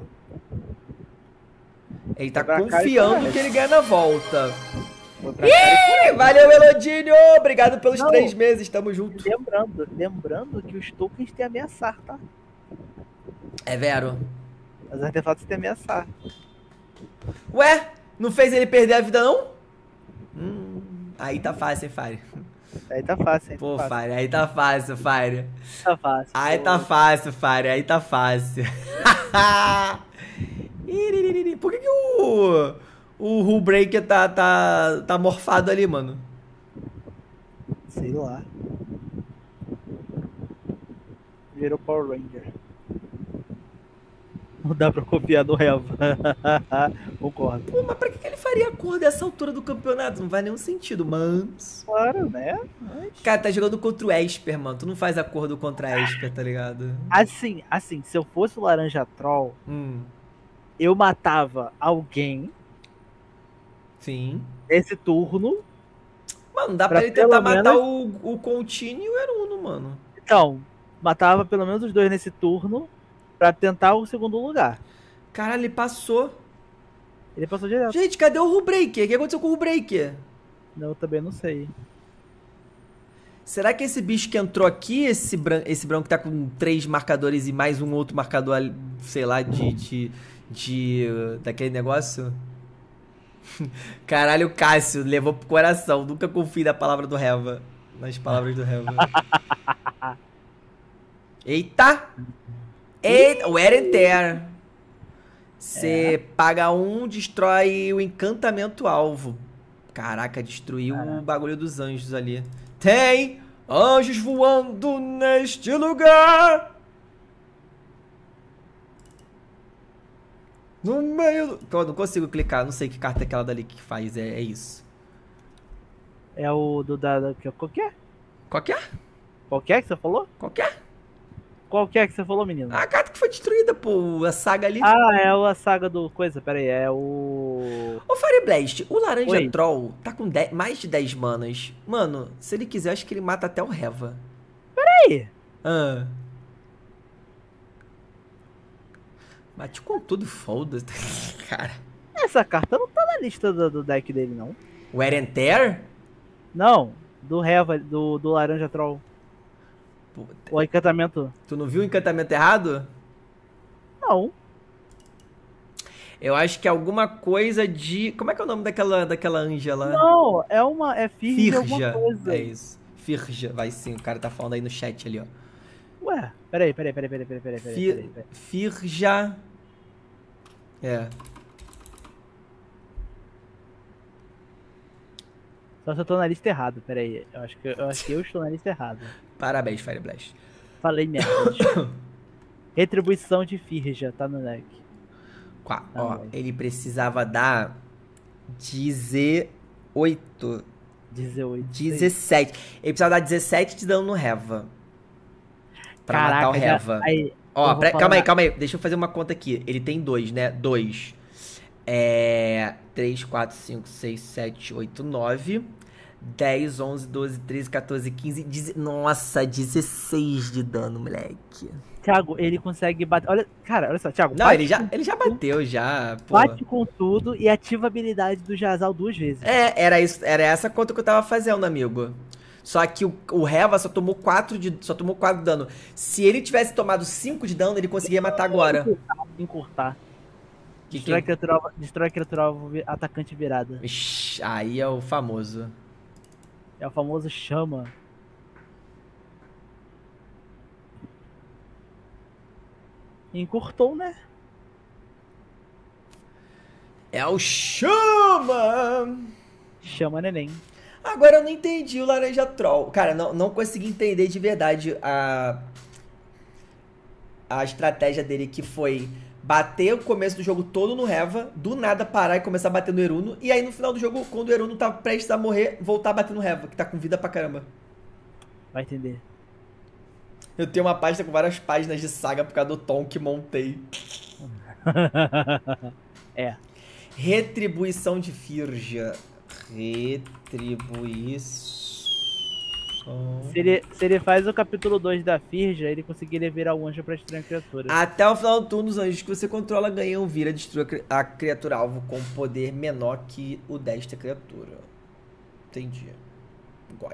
Ele tá confiando que ele ganha na volta. Ih, valeu, Elodinho! Obrigado pelos 3 meses, tamo junto. Lembrando que os tokens têm ameaçar, tá? É vero. Os artefatos têm ameaçar. Ué, não fez ele perder a vida, não? Aí tá fácil, hein, Fire? Aí tá fácil, hein? Pô, Fire, aí tá fácil, Fire. Tá fácil. Aí tá fácil, Fire, aí tá fácil. Por que o Rule Breaker tá morfado ali, mano? Sei lá. Virou Power Ranger. Não dá pra copiar do Reva. Concordo. Pô, mas pra que ele faria a cor dessa altura do campeonato? Não faz nenhum sentido, mas... Claro, né? Mas... Cara, tá jogando contra o Esper, mano. Tu não faz acordo contra Esper, tá ligado? Assim, se eu fosse o Laranja Troll, eu matava alguém. Sim. Esse turno. Mano, dá pra ele tentar matar o Contine e o Eruno, mano. Então, matava pelo menos os 2 nesse turno pra tentar o segundo lugar. Caralho, ele passou. Ele passou direto. Gente, cadê o Rule Breaker? O que aconteceu com o Rule Breaker? Eu também não sei. Será que esse bicho que entrou aqui, esse branco que tá com 3 marcadores e mais um outro marcador, sei lá, daquele negócio? Caralho, o Cássio levou pro coração. Nunca confie na palavra do Reva. Nas palavras do Reva. Eita! Eita! O Eren. Você paga 1, destrói o encantamento alvo. Caraca, destruiu o bagulho dos anjos ali. Tem anjos voando neste lugar. No meio do... Eu não consigo clicar, não sei que carta é aquela dali que faz, é isso. É o do qualquer? Qualquer? Qualquer que você falou? Qualquer? Qualquer que você falou, menino? A carta que foi destruída, pô, a saga ali. Ah, é a saga do coisa, pera aí, é o... Ô, Fire Blast, o Laranja Troll tá com mais de 10 manas. Mano, se ele quiser, acho que ele mata até o Reva. Pera aí. Bate com tudo, foda-se, cara. Essa carta não tá na lista do deck dele, não. O Eren? Não, do Reva, do Laranja Troll. Puta. O encantamento. Tu não viu o encantamento errado? Não. Eu acho que é alguma coisa de... Como é que é o nome daquela anja lá? Não, é Firja alguma coisa. É isso. Firja, vai sim, o cara tá falando aí no chat ali, ó. Ué, peraí. Firja... É. Só se eu tô na lista errada, peraí. Eu acho que eu estou na lista errada. Parabéns, Fire Blast. Falei merda. Retribuição de Firja, tá no deck. Ó, ele precisava dar 18. 17. Ele precisava dar 17 de dano no Reva. Pra matar o Reva. Ó, calma aí. Deixa eu fazer uma conta aqui. Ele tem 2, né? 2. 3, 4, 5, 6, 7, 8, 9. 10, 11, 12, 13, 14, 15, 10... Nossa, 16 de dano, moleque. Thiago, ele consegue bater... Olha, cara, olha só, Thiago. Não, ele já bateu, já, pô. Bate com tudo e ativa a habilidade do Jazal 2 vezes. Era essa conta que eu tava fazendo, amigo. Só que o Reva só tomou 4 de dano. Se ele tivesse tomado 5 de dano, ele conseguia matar agora. Encurtar. Que Destrói a criatura atacante virada. Ixi, aí é o famoso. É o famoso chama. Encurtou, né? É o chama! Chama neném. Agora eu não entendi o Laranja Troll. Cara, não consegui entender de verdade a estratégia dele, que foi bater o começo do jogo todo no Reva, do nada parar e começar a bater no Eruno, e aí no final do jogo, quando o Eruno tá prestes a morrer, voltar a bater no Reva, que tá com vida pra caramba. Vai entender. Eu tenho uma página com várias páginas de saga por causa do tom que montei. É. Retribuição de Firja. Se ele faz o capítulo 2 da Firja, ele conseguiria virar o anjo pra destruir a criatura. Até o final do turno, os anjos que você controla ganham vira, destrua a criatura alvo com poder menor que o desta criatura. Entendi. God.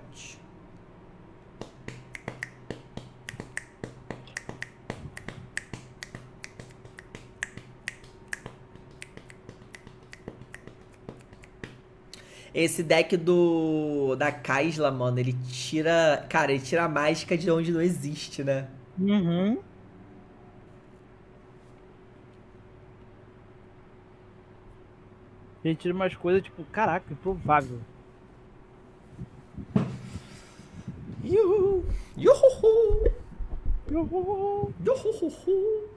Esse deck da Kaisla, mano, ele tira... Cara, ele tira a mágica de onde não existe, né? Uhum. Ele tira umas coisas, tipo, caraca, improvável. Yuhu! Yuhuhu! Uhul. Yuhuhu!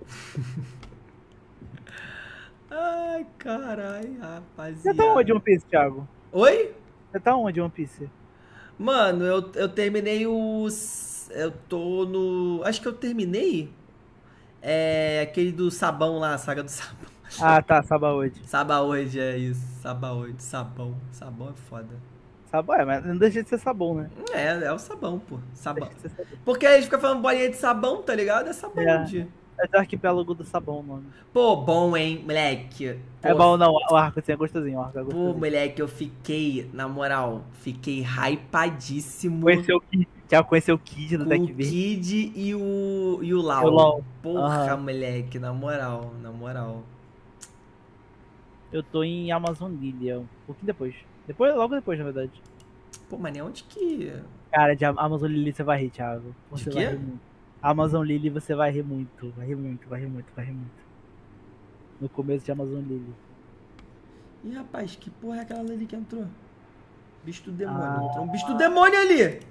Ai, caralho, rapaziada. Você tá onde, One Piece, Thiago? Oi? Você tá onde, One Piece? Mano, eu terminei os... Eu tô no... Acho que eu terminei... aquele do sabão lá, a saga do sabão. Ah, tá, Sabaody. Sabaody, é isso. Sabaody, sabão. Sabão é foda. Sabão, mas não deixa de ser sabão, né? É o sabão, pô. Sabão. Deixa de ser sabão. Porque a gente fica falando bolinha de sabão, tá ligado? É Sabaody. É do arquipélago do sabão, mano. Pô, bom, hein, moleque. Pô, É bom, não. O arco assim é gostosinho. O arco é pô, gostosinho. moleque, eu fiquei, na moral, fiquei hypadíssimo Conheceu o Kid. Thiago conheceu o Kid no com deck o verde. Kid e o Lau. O Lau. Porra, Aham. moleque, na moral. Eu tô em Amazon Lilia, um pouquinho depois. Logo depois, na verdade. Pô, mas nem onde que... Cara, de Amazon Lily você vai rir, Thiago. De Você quê? vai rir muito. Amazon Lily você vai rir muito. Vai rir muito. No começo de Amazon Lily. Ih, rapaz, que porra é aquela ali que entrou? Bicho do demônio. Ah. Entrou um bicho do demônio ali!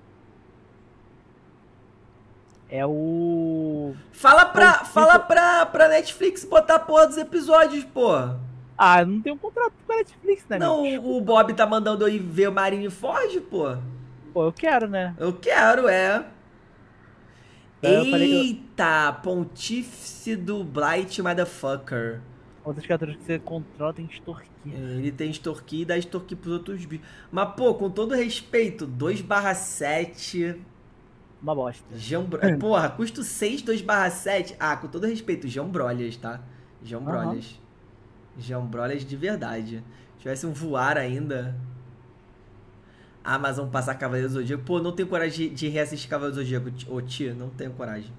É o... Fala pra Netflix botar a porra dos episódios, porra. Ah, não tem um contrato com a Netflix, né, Não, meu? o Bob tá mandando eu ir ver o Marineford, pô. Pô, eu quero, né? Eu quero, é. Eu falei Eita, Pontífice do Blight Motherfucker. Outras criaturas que você controla tem que extorquir. Ele tem extorquir e dá extorquir pros outros bichos. Mas, pô, com todo respeito, 2/7... Uma bosta. Porra, custo 6, 2/7. Ah, com todo respeito, Jambrolhas, tá? Jambrolhas. Jambrolhas de verdade. Se tivesse um voar ainda. Amazon passar Cavaleiro do Zodíaco. Pô, não tenho coragem de reassistir Cavaleiro do Zodíaco. Ô, tia, não tenho coragem.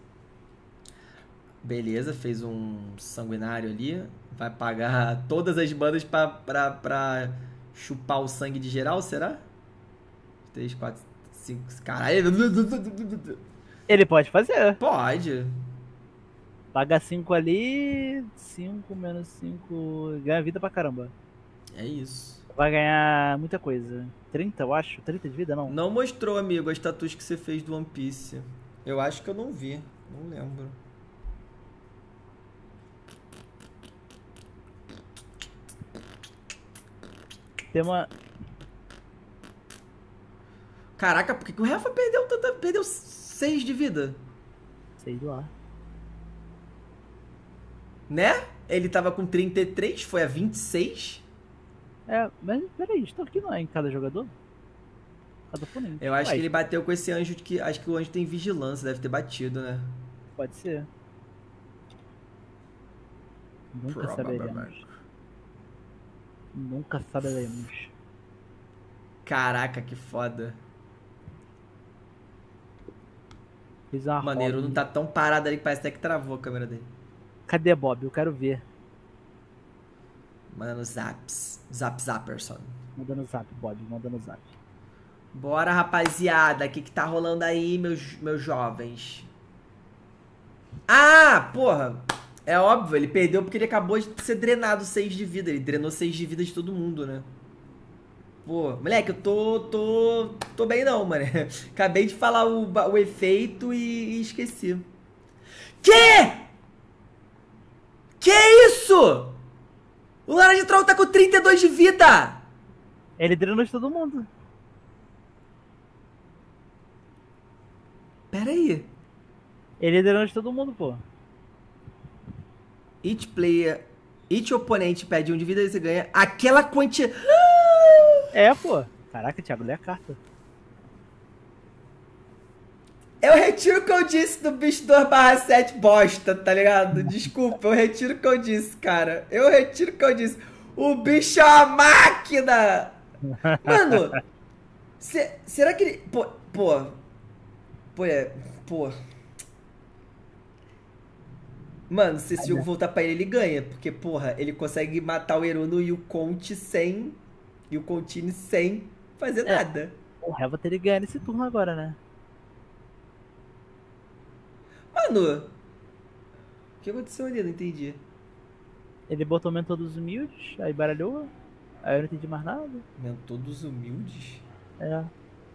Beleza, fez um sanguinário ali. Vai pagar todas as bandas pra chupar o sangue de geral, será? 3, 4, 5... Caralho. Ele pode fazer. Pode. Paga 5 ali, 5 menos 5, ganha vida pra caramba. É isso. Vai ganhar muita coisa. 30, eu acho? 30 de vida, não? Não mostrou, amigo, as tatuas que você fez do One Piece. Eu acho que eu não vi. Não lembro. Tem uma... Caraca, por que o Rafa perdeu 6 de vida? Sei lá. Né? Ele tava com 33, foi a 26. É, mas peraí, isso aqui não é em cada jogador? A do Funin. Eu acho que ele bateu com esse anjo que. Acho que o anjo tem vigilância, deve ter batido, né? Pode ser. Nunca saberemos. Nunca saberemos. Caraca, que foda. Fiz uma Maneiro, roda. não tá tão parado ali que parece até que travou a câmera dele. Cadê Bob? Eu quero ver. Manda no Zaps. Zapperson. Manda no zap, Bob. Manda no zap. Bora, rapaziada. O que tá rolando aí, meus jovens? Ah, porra. É óbvio, ele perdeu porque ele acabou de ser drenado 6 de vida. Ele drenou 6 de vida de todo mundo, né? Pô, moleque, eu tô bem não, mano. Acabei de falar o efeito e esqueci. Que isso? O Laranja Troll tá com 32 de vida. Ele drenou de todo mundo. Pera aí. Ele drenou de todo mundo, pô. Each oponente perde 1 de vida e você ganha aquela quantia. É, pô. Caraca, Thiago, lê a carta. Eu retiro o que eu disse do bicho 2/7 bosta, tá ligado? Desculpa, eu retiro o que eu disse, cara. Eu retiro o que eu disse. O bicho é uma máquina! Mano, será que ele... Pô. Mano, se esse jogo voltar pra ele ganha. Porque, porra, ele consegue matar o Eruno e o Conte sem... E o Contine sem fazer nada. O Reva teria que ganhar nesse turno agora, né? Mano, o que aconteceu ali? Não entendi. Ele botou o mentor dos humildes, aí baralhou. Aí eu não entendi mais nada. Mentor dos humildes? É.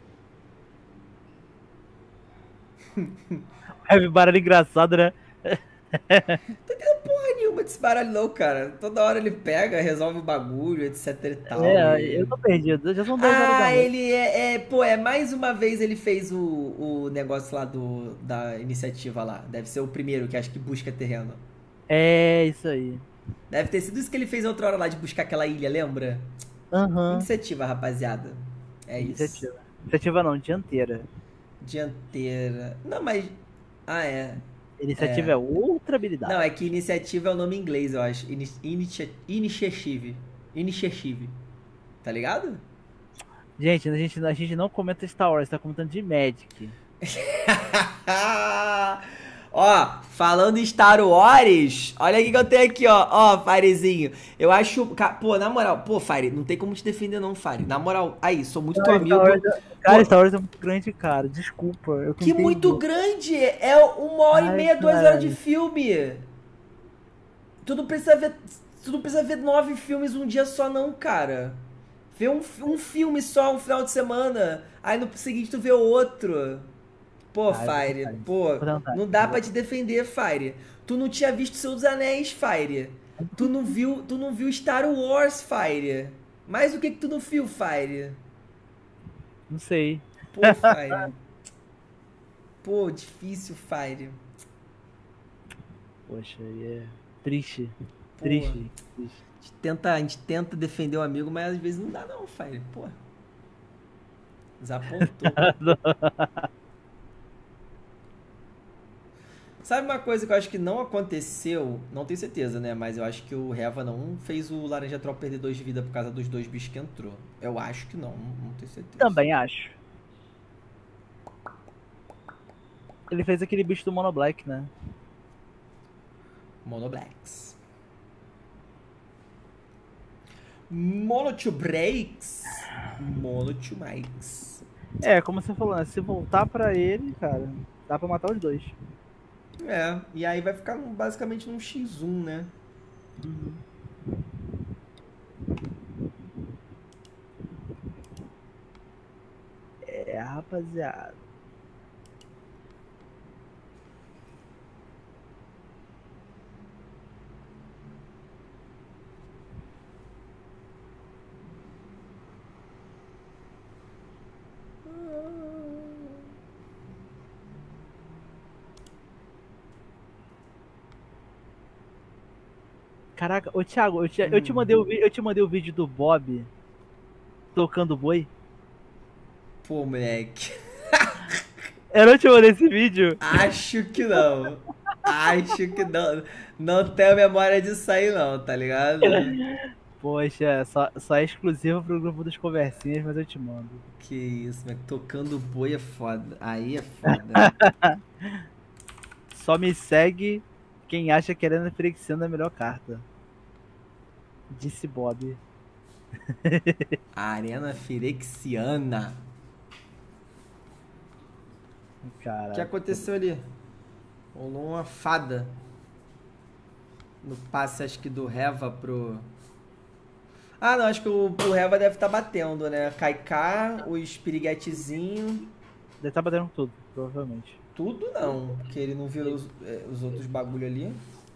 Heavy baralho engraçado, né? Tô entendendo porra nenhuma desse baralho não, cara. Toda hora ele pega, resolve o bagulho, etc e tal. Eu tô perdido. Já são 2 horas da noite. Ele mais uma vez ele fez o negócio lá da iniciativa lá. Deve ser o primeiro que acho que busca terreno. É, isso aí. Deve ter sido isso que ele fez outra hora lá, de buscar aquela ilha, lembra? Aham. Iniciativa, rapaziada. É Iniciativa. isso. Iniciativa não, dianteira. Dianteira. Não, mas... Ah, é. Iniciativa é outra habilidade. Não, é que iniciativa é o nome em inglês, eu acho. Initiative. Initiative. Tá ligado? Gente, a gente não comenta Star Wars, tá comentando de Magic. Ó, falando em Star Wars, olha o que eu tenho aqui, ó. Ó, Firezinho. Eu acho... Pô, na moral... Pô, Fire, não tem como te defender não, Fire. Na moral, aí, sou muito teu amigo. Cara, Star Wars é muito grande, cara. Desculpa. Eu que muito grande! É 1h30, 2 horas de filme. Tu não precisa ver 9 filmes um dia só não, cara. Vê um filme só, um final de semana. Aí no seguinte tu vê outro. Pô, Fire, pô, não dá pra te defender, Fire. Tu não tinha visto Senhor dos Anéis, Fire. Tu não viu Star Wars, Fire. Mas o que tu não viu, Fire? Não sei. Pô, Fire. Pô, difícil, Fire. Poxa, é triste. Triste. A gente tenta defender o amigo, mas às vezes não dá não, Fire. Pô. Desapontou. Sabe uma coisa que eu acho que não aconteceu? Não tenho certeza, né? Mas eu acho que o Reva não fez o Laranja Troll perder 2 de vida por causa dos 2 bichos que entrou. Eu acho que não tenho certeza. Também acho. Ele fez aquele bicho do Mono Black, né? Mono Blacks. Mono to Breaks. Mono to Mikes. É, como você falou, né? Se voltar pra ele, cara, dá pra matar os 2. É, e aí vai ficar basicamente num X1, né? Uhum. É, rapaziada. Caraca, ô Thiago, eu te mandei o vídeo do Bob tocando boi. Pô, moleque. Eu não te mandei esse vídeo? Acho que não. Acho que não. Não tenho memória disso aí não, tá ligado? Poxa, só é exclusivo pro grupo dos conversinhas, mas eu te mando. Que isso, mas tocando boi é foda. Aí é foda. Só me segue quem acha que Arena Firexiana é a melhor carta. Disse Bob. Arena Firexiana. Cara. O que aconteceu ali? Rolou uma fada. No passe, acho que do Reva pro... Ah, não, acho que o Reva deve estar batendo, né? Kaiká, o Spiriguetezinho. Deve estar batendo tudo, provavelmente. Tudo não, porque ele não viu os outros bagulho ali.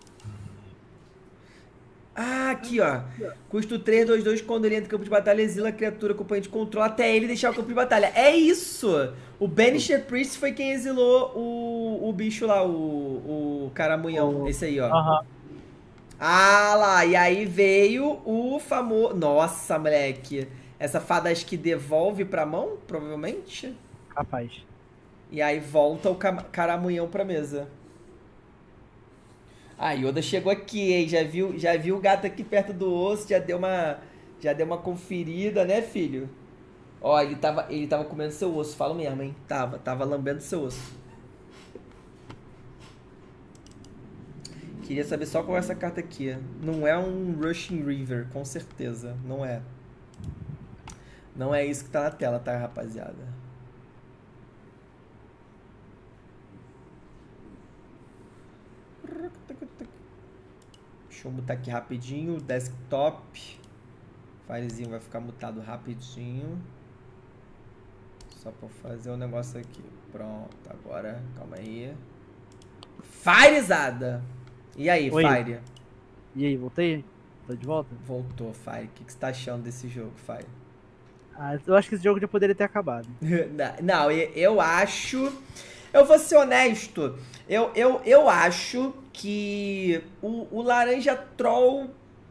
Ah, aqui, ó. Custo 3/2/2 quando ele entra no campo de batalha, exila a criatura, acompanhante controla até ele deixar o campo de batalha. É isso! O Banisher Priest foi quem exilou o bicho lá, o caramunhão. Esse aí, ó. Aham. Ah lá, e aí veio o famoso... Nossa, moleque. Essa fada acho que devolve pra mão, provavelmente. Capaz. E aí volta o caramunhão pra mesa. Ah, Yoda chegou aqui, hein? Já viu o gato aqui perto do osso, já deu uma conferida, né, filho? Ó, ele tava comendo seu osso, falo mesmo, hein? Tava lambendo seu osso. Queria saber só qual é essa carta aqui. Não é um Rushing River, com certeza. Não é. Não é isso que tá na tela, tá, rapaziada? Deixa eu mutar aqui rapidinho. Desktop. Filezinho vai ficar mutado rapidinho. Só pra fazer um negócio aqui. Pronto, agora, calma aí. Firezada! E aí, Oi. Fire? E aí, voltei? Tô de volta? Voltou, Fire. O que você tá achando desse jogo, Fire? Ah, eu acho que esse jogo já poderia ter acabado. Não, eu acho... Eu vou ser honesto. Eu acho que o Laranja Troll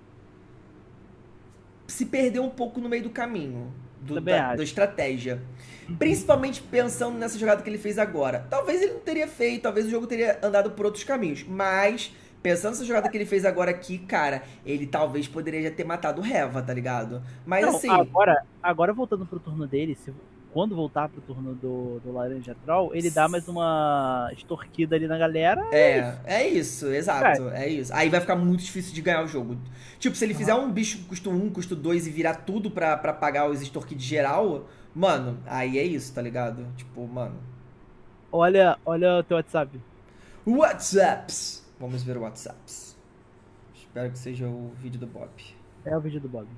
se perdeu um pouco no meio do caminho da estratégia. Principalmente pensando nessa jogada que ele fez agora. Talvez ele não teria feito, talvez o jogo teria andado por outros caminhos. Mas, pensando nessa jogada que ele fez agora aqui, cara, ele talvez poderia já ter matado o Reva, tá ligado? Mas Não, assim... Agora voltando pro turno dele, quando voltar pro turno do Laranja Troll, ele dá mais uma extorquida ali na galera. É isso, exato. É isso. Aí vai ficar muito difícil de ganhar o jogo. Tipo, se ele fizer um bicho que custa 1, custa 2 e virar tudo pra pagar os extorquidos geral, mano, aí é isso, tá ligado? Tipo, mano. Olha o teu WhatsApp. WhatsApps. Vamos ver o WhatsApps. Espero que seja o vídeo do Bob. É o vídeo do Bob.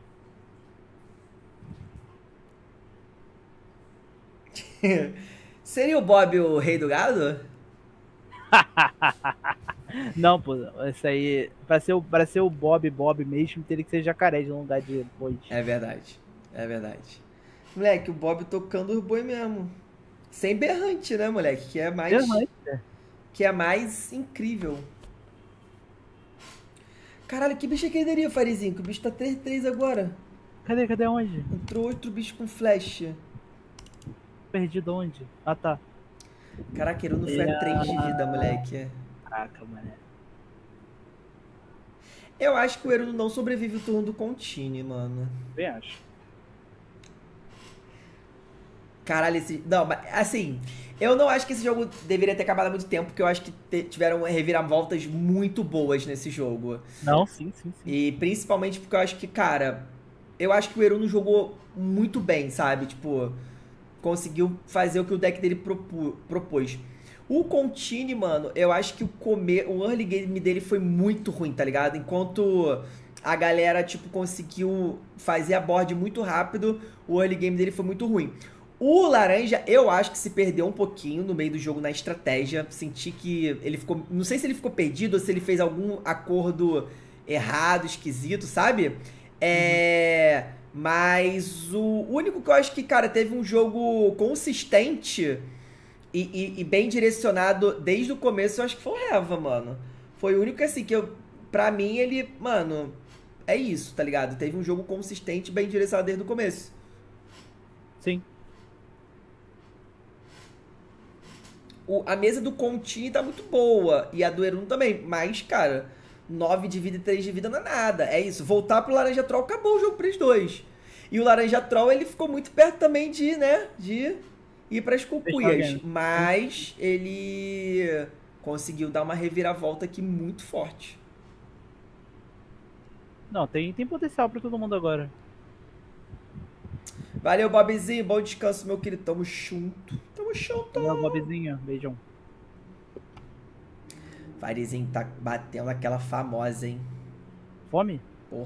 Seria o Bob o rei do gado? Não, pô, isso aí, pra ser o Bob mesmo, teria que ser jacaré de um lugar de boi. É verdade, é verdade. Moleque, o Bob tocando os boi mesmo. Sem berrante, né, moleque? Que é mais... Berrante, né? Que é mais incrível. Caralho, que bicho é que ele daria, Farizinho? Que o bicho tá 3-3 agora. Cadê onde? Entrou outro bicho com flecha. Perdido onde? Ah, tá. Caraca, ele não foi a 3 de vida, moleque. Caraca, mané. Eu acho que o Eruno não sobrevive o turno do Contine, mano. Bem acho. Caralho, não, mas assim, eu não acho que esse jogo deveria ter acabado há muito tempo, porque eu acho que tiveram reviravoltas muito boas nesse jogo. Não, sim. E principalmente porque eu acho que, cara, eu acho que o Eruno jogou muito bem, sabe? Tipo, conseguiu fazer o que o deck dele propôs. O Contine, mano, eu acho que o early game dele foi muito ruim, tá ligado? Enquanto a galera, tipo, conseguiu fazer a board muito rápido, o early game dele foi muito ruim. O Laranja, eu acho que se perdeu um pouquinho no meio do jogo na estratégia. Senti que ele ficou... Não sei se ele ficou perdido ou se ele fez algum acordo errado, esquisito, sabe? Mas o único que eu acho que, cara, teve um jogo consistente e bem direcionado desde o começo, eu acho que foi o Reva, mano. Foi o único, assim, que pra mim, ele... Mano, é isso, tá ligado? Teve um jogo consistente, bem direcionado desde o começo. Sim. a mesa do Contini tá muito boa. E a do Eruno também. Mas, cara, 9 de vida e 3 de vida não é nada. É isso. Voltar pro Laranja Troll, acabou o jogo pros dois. E o Laranja Troll, ele ficou muito perto também de, né? De ir pras cucuias. Mas ele conseguiu dar uma reviravolta aqui muito forte. Não, tem potencial pra todo mundo agora. Valeu, Bobzinho. Bom descanso, meu querido. Tamo junto. Tamo junto. Valeu, Bobzinho. Beijão. Farizinho tá batendo aquela famosa, hein? Fome?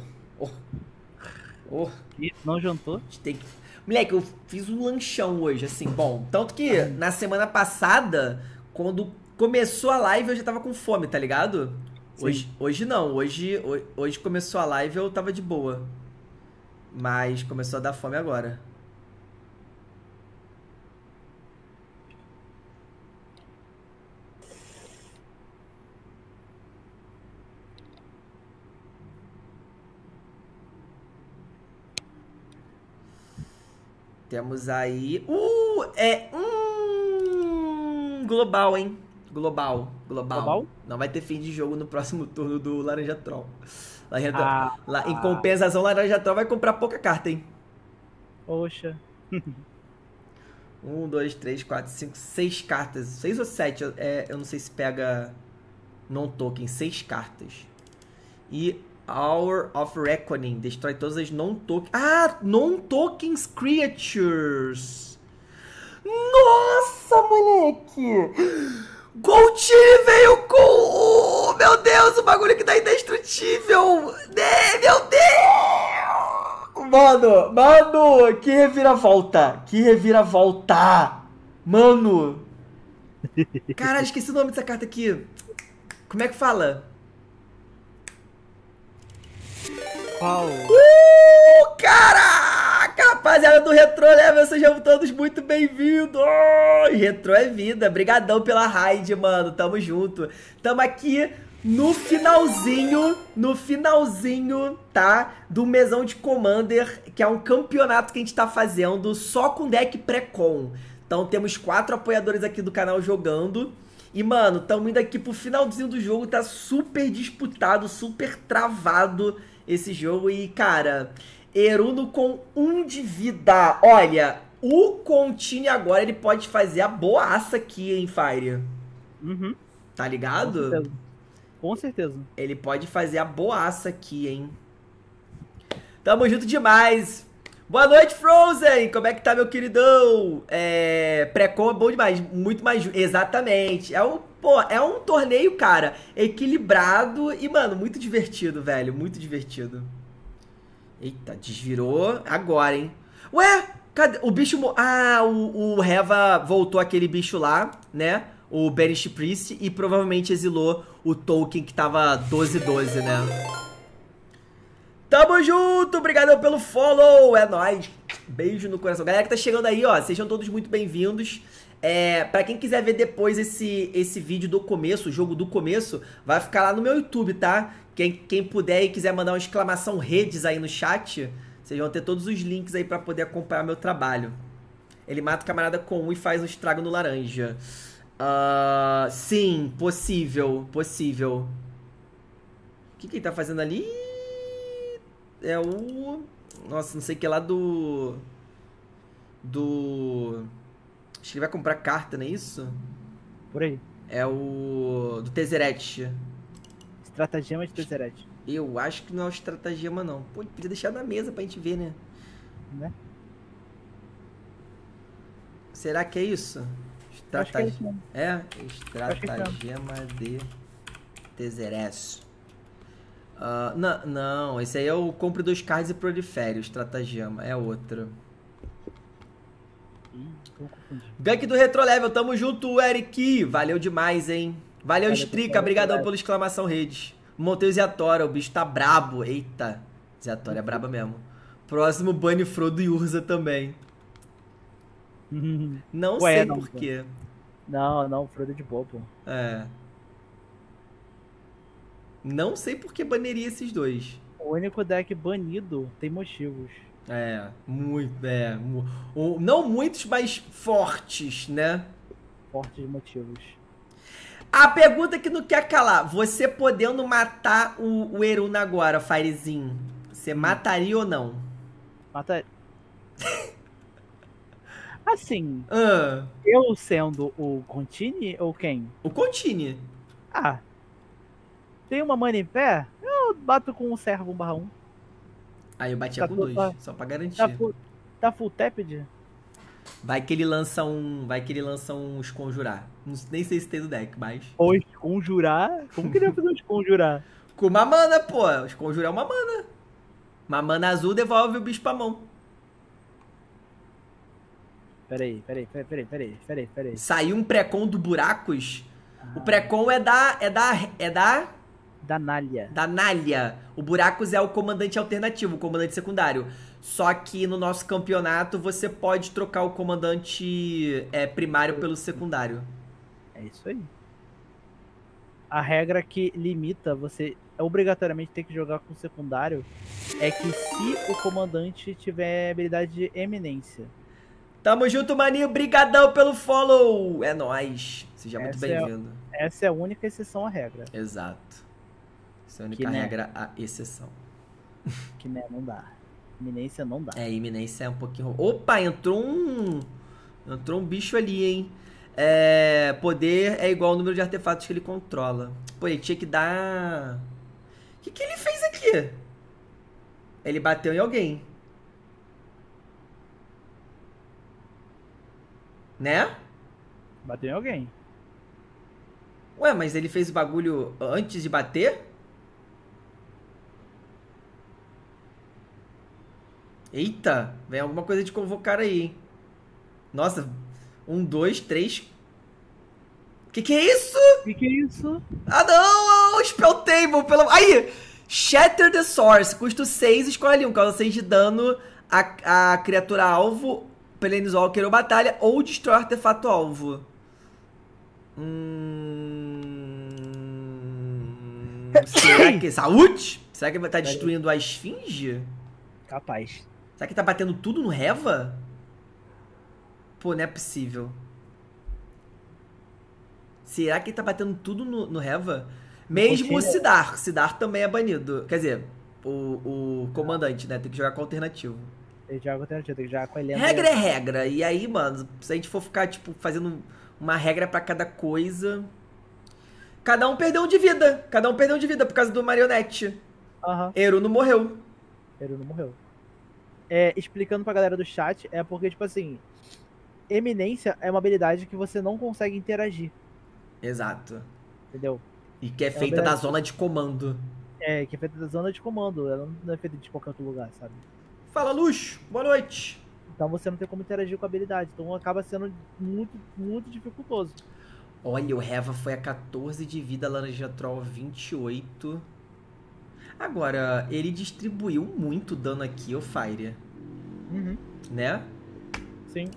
E não jantou? Tem que... Moleque, eu fiz um lanchão hoje, assim, bom. Tanto que na semana passada, quando começou a live, eu já tava com fome, tá ligado? Hoje não. Hoje começou a live, eu tava de boa. Mas começou a dar fome agora. Temos aí... global, hein? Global. Não vai ter fim de jogo no próximo turno do Laranja Troll. Em compensação, Laranja Troll vai comprar pouca carta, hein? Poxa. 1, 2, 3, 4, 5, 6 cartas. 6 ou 7, eu não sei se pega non-token. 6 cartas. E Hour of Reckoning. Destrói todas as non-tokens. Non-tokens creatures. Nossa, moleque! Goldtini veio com... Meu Deus, o bagulho que tá indestrutível! Meu Deus! Mano, que reviravolta! Mano! Caralho, esqueci o nome dessa carta aqui. Como é que fala? Qual? Caraca, rapaziada do Retro Level, sejam todos muito bem-vindos. Retro é vida, brigadão pela raid, mano, tamo junto. Tamo aqui no finalzinho, tá, do mesão de Commander, que é um campeonato que a gente tá fazendo só com deck pré-con. Então temos 4 apoiadores aqui do canal jogando. E, mano, tamo indo aqui pro finalzinho do jogo, tá super disputado, super travado esse jogo. E, cara, Eruno com 1 de vida. Olha, o Contini agora, ele pode fazer a boaça aqui, hein, Fire? Uhum. Tá ligado? Com certeza. Ele pode fazer a boaça aqui, hein? Tamo junto demais. Boa noite, Frozen! Como é que tá, meu queridão? Pré-com é bom demais, muito mais... Exatamente. É um torneio, cara, equilibrado e, mano, muito divertido, velho. Muito divertido. Eita, desvirou agora, hein? Ué, cadê? O bicho... o Reva voltou aquele bicho lá, né? O Banish Priest, e provavelmente exilou o token que tava 12-12, né? Tamo junto, obrigado pelo follow, é nóis. Beijo no coração. Galera que tá chegando aí, ó, sejam todos muito bem-vindos. Pra quem quiser ver depois esse vídeo do começo, o jogo do começo, vai ficar lá no meu YouTube, tá? Quem puder e quiser mandar uma exclamação redes aí no chat, vocês vão ter todos os links aí pra poder acompanhar meu trabalho. Ele mata o camarada com 1 e faz um estrago no laranja. Sim, possível. O que ele tá fazendo ali? É o... Nossa, não sei o que lá do... Acho que ele vai comprar carta, não é isso? Por aí. É o... Do Tezzeret. Estratagema de Tezzeret. Eu acho que não é o estratagema, não. Pô, podia deixar na mesa pra gente ver, né? Né? Será que é isso? Estratagema de Tezzeret. Não, esse aí é o compre 2 cards e prolifere, o estratagema, é outro. Gank do Retro Level, tamo junto, Eric, valeu demais, hein. Valeu Strica, brigadão pela exclamação redes. Montei o Zeatora, o bicho tá brabo, eita, Zeatora é braba mesmo. Próximo Bunny, Frodo e Urza também. Não sei por quê. Não, Frodo é de boa, pô. Não sei por que baneria esses dois. O único deck banido tem motivos. Não muitos, mas fortes, né? fortes motivos. A pergunta que não quer calar. Você podendo matar o Eruna agora, Firezinho, você mataria ou não? Mata... Assim, Ah, eu sendo o Contini ou quem? o Contine. Ah, tem uma mana em pé, eu bato com um servo 1/1. Aí eu batia Tá com tudo- 2, tá- só pra garantir. Tá full tapped? Vai que ele lança um. Vai que ele lança uns conjurar. Nem sei se tem no deck, mas. Ou conjurar? Como que ele vai fazer os conjurar? Com uma mana, pô. Os conjurar é uma mana. Uma mana azul devolve o bicho pra mão. Peraí. Saiu um pré-con do Buracos. O pré-con é da Danália. Nália. O Buracos é o comandante alternativo, o comandante secundário. Só que no nosso campeonato você pode trocar o comandante primário pelo secundário. É isso aí. A regra que limita você obrigatoriamente ter que jogar com o secundário é que se o comandante tiver habilidade de eminência. Tamo junto, maninho. Brigadão pelo follow. É nóis. Seja muito bem-vindo. Essa é a única exceção à regra. Exato. Essa é a única Que, né? regra, a exceção. Que né, não dá. Iminência não dá. É, iminência é um pouquinho... Opa, entrou um bicho ali, hein? Poder é igual ao número de artefatos que ele controla. Pô, ele tinha que dar... O que ele fez aqui? Ele bateu em alguém. Né? Bateu em alguém. Ué, mas ele fez o bagulho antes de bater? Eita, vem alguma coisa de convocar aí, hein? Nossa, 1, 2, 3. Que é isso? Que é isso? Ah não, o Spell Table, pelo... Aí, Shatter the Source, custa 6, escolhe um, causa 6 de dano a criatura alvo, Planeswalker ou batalha, ou destrói o artefato alvo. Será que... Saúde? Será que vai estar destruindo a esfinge? Capaz. Será que tá batendo tudo no Reva? Pô, não é possível. Será que ele tá batendo tudo no Reva? Mesmo o Sidar. Sidar também é banido. Quer dizer, o comandante, né? Tem que jogar com alternativo. Tem que jogar com alternativo, tem que jogar com a Helena. Regra é regra. E aí, mano, se a gente for ficar, tipo, fazendo uma regra pra cada coisa... Cada um perdeu um de vida. Cada um perdeu um de vida por causa do marionete. Aham. Eru não morreu. Ele não morreu. Explicando pra galera do chat, é porque, tipo assim, eminência é uma habilidade que você não consegue interagir, Exato. entendeu? E que é feita da zona de comando. Que é feita da zona de comando, ela não é feita de qualquer outro lugar, sabe? Fala, Luxo. Boa noite. Então você não tem como interagir com a habilidade, então acaba sendo muito, muito dificultoso. Olha, o Reva foi a 14 de vida, a Laranja Troll 28. Agora, ele distribuiu muito dano aqui, o Fire. Uhum. Né? Sim.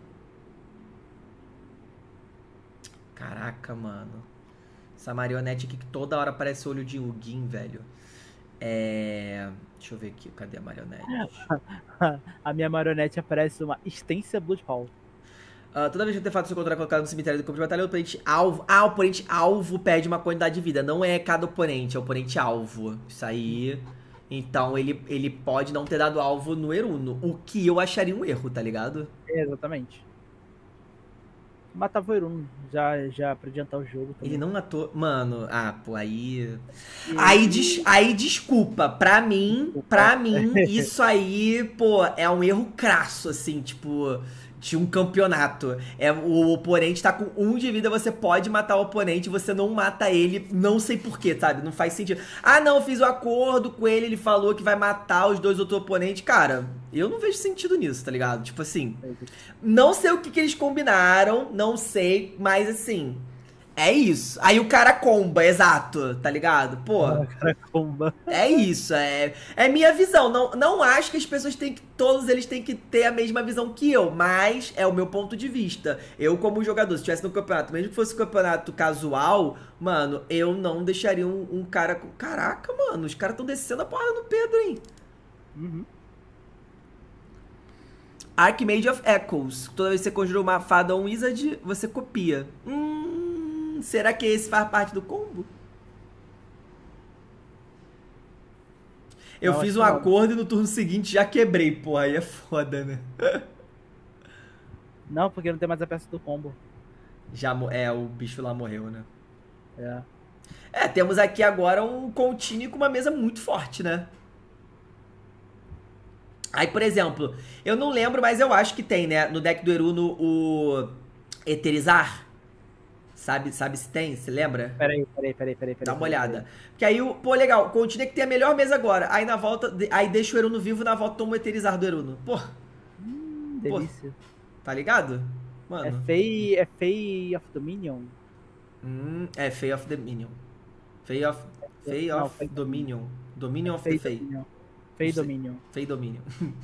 Caraca, mano. Essa marionete aqui que toda hora parece o olho de Ugin, velho. Deixa eu ver aqui, cadê a marionete? A minha marionete aparece uma Extensa Bloodfall. Toda vez que o artefato se encontrar colocado no cemitério do campo de batalha, o oponente alvo... o oponente alvo perde uma quantidade de vida. Não é cada oponente, é o oponente alvo. Isso aí... Então ele pode não ter dado alvo no Eruno. O que eu acharia um erro, tá ligado? Exatamente. Matava o Eruno, já pra adiantar o jogo também. Ele não matou... Mano, pô, aí... Aí desculpa. Pra mim, isso aí, pô, é um erro crasso, assim, tipo... De um campeonato. O oponente tá com 1 de vida, você pode matar o oponente, você não mata ele, não sei porquê, sabe? Não faz sentido. Não, eu fiz o acordo com ele falou que vai matar os 2 outros oponentes. Cara, eu não vejo sentido nisso, tá ligado? Tipo assim, não sei o que eles combinaram, não sei, mas assim... É isso. Aí o cara comba, exato, tá ligado? Pô. O cara comba. É isso, é minha visão. Não acho que as pessoas todos eles têm que ter a mesma visão que eu, mas é o meu ponto de vista. Eu, como jogador, se estivesse no campeonato, mesmo que fosse um campeonato casual, mano, eu não deixaria um cara com... Caraca, mano, os caras estão descendo a porra no Pedro, hein? Uhum. Archmage of Echoes. Toda vez que você conjura uma fada ou um wizard, você copia. Será que esse faz parte do combo? Eu fiz um acordo e no turno seguinte já quebrei. Pô, aí é foda, né? Não, porque não tem mais a peça do combo. O bicho lá morreu, né? Temos aqui agora um Continue com uma mesa muito forte, né? Aí, por exemplo, eu não lembro, mas eu acho que tem, né? No deck do Eruno o Eterizar. Sabe se tem? Você lembra? Peraí. Dá uma olhada. Porque aí, pô, legal, o Continue que tem a melhor mesa agora. Aí na volta, aí deixa o Eruno vivo, na volta toma o Eterizar do Eruno. Pô. Delícia. Tá ligado? Mano. É Fey of Dominion? É Fey of Dominion. Fey of Dominion. Dominion of the Fey. Fey Dominion. Fey Dominion.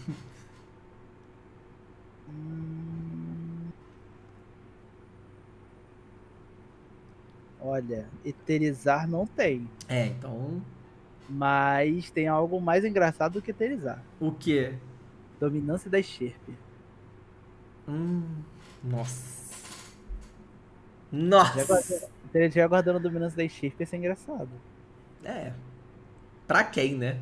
Olha, Eterizar não tem. Então... Mas tem algo mais engraçado do que Eterizar. O quê? Dominância da Sherp. Nossa. Já guardando a dominância da Sherp, ia ser engraçado. Pra quem, né?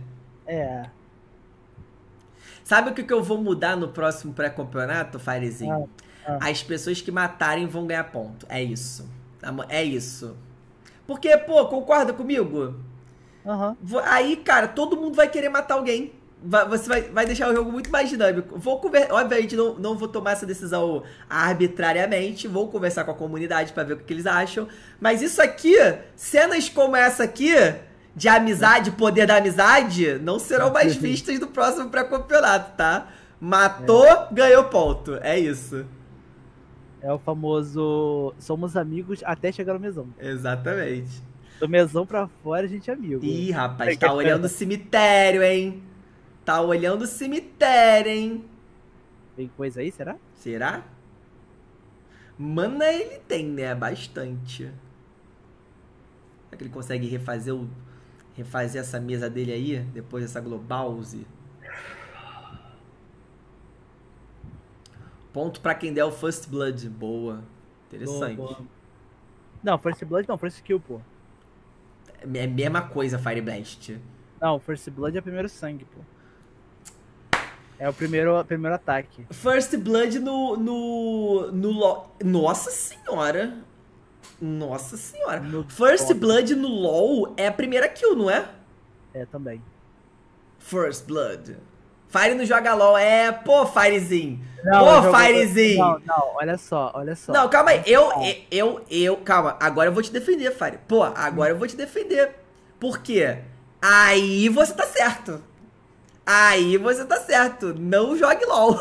Sabe o que eu vou mudar no próximo pré-campeonato, Firezinho? As pessoas que matarem vão ganhar ponto. É isso. É isso. Porque, pô, concorda comigo? Aí, cara, todo mundo vai querer matar alguém. Você vai deixar o jogo muito mais dinâmico. Obviamente, não vou tomar essa decisão arbitrariamente. Vou conversar com a comunidade pra ver o que eles acham. Mas isso aqui, cenas como essa aqui, de amizade, poder da amizade, não serão mais vistas no próximo pré-campeonato, tá? Matou, ganhou ponto. É isso. É o famoso somos amigos até chegar no mesão. Exatamente. Do mesão pra fora a gente é amigo. Ih, rapaz, tá olhando o cemitério, hein? Tá olhando o cemitério, hein? Tem coisa aí, será? Será? Mana ele tem, né? Bastante. Será que ele consegue refazer essa mesa dele aí? Depois dessa Globalze? Ponto pra quem der o First Blood. Boa. Interessante. Boa. Não, First Blood não, First Kill, pô. É a mesma coisa, Fire Blast. Não, First Blood é o primeiro sangue, pô. É o primeiro ataque. First Blood no Nossa senhora. Nossa senhora. First Blood no LoL é a primeira kill, não é? É, também. First Blood. Fire não joga LoL. Pô, Firezinho. Firezinho. Não, olha só. Não, calma aí. Calma. Agora eu vou te defender, Fire. Pô, agora eu vou te defender. Por quê? Aí você tá certo. Não jogue LoL.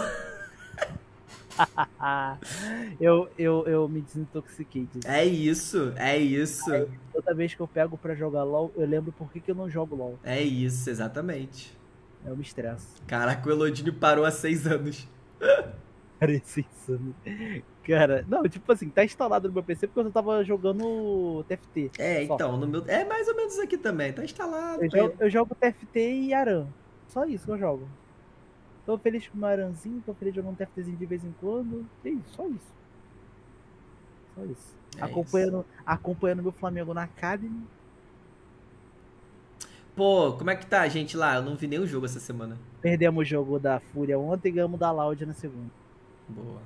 eu me desintoxiquei disso. É isso. Aí, toda vez que eu pego pra jogar LoL, eu lembro por que eu não jogo LoL. É isso, exatamente. Eu me estresso. Caraca, o Elodinho parou há 6 anos. Cara, 6 anos. Cara, não, tipo assim, tá instalado no meu PC porque eu tava jogando TFT. Então, no meu... É mais ou menos aqui também, tá instalado. Eu jogo TFT e Aran. Só isso que eu jogo. Tô feliz com o meu Aranzinho, tô feliz jogando TFTzinho de vez em quando. É isso, só isso. Acompanhando meu Flamengo na Academy. Pô, como é que tá a gente lá? Eu não vi nenhum jogo essa semana. Perdemos o jogo da Fúria ontem e ganhamos da Loud na segunda. Boa.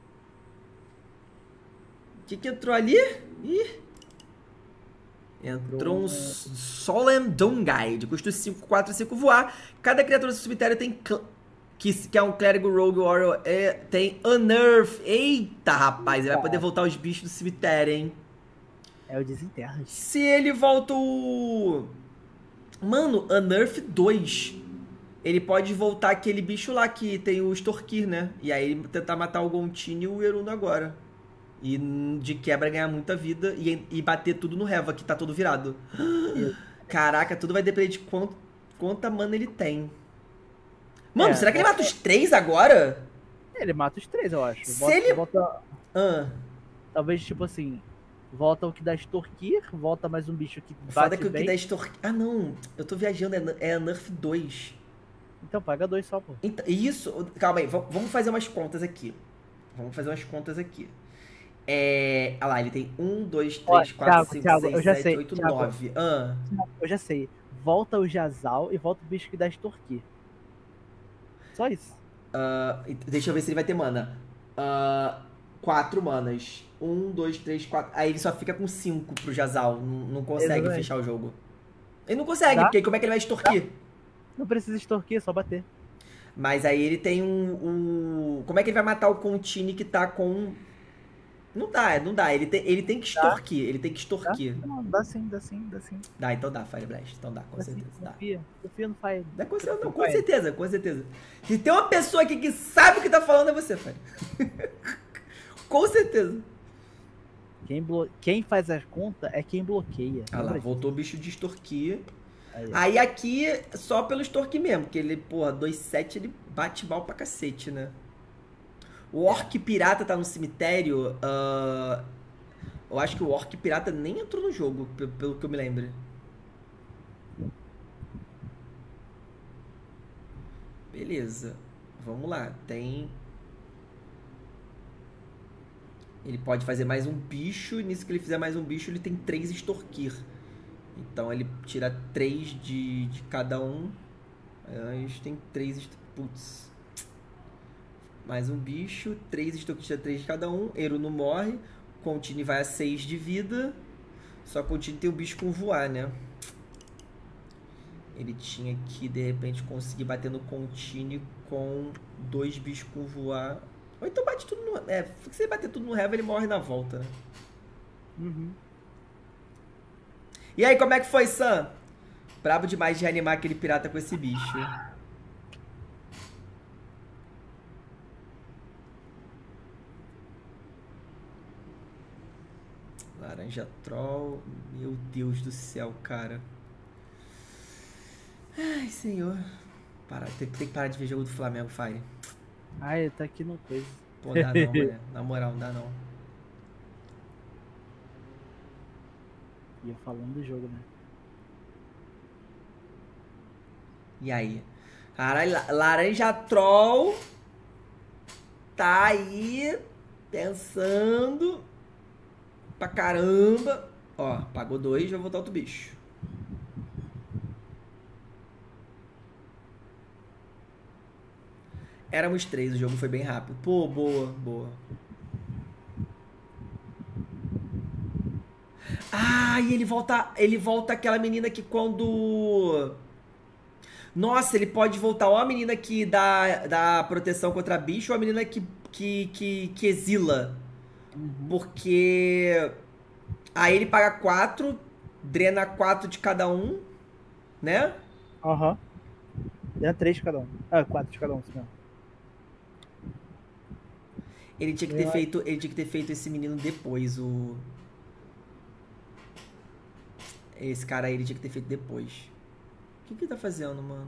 O que entrou ali? Ih. Entrou um Solemn Dungai, de custo 5, 4, 5 voar. Cada criatura do cemitério tem... Que é um Clérigo Rogue Warrior. Tem Unearth. Eita, rapaz. Ele vai poder voltar os bichos do cemitério, hein? É o Desenterra. Se ele volta o... Mano, Unearth 2. Ele pode voltar aquele bicho lá que tem o Storkir, né? E aí ele tentar matar o Gontini e o Eruno agora. E de quebra ganhar muita vida e bater tudo no Heva, que tá todo virado. Caraca, tudo vai depender de quanta mana ele tem. Mano, será que ele mata os 3 agora? Ele mata os 3, eu acho. Talvez, tipo assim, volta o que dá Storkir, volta mais um bicho que bate Foda que bem. o que dá Storkir... Ah, não. Eu tô viajando. É Unearth 2. Então paga 2 só, pô. Isso, calma aí, vamos fazer umas contas aqui. Olha lá, ele tem 1, 2, 3, 4, 5, 6, 7, 8, 9. Eu já sei. Volta o Jazal e volta o bicho que dá extorquir. Só isso. Deixa eu ver se ele vai ter mana. 4 manas. 1, 2, 3, 4. Aí ele só fica com 5 pro Jazal. Não consegue fechar o jogo. Ele não consegue, porque como é que ele vai extorquir? Não precisa extorquir, é só bater. Mas aí ele tem como é que ele vai matar o Contini que tá com... Não dá. Ele tem que extorquir. Não, dá sim. Dá, então dá, Fire Blast. Então dá, com certeza. Confia no Fire. Com certeza. Se tem uma pessoa aqui que sabe o que tá falando, é você, Fire. Com certeza. Quem faz as contas é quem bloqueia. Ah lá, voltou o bicho de extorquir. Aí aqui, só pelo extorquir mesmo, porque ele, porra, 2-7, ele bate mal pra cacete, né? O Orc Pirata tá no cemitério. Eu acho que o Orc Pirata nem entrou no jogo, pelo que eu me lembro. Beleza. Vamos lá. Ele pode fazer mais um bicho, e nisso que ele fizer mais um bicho, ele tem 3 extorquir. Então ele tira 3 de cada um. A gente tem 3... Putz. Mais um bicho, 3 extorquir, tira 3 de cada um. Eru não morre. Contini vai a 6 de vida. Só Contini tem o bicho com voar, né? Ele tinha que, de repente, conseguir bater no Contini com 2 bichos com voar. Ou então bate tudo no... se você bater tudo no Heaven, ele morre na volta, né? Uhum. E aí, como é que foi, Sam? Brabo demais de reanimar aquele pirata com esse bicho. Laranja Troll. Meu Deus do céu, cara. Ai, senhor. Tem que parar de ver jogo do Flamengo, Fire. Ai, tá aqui no coisa. Pô, dá não, mano. Na moral, não dá não. Ia falando do jogo, né? E aí? Caralho, Laranja Troll tá aí pensando pra caramba. Ó, pagou 2, vai voltar outro bicho. Éramos 3, o jogo foi bem rápido. Pô, boa. Ah, e ele volta aquela menina que quando... Nossa, ele pode voltar ou a menina que dá proteção contra bicho ou a menina que exila. Porque aí ele paga 4, drena 4 de cada um, né? Aham. Drena 3 de cada um. 4 de cada um, senão. Ele tinha que ter feito esse menino depois, Esse cara aí ele tinha que ter feito depois. O que ele tá fazendo, mano?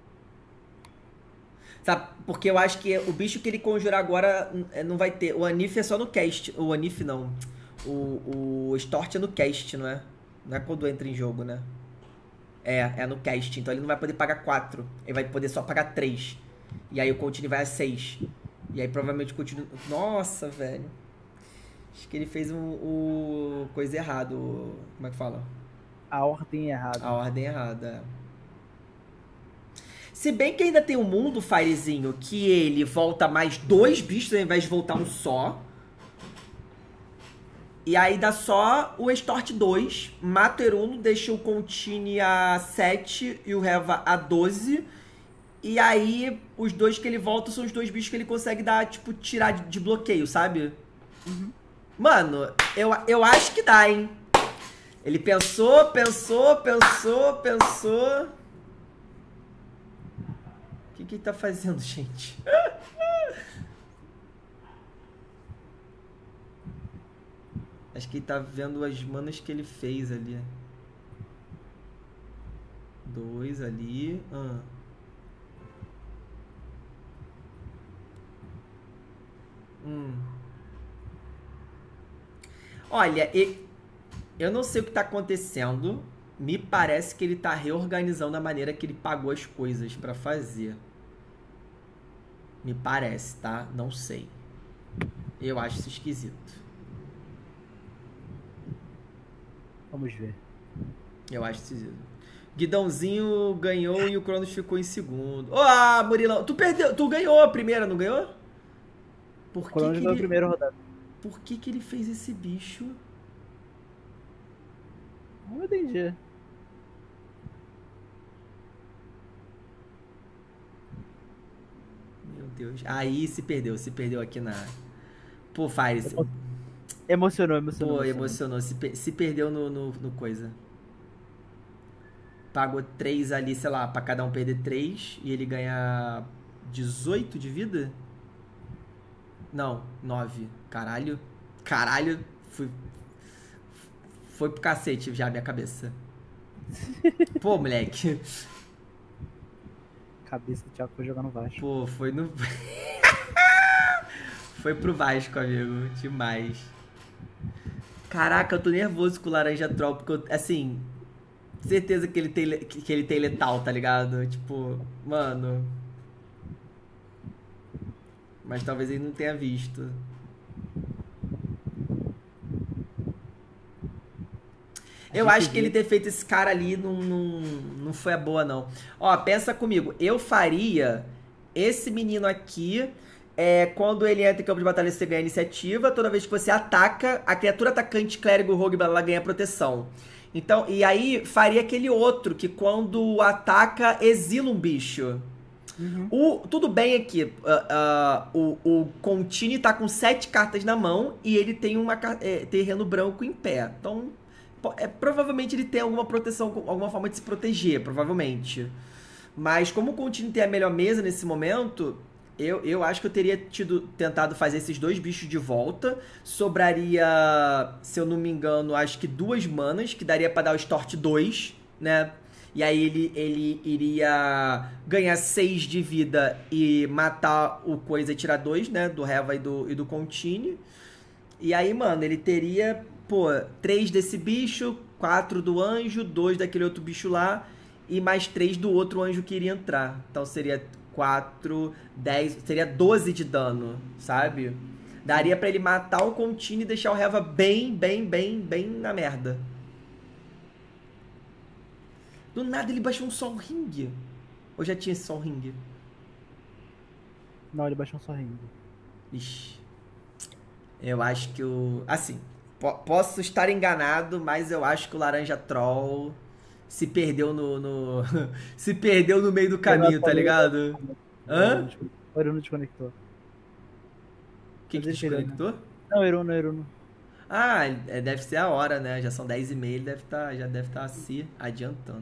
Sabe, porque eu acho que o bicho que ele conjurar agora não vai ter. O Anif é só no cast. O Anif não. O Stort é no cast, não é? Não é quando entra em jogo, né? É no cast. Então ele não vai poder pagar 4. Ele vai poder só pagar 3. E aí o Continue vai a 6. E aí provavelmente o Continue... Nossa, velho. Acho que ele fez coisa errado. Como é que fala? A ordem errada. A ordem errada. Se bem que ainda tem um mundo, Firezinho, que ele volta mais 2 bichos ao invés de voltar um só. E aí dá só o Extort 2, mata o Eruno, deixa o Contini a 7 e o Reva a 12. E aí os 2 que ele volta são os 2 bichos que ele consegue dar, tipo, tirar de bloqueio, sabe? Uhum. Mano, eu acho que dá, hein? Ele pensou. O que ele tá fazendo, gente? Acho que ele tá vendo as manas que ele fez ali. 2 ali. Olha, eu não sei o que tá acontecendo, Me parece que ele tá reorganizando a maneira que ele pagou as coisas pra fazer. Me parece, tá? Não sei. Eu acho isso esquisito. Vamos ver. Eu acho esquisito. Guidãozinho ganhou e o Cronos ficou em segundo. Ó, Murilão, tu perdeu, tu ganhou a primeira, não ganhou? Por que Cronos que ganhou a ele... primeira rodada. Por que que ele fez esse bicho? Não entendi. Meu Deus. Aí se perdeu aqui na... Pô, Fire. Emocionou. Pô, emocionou. Se perdeu no coisa. Pagou 3 ali, sei lá, pra cada um perder 3 e ele ganha 18 de vida? Não, 9. Caralho. Caralho. Foi pro cacete já a minha cabeça. Pô, moleque. Cabeça do Thiago foi jogar no Vasco. Pô, foi no... Foi pro Vasco, amigo. Demais. Caraca, eu tô nervoso com o Laranja Troll, porque eu, assim... Certeza que ele tem letal, tá ligado? Tipo, mano... Mas talvez ele não tenha visto. Eu acho que ele ter feito esse cara ali não foi a boa, não. Ó, pensa comigo. Eu faria esse menino aqui... quando ele entra em campo de batalha, você ganha iniciativa. Toda vez que você ataca, a criatura atacante, clérigo, rogue, ela ganha proteção. Então, e aí faria aquele outro, que quando ataca, exila um bicho. Uhum. Tudo bem aqui, o Contini tá com 7 cartas na mão e ele tem terreno branco em pé. Então, provavelmente ele tem alguma proteção, alguma forma de se proteger, provavelmente. Mas como o Contini tem a melhor mesa nesse momento... Eu acho que eu teria tentado fazer esses 2 bichos de volta. Sobraria, se eu não me engano, acho que 2 manas, que daria pra dar o Stort 2, né? E aí ele iria ganhar 6 de vida e matar o coisa e tirar 2, né? Do Reva e do Contini. E aí, mano, ele teria, pô, 3 desse bicho, 4 do anjo, 2 daquele outro bicho lá e mais 3 do outro anjo que iria entrar. Então seria 4, 10, seria 12 de dano, sabe? Daria pra ele matar o Contini e deixar o Reva bem na merda. Do nada ele baixou um Sol Ring. Ou já tinha esse Sol Ring? Não, ele baixou um Sol Ring. Ixi. Eu acho que o... Assim, posso estar enganado, mas eu acho que o Laranja Troll... se perdeu se perdeu no meio do caminho, tá ligado? Hã? O Eruno desconectou. Quem que desconectou? Não, Eruno. Ah, deve ser a hora, né? Já são 10h30, ele já deve estar se adiantando.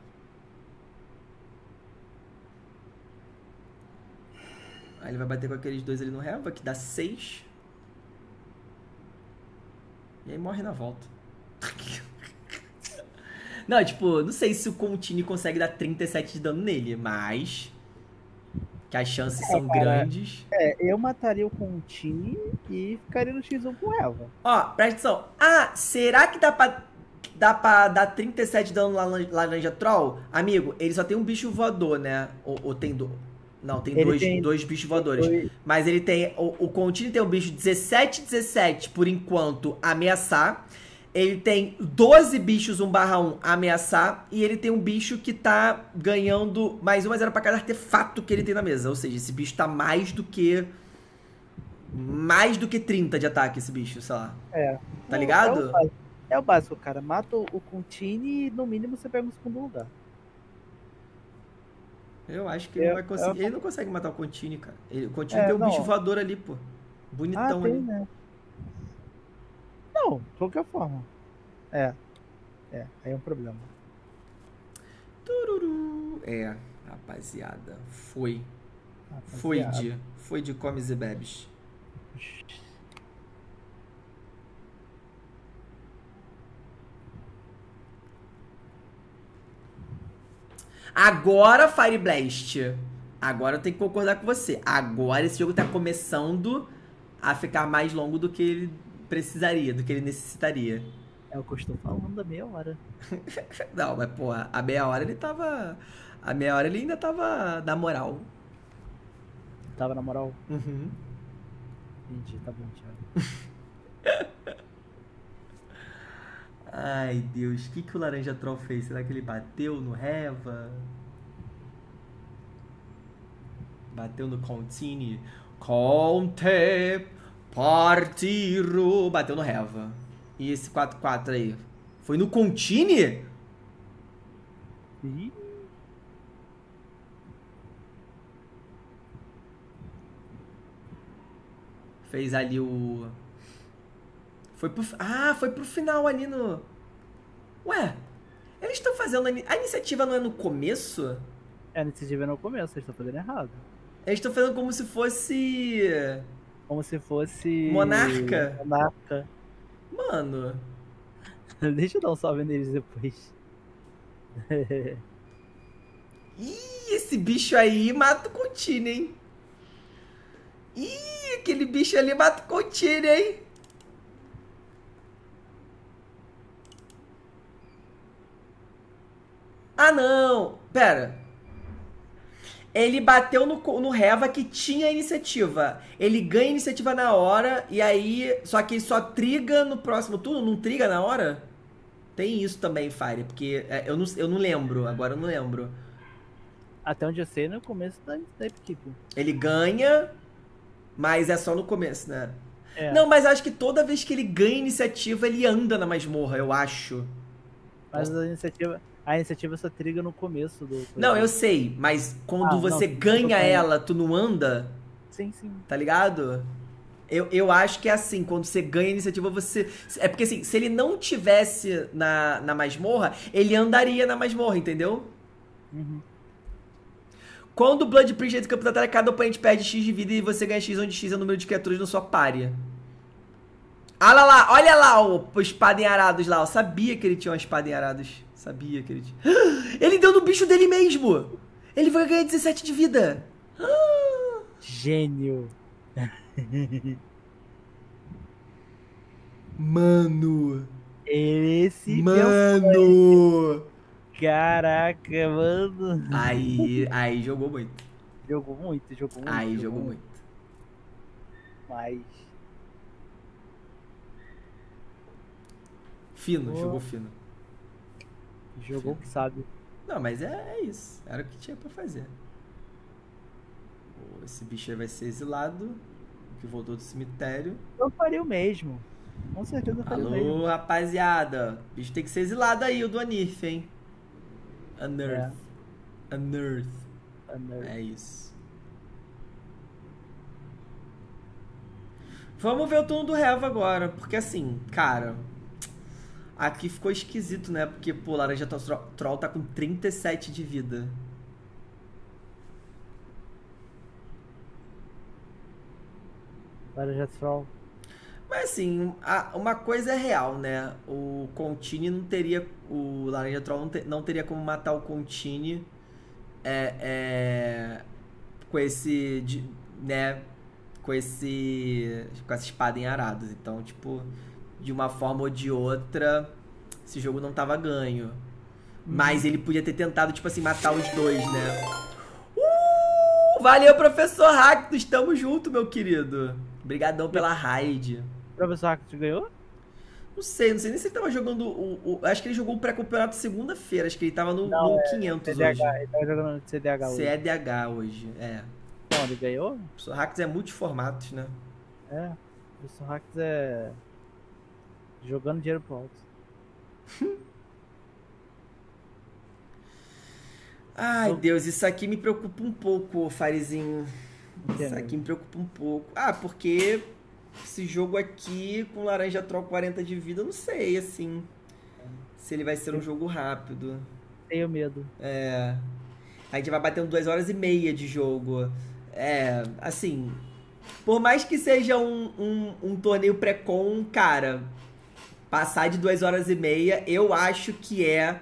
Aí ele vai bater com aqueles 2 ali no Reva, que dá 6. E aí morre na volta. Não, tipo, não sei se o Contini consegue dar 37 de dano nele, mas... que as chances são grandes. Eu mataria o Contini e ficaria no X1 com o Reva. Ó, presta atenção. Ah, será que dá pra dar 37 de dano no Laranja Troll? Amigo, ele só tem um bicho voador, né? Ou tem... Não, tem dois bichos voadores. Mas ele tem... O Contini tem um bicho 17 por enquanto ameaçar. Ele tem 12 bichos 1/1 ameaçar. E ele tem um bicho que tá ganhando mais 1/0 pra cada artefato que ele tem na mesa. Ou seja, esse bicho tá mais do que 30 de ataque, esse bicho, sei lá. Tá ligado? É o básico, cara. Mata o Contini e no mínimo você pega o segundo lugar. Eu acho que ele não vai conseguir. Ele não consegue matar o Contini, cara. O Contini tem um bicho voador ali, pô. Bonitão ali. Né? Não, de qualquer forma. Aí é um problema. Tururu. Rapaziada. Foi de comes e bebes. Agora, Fire Blast. Agora eu tenho que concordar com você. Agora esse jogo tá começando a ficar mais longo do que ele precisaria, do que ele necessitaria. É o que eu estou falando da meia hora. Não, mas, porra, a meia hora ele tava... A meia hora ele ainda tava na moral. Tava na moral? Uhum. Entendi, tá bom, Thiago. Ai, Deus, o que o Laranja Troll fez? Será que ele bateu no Reva? Bateu no Contine? Conte Partiro. Bateu no Reva. E esse 4-4 aí? Foi no Contine? Ih. Fez ali o... Foi pro final ali no... Ué, eles estão fazendo... A iniciativa não é no começo? É, a iniciativa é no começo, eles estão fazendo errado. Eles estão fazendo como se fosse... Como se fosse... Monarca? Monarca. Mano... Deixa eu dar um salve neles depois. Ih, esse bicho aí mata o Contine, hein? Ih, aquele bicho ali mata o Contine, hein? Ah, não. Pera. Ele bateu no Reva que tinha iniciativa. Ele ganha iniciativa na hora e aí... Só que ele só triga no próximo turno? Não triga na hora? Tem isso também, Fire. Porque eu não lembro. Agora eu não lembro. Até onde eu sei, no começo da equipe. Ele ganha, mas é só no começo, né? É. Não, mas acho que toda vez que ele ganha iniciativa, ele anda na masmorra, eu acho. Mas a iniciativa só triga no começo do... Não, eu sei, mas quando você ganha ela, tu não anda? Sim, sim. Tá ligado? Eu acho que é assim, quando você ganha a iniciativa, você... É porque assim, se ele não tivesse na masmorra, ele andaria na masmorra, entendeu? Uhum. Quando o Blood Priest entra em campo de batalha, cada oponente perde X de vida e você ganha X, onde X é o número de criaturas na sua párea. Olha lá o espada em arados lá. Eu sabia que ele tinha uma espada em arados. Sabia que ele tinha. Ele deu no bicho dele mesmo. Ele vai ganhar 17 de vida. Gênio. Mano. Esse... Mano. Caraca, mano. Aí jogou muito. Jogou muito. Aí jogou muito. Mas... Fino, jogou fino. Jogou o que sabe. Não, mas é isso. Era o que tinha pra fazer. Esse bicho aí vai ser exilado. Que voltou do cemitério. Eu faria o mesmo. Com certeza eu faria o mesmo. Alô, rapaziada. O bicho tem que ser exilado aí, o do Anif, hein? Unearth. É isso. Vamos ver o turno do Reva agora. Porque assim, cara... Aqui ficou esquisito, né? Porque, pô, Laranja Troll tá com 37 de vida. Laranja Troll. Mas assim, uma coisa é real, né? O Contine não teria... O Laranja Troll não teria como matar o Contine com esse... né? Com essa espada em arados. Então, tipo... De uma forma ou de outra, esse jogo não tava ganho. Mas ele podia ter tentado, tipo assim, matar os dois, né? Valeu, professor Ractus. Tamo junto, meu querido. Obrigadão pela raid. O professor Ractus ganhou? Não sei nem se ele tava jogando acho que ele jogou o pré-campeonato segunda-feira. Acho que ele tava no 500 CDH, hoje. ele tava jogando CDH hoje. CDH hoje, é. Não, ele ganhou? O professor Ractus é multiformatos, né? É, o professor Ractus é... Jogando dinheiro pro alto. Ai, Deus, isso aqui me preocupa um pouco, Farizinho. Isso aqui me preocupa um pouco. Porque esse jogo aqui com Laranja Troll 40 de vida, eu não sei, assim, se ele vai ser um jogo rápido. Tenho medo. A gente vai batendo 2 horas e meia de jogo. Assim, por mais que seja um torneio pré-com, cara... Passar de 2 horas e meia, eu acho que é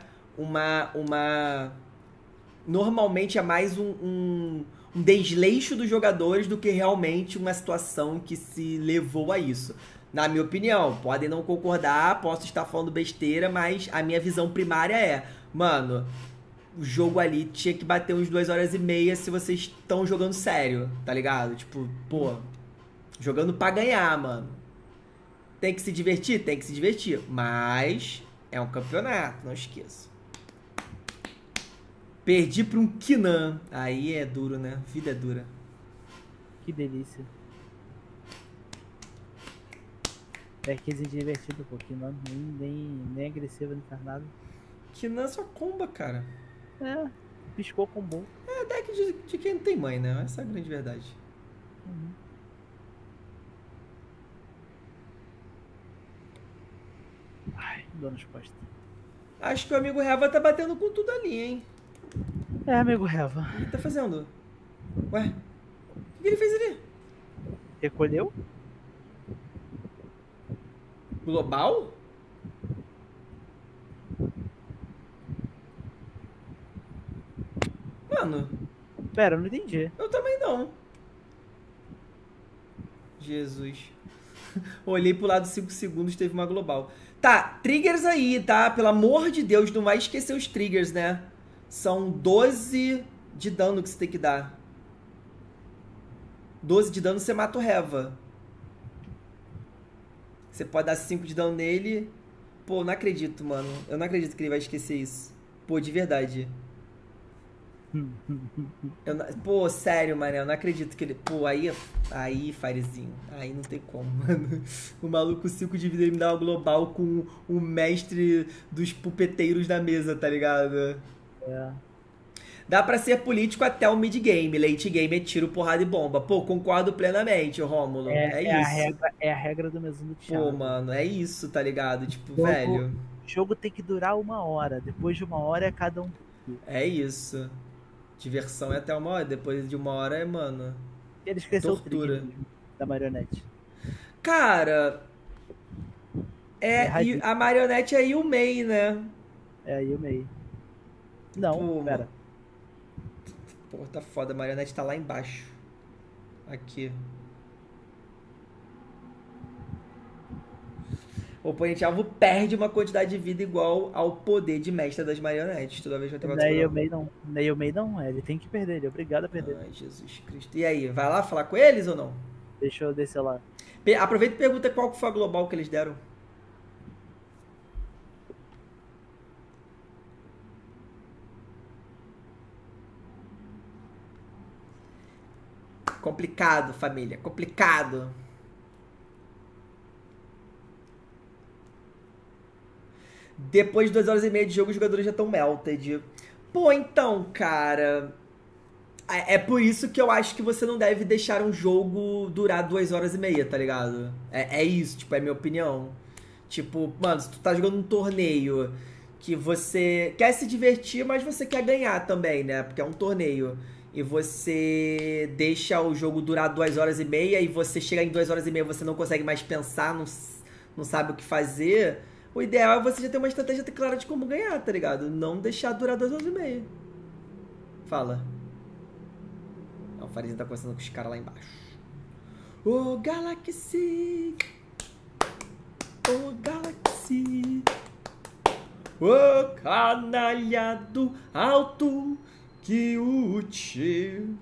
normalmente é mais um desleixo dos jogadores do que realmente uma situação que se levou a isso. Na minha opinião, podem não concordar, posso estar falando besteira, mas a minha visão primária é, mano, o jogo ali tinha que bater uns 2h30 se vocês estão jogando sério, tá ligado? Tipo, pô, jogando pra ganhar, mano. Tem que se divertir? Tem que se divertir, mas é um campeonato, não esqueça. Perdi pra um Kinan, aí é duro, né? Vida é dura. Que delícia. É que divertido, pô. Kinan nem agressivo, nem faz nada. Kinan só comba, cara. É, piscou com bom. É deck de quem não tem mãe, né? Essa é a grande verdade. Uhum. Ai, dor nas costas. Acho que o amigo Reva tá batendo com tudo ali, hein? É, amigo Reva. O que ele tá fazendo? Ué? O que ele fez ali? Recolheu? Global? Mano, Pera, eu não entendi. eu também não. Jesus. Olhei pro lado 5 segundos, teve uma global. Tá, triggers aí, tá? Pelo amor de Deus, não vai esquecer os triggers, né? São 12 de dano que você tem que dar. 12 de dano você mata o Reva. Você pode dar 5 de dano nele. Pô, não acredito, mano. Eu não acredito que ele vai esquecer isso. Pô, de verdade. Pô, sério, mano. Eu não acredito que ele... Pô, aí, Firezinho. Aí não tem como, mano. O maluco 5 de vida, ele me dá uma global com o mestre dos pupeteiros da mesa, tá ligado? É. Dá pra ser político até o mid-game. Late game é tiro, porrada e bomba. Pô, concordo plenamente, Rômulo. É isso. É a regra do mesmo do Thiago. Pô, mano, é isso, tá ligado? Tipo, O velho. jogo tem que durar 1 hora. Depois de 1 hora é cada um. É isso. Diversão é até 1 hora. Depois de 1 hora é, mano. Ele esqueceu o Tortura. trigger da marionete. Cara. É e a marionete é Yumei, né? É aí o meio. Não, Pô, pera. Pô, tá foda. A marionete tá lá embaixo. Aqui. O oponente alvo perde uma quantidade de vida igual ao poder de mestre das marionetes. Toda vez que eu tenho Nailmei não, ele tem que perder, ele é obrigado a perder. Ai, Jesus Cristo. E aí, vai lá falar com eles ou não? Deixa eu descer lá. Aproveita e pergunta qual que foi a global que eles deram. Complicado, família. Complicado. Depois de 2h30 de jogo, os jogadores já estão melted. Pô, então, cara... É por isso que eu acho que você não deve deixar um jogo durar 2h30, tá ligado? É isso, tipo, é a minha opinião. Tipo, mano, se tu tá jogando um torneio que você quer se divertir, mas você quer ganhar também, né? Porque é um torneio. E você deixa o jogo durar 2h30 e você chega em 2h30 e você não consegue mais pensar, não sabe o que fazer... O ideal é você já ter uma estratégia clara de como ganhar, tá ligado? Não deixar durar 2h30. Fala. O Farizinho tá conversando com os caras lá embaixo. Ô, Galaxy! Ô, Galaxy! Ô, canalha do alto que o tio.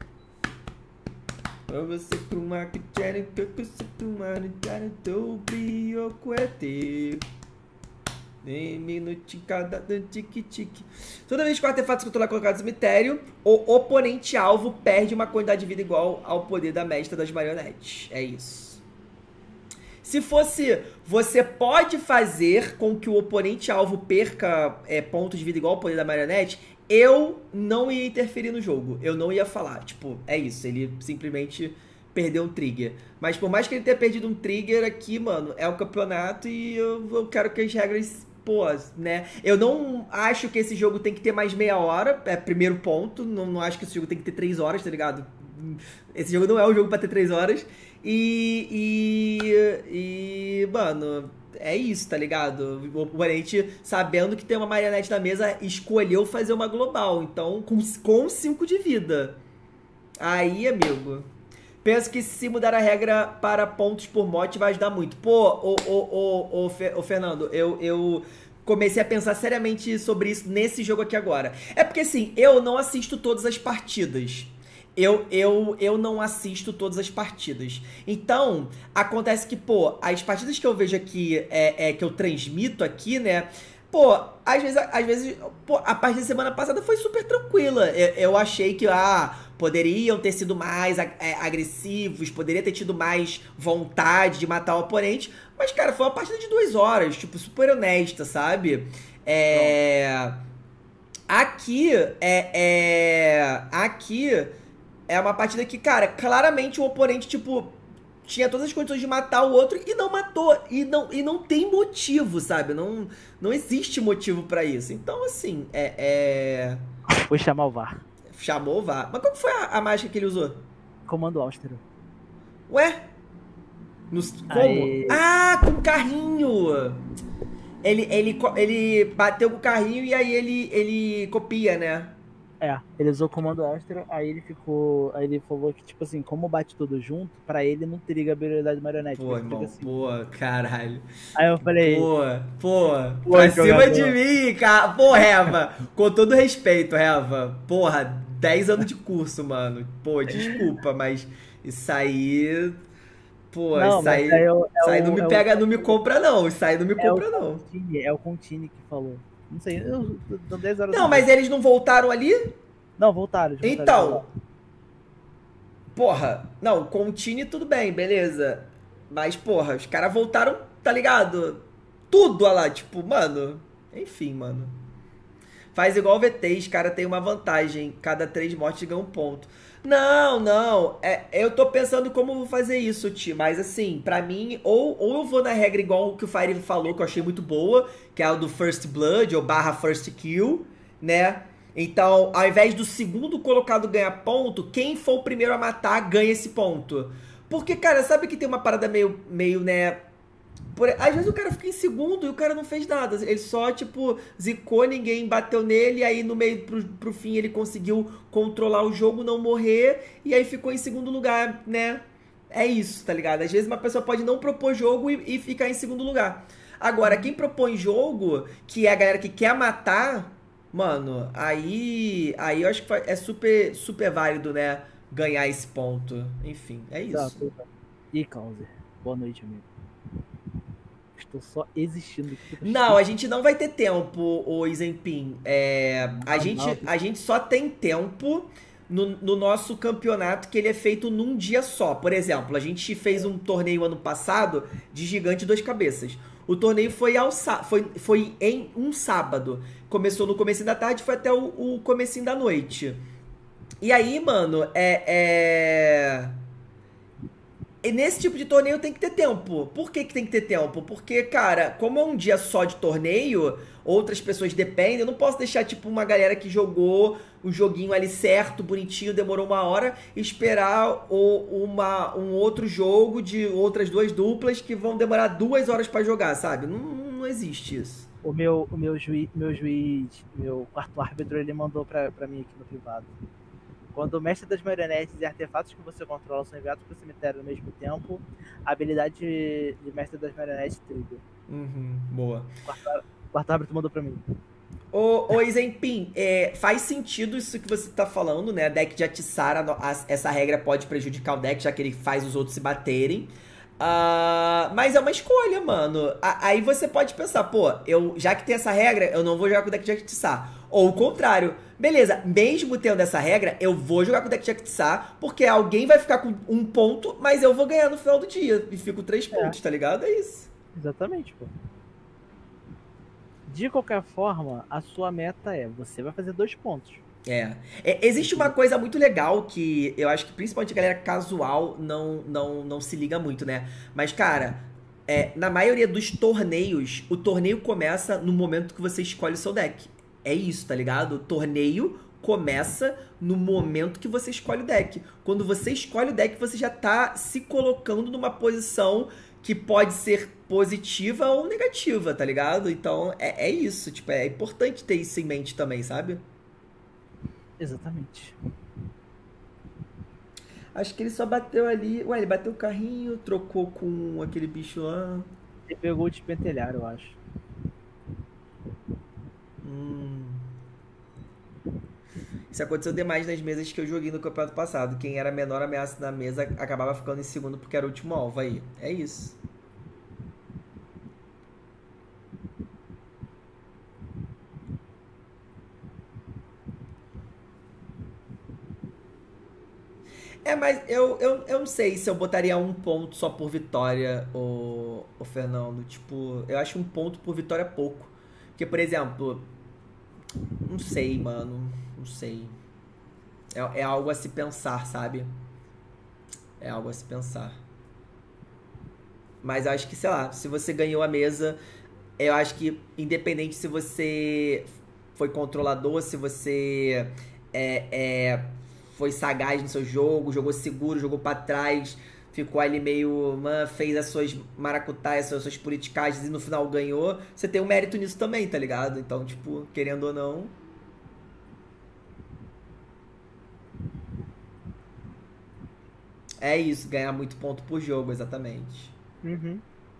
Você com uma que quer que eu se tomar do biocoete. Em minuto cada tique-tique. Toda vez que o artefato controlar colocado no cemitério, o oponente alvo perde uma quantidade de vida igual ao poder da mestra das marionetes. É isso. Se fosse, você pode fazer com que o oponente alvo perca pontos de vida igual ao poder da marionete, eu não ia interferir no jogo. Eu não ia falar. Tipo, é isso. Ele simplesmente perdeu um trigger. Mas por mais que ele tenha perdido um trigger aqui, mano, é o campeonato e eu quero que as regras... Pô, né? Eu não acho que esse jogo tem que ter mais meia hora. É primeiro ponto. Não acho que esse jogo tem que ter 3 horas, tá ligado? Esse jogo não é um jogo pra ter 3 horas. Mano, é isso, tá ligado? O oponente, sabendo que tem uma marionete na mesa, escolheu fazer uma global. Então, com 5 de vida. Aí, amigo, Penso que se mudar a regra para pontos por morte vai ajudar muito. Pô, Fernando, eu comecei a pensar seriamente sobre isso nesse jogo aqui agora. É porque, assim, eu não assisto todas as partidas. Eu não assisto todas as partidas. Então, acontece que, pô, as partidas que eu vejo aqui, que eu transmito aqui, né? Pô, às vezes pô, a partida da semana passada foi super tranquila. Eu achei que, poderiam ter sido mais agressivos, poderia ter tido mais vontade de matar o oponente. Mas, cara, foi uma partida de 2 horas, tipo, super honesta, sabe? Aqui é uma partida que, cara, claramente o oponente, tipo, tinha todas as condições de matar o outro e não matou. E não tem motivo, sabe? Não existe motivo pra isso. Então, assim, Foi chamar o VAR. Chamou o VAR. Mas qual que foi a mágica que ele usou? Comando austero. Ué? Como? Aí... Ah, com o carrinho! Ele bateu com o carrinho e aí ele copia, né? Ele usou o comando austero, aí ele falou que, tipo assim, como bate tudo junto, pra ele não teria habilidade marionete. Pô, irmão, assim. Pô, caralho. Aí eu falei... Pô, pra cima de mim, cara. Pô, Reva, com todo respeito, Reva. Porra, 10 anos de curso, mano. Pô, desculpa, mas isso aí... Pô, não, isso aí não me pega, não me compra não. Isso aí não me compra não. É o Contini que falou. Não sei, eu dou 10 horas. Não, mas eles não voltaram ali? Não, voltaram. Então, porra, não, Contini tudo bem, beleza. Mas, porra, os caras voltaram, tá ligado? Tudo lá, tipo, mano. Enfim, mano. Faz igual o VT, os caras tem uma vantagem. Cada 3 mortes ganha 1 ponto. Não. Eu tô pensando como eu vou fazer isso, Ti. Mas assim, pra mim, ou eu vou na regra igual o que o Fire falou, que eu achei muito boa, que é o do First Blood, ou / First Kill, né? Então, ao invés do segundo colocado ganhar ponto, quem for o primeiro a matar ganha esse ponto. Porque, cara, sabe que tem uma parada meio né... Às vezes o cara fica em segundo e o cara não fez nada. Ele só, tipo, zicou, ninguém bateu nele. E aí no meio pro fim ele conseguiu controlar o jogo, não morrer. E aí ficou em segundo lugar, né? É isso, tá ligado? Às vezes uma pessoa pode não propor jogo e ficar em segundo lugar. Agora, quem propõe jogo, que é a galera que quer matar, mano, aí eu acho que é super válido, né? Ganhar esse ponto. Enfim, é isso. E Causer, boa noite, amigo. Estou só existindo. Não, a gente não vai ter tempo, o Isenpin. A gente só tem tempo no nosso campeonato que ele é feito num dia só. Por exemplo, a gente fez um torneio ano passado de Gigante 2 Cabeças. O torneio foi em um sábado. Começou no comecinho da tarde e foi até o comecinho da noite. E aí, mano, E nesse tipo de torneio tem que ter tempo. Por que tem que ter tempo? Porque, cara, como é um dia só de torneio, outras pessoas dependem. Eu não posso deixar, tipo, uma galera que jogou o joguinho ali certo, bonitinho, demorou 1 hora, e esperar um outro jogo de outras 2 duplas que vão demorar 2 horas pra jogar, sabe? Não existe isso. O meu juiz, meu quarto árbitro, ele mandou pra mim aqui no privado. Quando o mestre das marionetes e artefatos que você controla são enviados para o cemitério ao mesmo tempo, a habilidade de mestre das marionetes triga. Boa. O quarto árbitro mandou pra mim. Ô Isenpin, faz sentido isso que você tá falando, né? Deck de Atiçara, essa regra pode prejudicar o deck, já que ele faz os outros se baterem. Mas é uma escolha, mano. Aí você pode pensar, pô, já que tem essa regra, eu não vou jogar com o deck de Atiçar. Ou o contrário. Beleza, mesmo tendo essa regra, eu vou jogar com o deck de Atiçar, porque alguém vai ficar com 1 ponto, mas eu vou ganhar no final do dia. E fico 3 pontos, tá ligado? É isso. Exatamente, pô. De qualquer forma, a sua meta você vai fazer 2 pontos. Existe uma coisa muito legal que eu acho que principalmente a galera casual não se liga muito, né? Mas, cara, na maioria dos torneios, o torneio começa no momento que você escolhe o seu deck. É isso, tá ligado? O torneio começa no momento que você escolhe o deck. Quando você escolhe o deck, você já tá se colocando numa posição que pode ser positiva ou negativa, tá ligado? Então, é isso. Tipo, é importante ter isso em mente também, sabe? Exatamente. Acho que ele só bateu ali. Ué, ele bateu o carrinho, trocou com aquele bicho lá. Ele pegou o despentelhar, eu acho. Isso aconteceu demais nas mesas que eu joguei no campeonato passado. Quem era a menor ameaça na mesa acabava ficando em segundo porque era o último alvo aí. É isso. Mas eu não sei se eu botaria um ponto só por vitória, o Fernando. Tipo, eu acho um ponto por vitória pouco. Porque, por exemplo, não sei, mano. Não sei. É algo a se pensar, sabe? É algo a se pensar. Mas eu acho que, sei lá, se você ganhou a mesa, eu acho que independente se você foi controlador, se você foi sagaz no seu jogo, jogou seguro, jogou pra trás, ficou ali meio, fez as suas maracutaias, as suas politicagens e no final ganhou, você tem um mérito nisso também, tá ligado? Então, tipo, querendo ou não... É isso, ganhar muito ponto por jogo, exatamente. Uhum.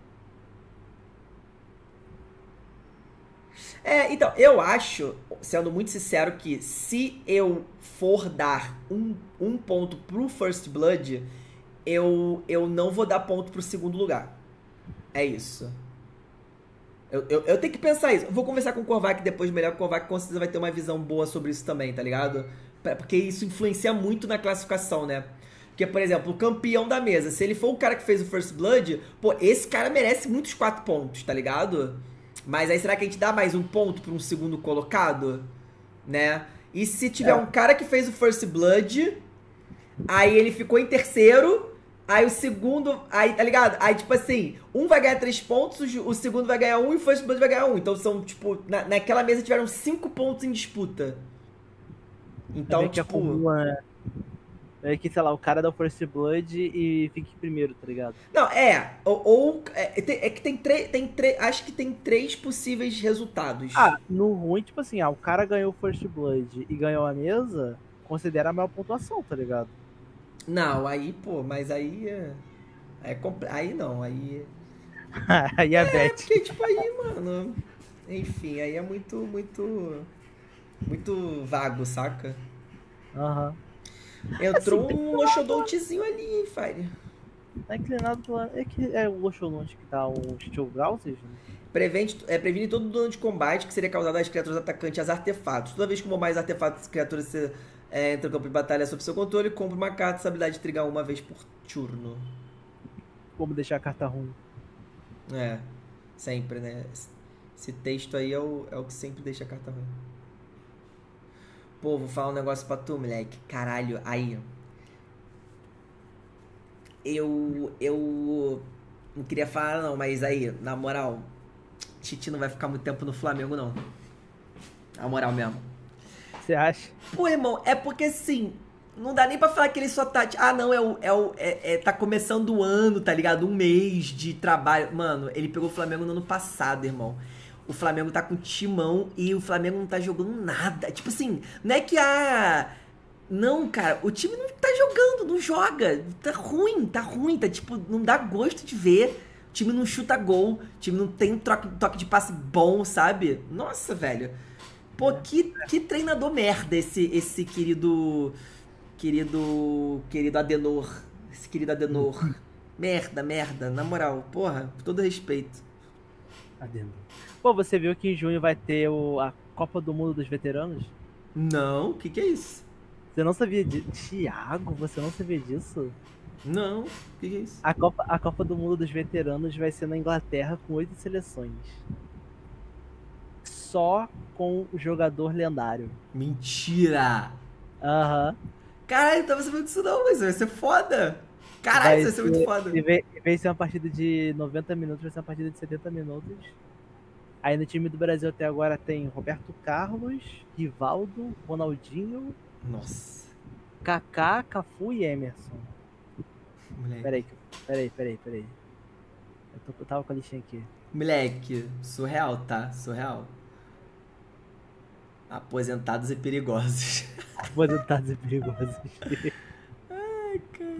Então, eu acho, sendo muito sincero, que se eu for dar um ponto pro First Blood, eu não vou dar ponto pro segundo lugar. É isso. Eu tenho que pensar isso. Eu vou conversar com o Korvac depois melhor, que o Korvac com certeza vai ter uma visão boa sobre isso também, tá ligado? Porque isso influencia muito na classificação, né? Porque, por exemplo, o campeão da mesa, se ele for o cara que fez o First Blood, pô, esse cara merece muitos 4 pontos, tá ligado? Mas aí será que a gente dá mais um ponto pra um segundo colocado? Né? E se tiver um cara que fez o First Blood, aí ele ficou em terceiro, aí o segundo, aí, tá ligado? Aí, tipo assim, um vai ganhar 3 pontos, o segundo vai ganhar 1 e o First Blood vai ganhar 1. Então são, tipo, naquela mesa tiveram 5 pontos em disputa. Então, tipo... É que, sei lá, o cara dá o First Blood e fica em primeiro, tá ligado? Não, que tem três, acho que tem 3 possíveis resultados. No ruim, tipo assim, o cara ganhou o First Blood e ganhou a mesa, considera a maior pontuação, tá ligado? Não, aí, pô, mas aí aí não, aí... Aí é bet. Porque, tipo, aí, mano, enfim, aí é muito vago, saca? Aham. Entrou um Oxodoltzinho ali, hein, Fire. Tá inclinado pela... É que é o Oxodont que tá o Stillgrauses, né? Previne todo dano de combate que seria causado às criaturas atacantes e às artefatos. Toda vez que uma ou mais artefatos e criaturas entra no campo de batalha sob seu controle, compra uma carta, essa habilidade de trigar uma vez por turno. Como deixar a carta ruim. Sempre, né? Esse texto aí é o que sempre deixa a carta ruim. Pô, vou falar um negócio pra tu, moleque. Caralho, aí. Eu não queria falar não, mas aí, na moral, Tite não vai ficar muito tempo no Flamengo, não. Na moral mesmo. Você acha? Pô, irmão, é porque assim, não dá nem pra falar que ele só tá... não, tá começando o ano, tá ligado? Um mês de trabalho. Mano, ele pegou o Flamengo no ano passado, irmão. O Flamengo tá com timão e o Flamengo não tá jogando nada. Tipo assim, não é que Não, cara, o time não tá jogando, não joga. Tá ruim, tá tipo, não dá gosto de ver. O time não chuta gol, o time não tem toque de passe bom, sabe? Nossa, velho. Pô, que treinador merda esse querido Adenor. Esse querido Adenor. Merda, na moral, porra, com todo respeito. Adenor. Pô, você viu que em junho vai ter a Copa do Mundo dos Veteranos? Não, o que é isso? Você não sabia disso? Thiago, você não sabia disso? Não, o que é isso? A Copa do Mundo dos Veteranos vai ser na Inglaterra com 8 seleções. Só com o jogador lendário. Mentira! Aham. Caralho, eu tava sabendo disso não, mas vai ser foda! Caralho, isso vai ser muito foda! Em vez de ser uma partida de 90 minutos, vai ser uma partida de 70 minutos. Aí no time do Brasil até agora tem Roberto Carlos, Rivaldo, Ronaldinho... Nossa. Kaká, Cafu e Emerson. Moleque. Peraí. Eu tava com a listinha aqui. Moleque, surreal, tá? Surreal. Aposentados e perigosos. Aposentados e perigosos. Ai, cara.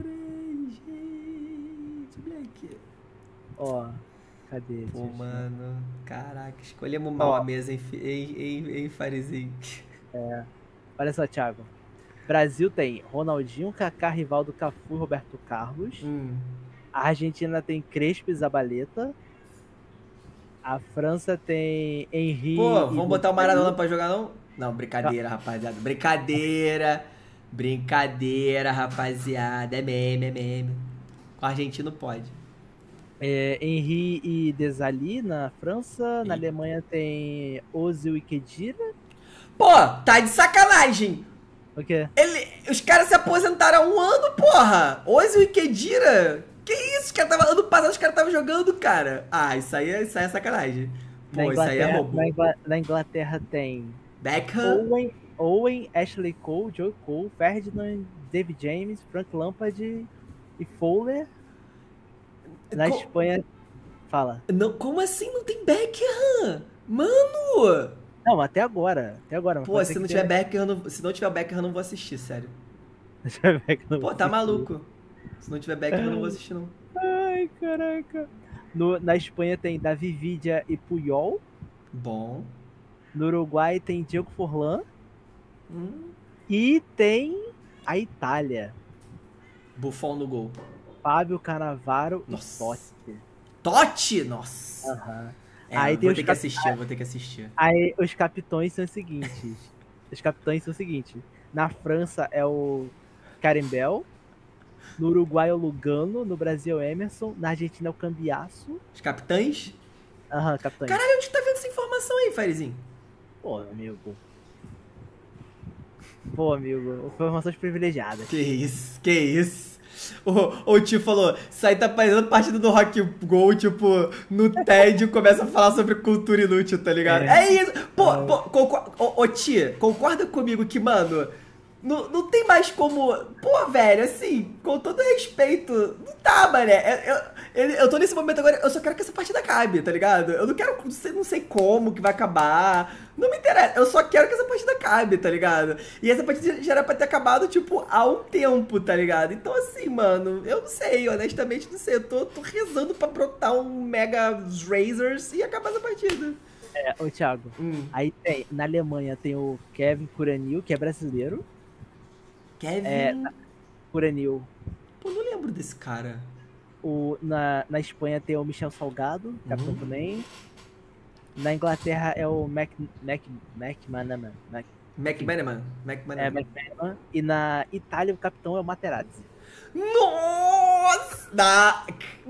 Ó, cadê? Pô, mano, caraca, escolhemos mal a mesa, hein, Farizinho? Olha só, Thiago. Brasil tem Ronaldinho, Kaká, Rivaldo, Cafu, Roberto Carlos. A Argentina tem Crespo e Zabaleta. A França tem Henry. Pô, vamos botar o Maradona pra jogar, não? Não, brincadeira, rapaziada. Brincadeira, rapaziada. É meme. Com o argentino pode. Henry e Desailly na França. Na Alemanha tem Ozil e Khedira. Pô, tá de sacanagem. O quê? Os caras se aposentaram há um ano, porra. Ozil e Khedira. Que isso? Ano passado os caras estavam jogando, cara. Ah, isso aí é sacanagem. Pô, isso aí é roubo. Na Inglaterra tem Beckham, Owen, Ashley Cole, Joe Cole, Ferdinand, David James, Frank Lampard e Fowler. Na Espanha... Fala. Não, como assim não tem Beckham? Mano! Não, até agora. Pô, se não tiver Beckham, eu não vou assistir, sério. Pô, tá maluco. Se não tiver Beckham, eu não vou assistir, não. Ai, caraca. Na Espanha tem Davi Villa e Puyol. Bom. No Uruguai tem Diego Forlán. E tem a Itália. Buffon no gol. Fábio Cannavaro e Totti. Totti? Nossa. Aham. Aí vou ter que assistir. Aí os capitães são os seguintes. Na França é o Carimbel. No Uruguai é o Lugano. No Brasil é o Emerson. Na Argentina é o Cambiasso. Os capitães? Aham, capitães. Caralho, onde tá vendo essa informação aí, Farizinho? Pô, amigo. Informações privilegiadas. Que isso? O tio falou, isso aí tá parecendo partida do Rock Go, tipo, no TED começa a falar sobre cultura inútil, tá ligado? É isso! Ô tia, concorda comigo que, mano, não tem mais como... Pô, velho, assim, com todo respeito, não dá, mané. Eu tô nesse momento agora, eu só quero que essa partida acabe, tá ligado? Eu não quero, não sei como que vai acabar, não me interessa, eu só quero que essa partida acabe, tá ligado? E essa partida já era pra ter acabado, tipo, há um tempo, tá ligado? Então, assim, mano, eu não sei, honestamente não sei, eu tô rezando pra brotar um Mega Razors e acabar essa partida. Ô Thiago, aí tem, na Alemanha tem o Kevin Kuranil, que é brasileiro. Kevin Kuranil. Pô, não lembro desse cara. Na Espanha tem o Michel Salgado, capitão também. Na Inglaterra é o McManaman. E na Itália o capitão é o Materazzi. Nossa,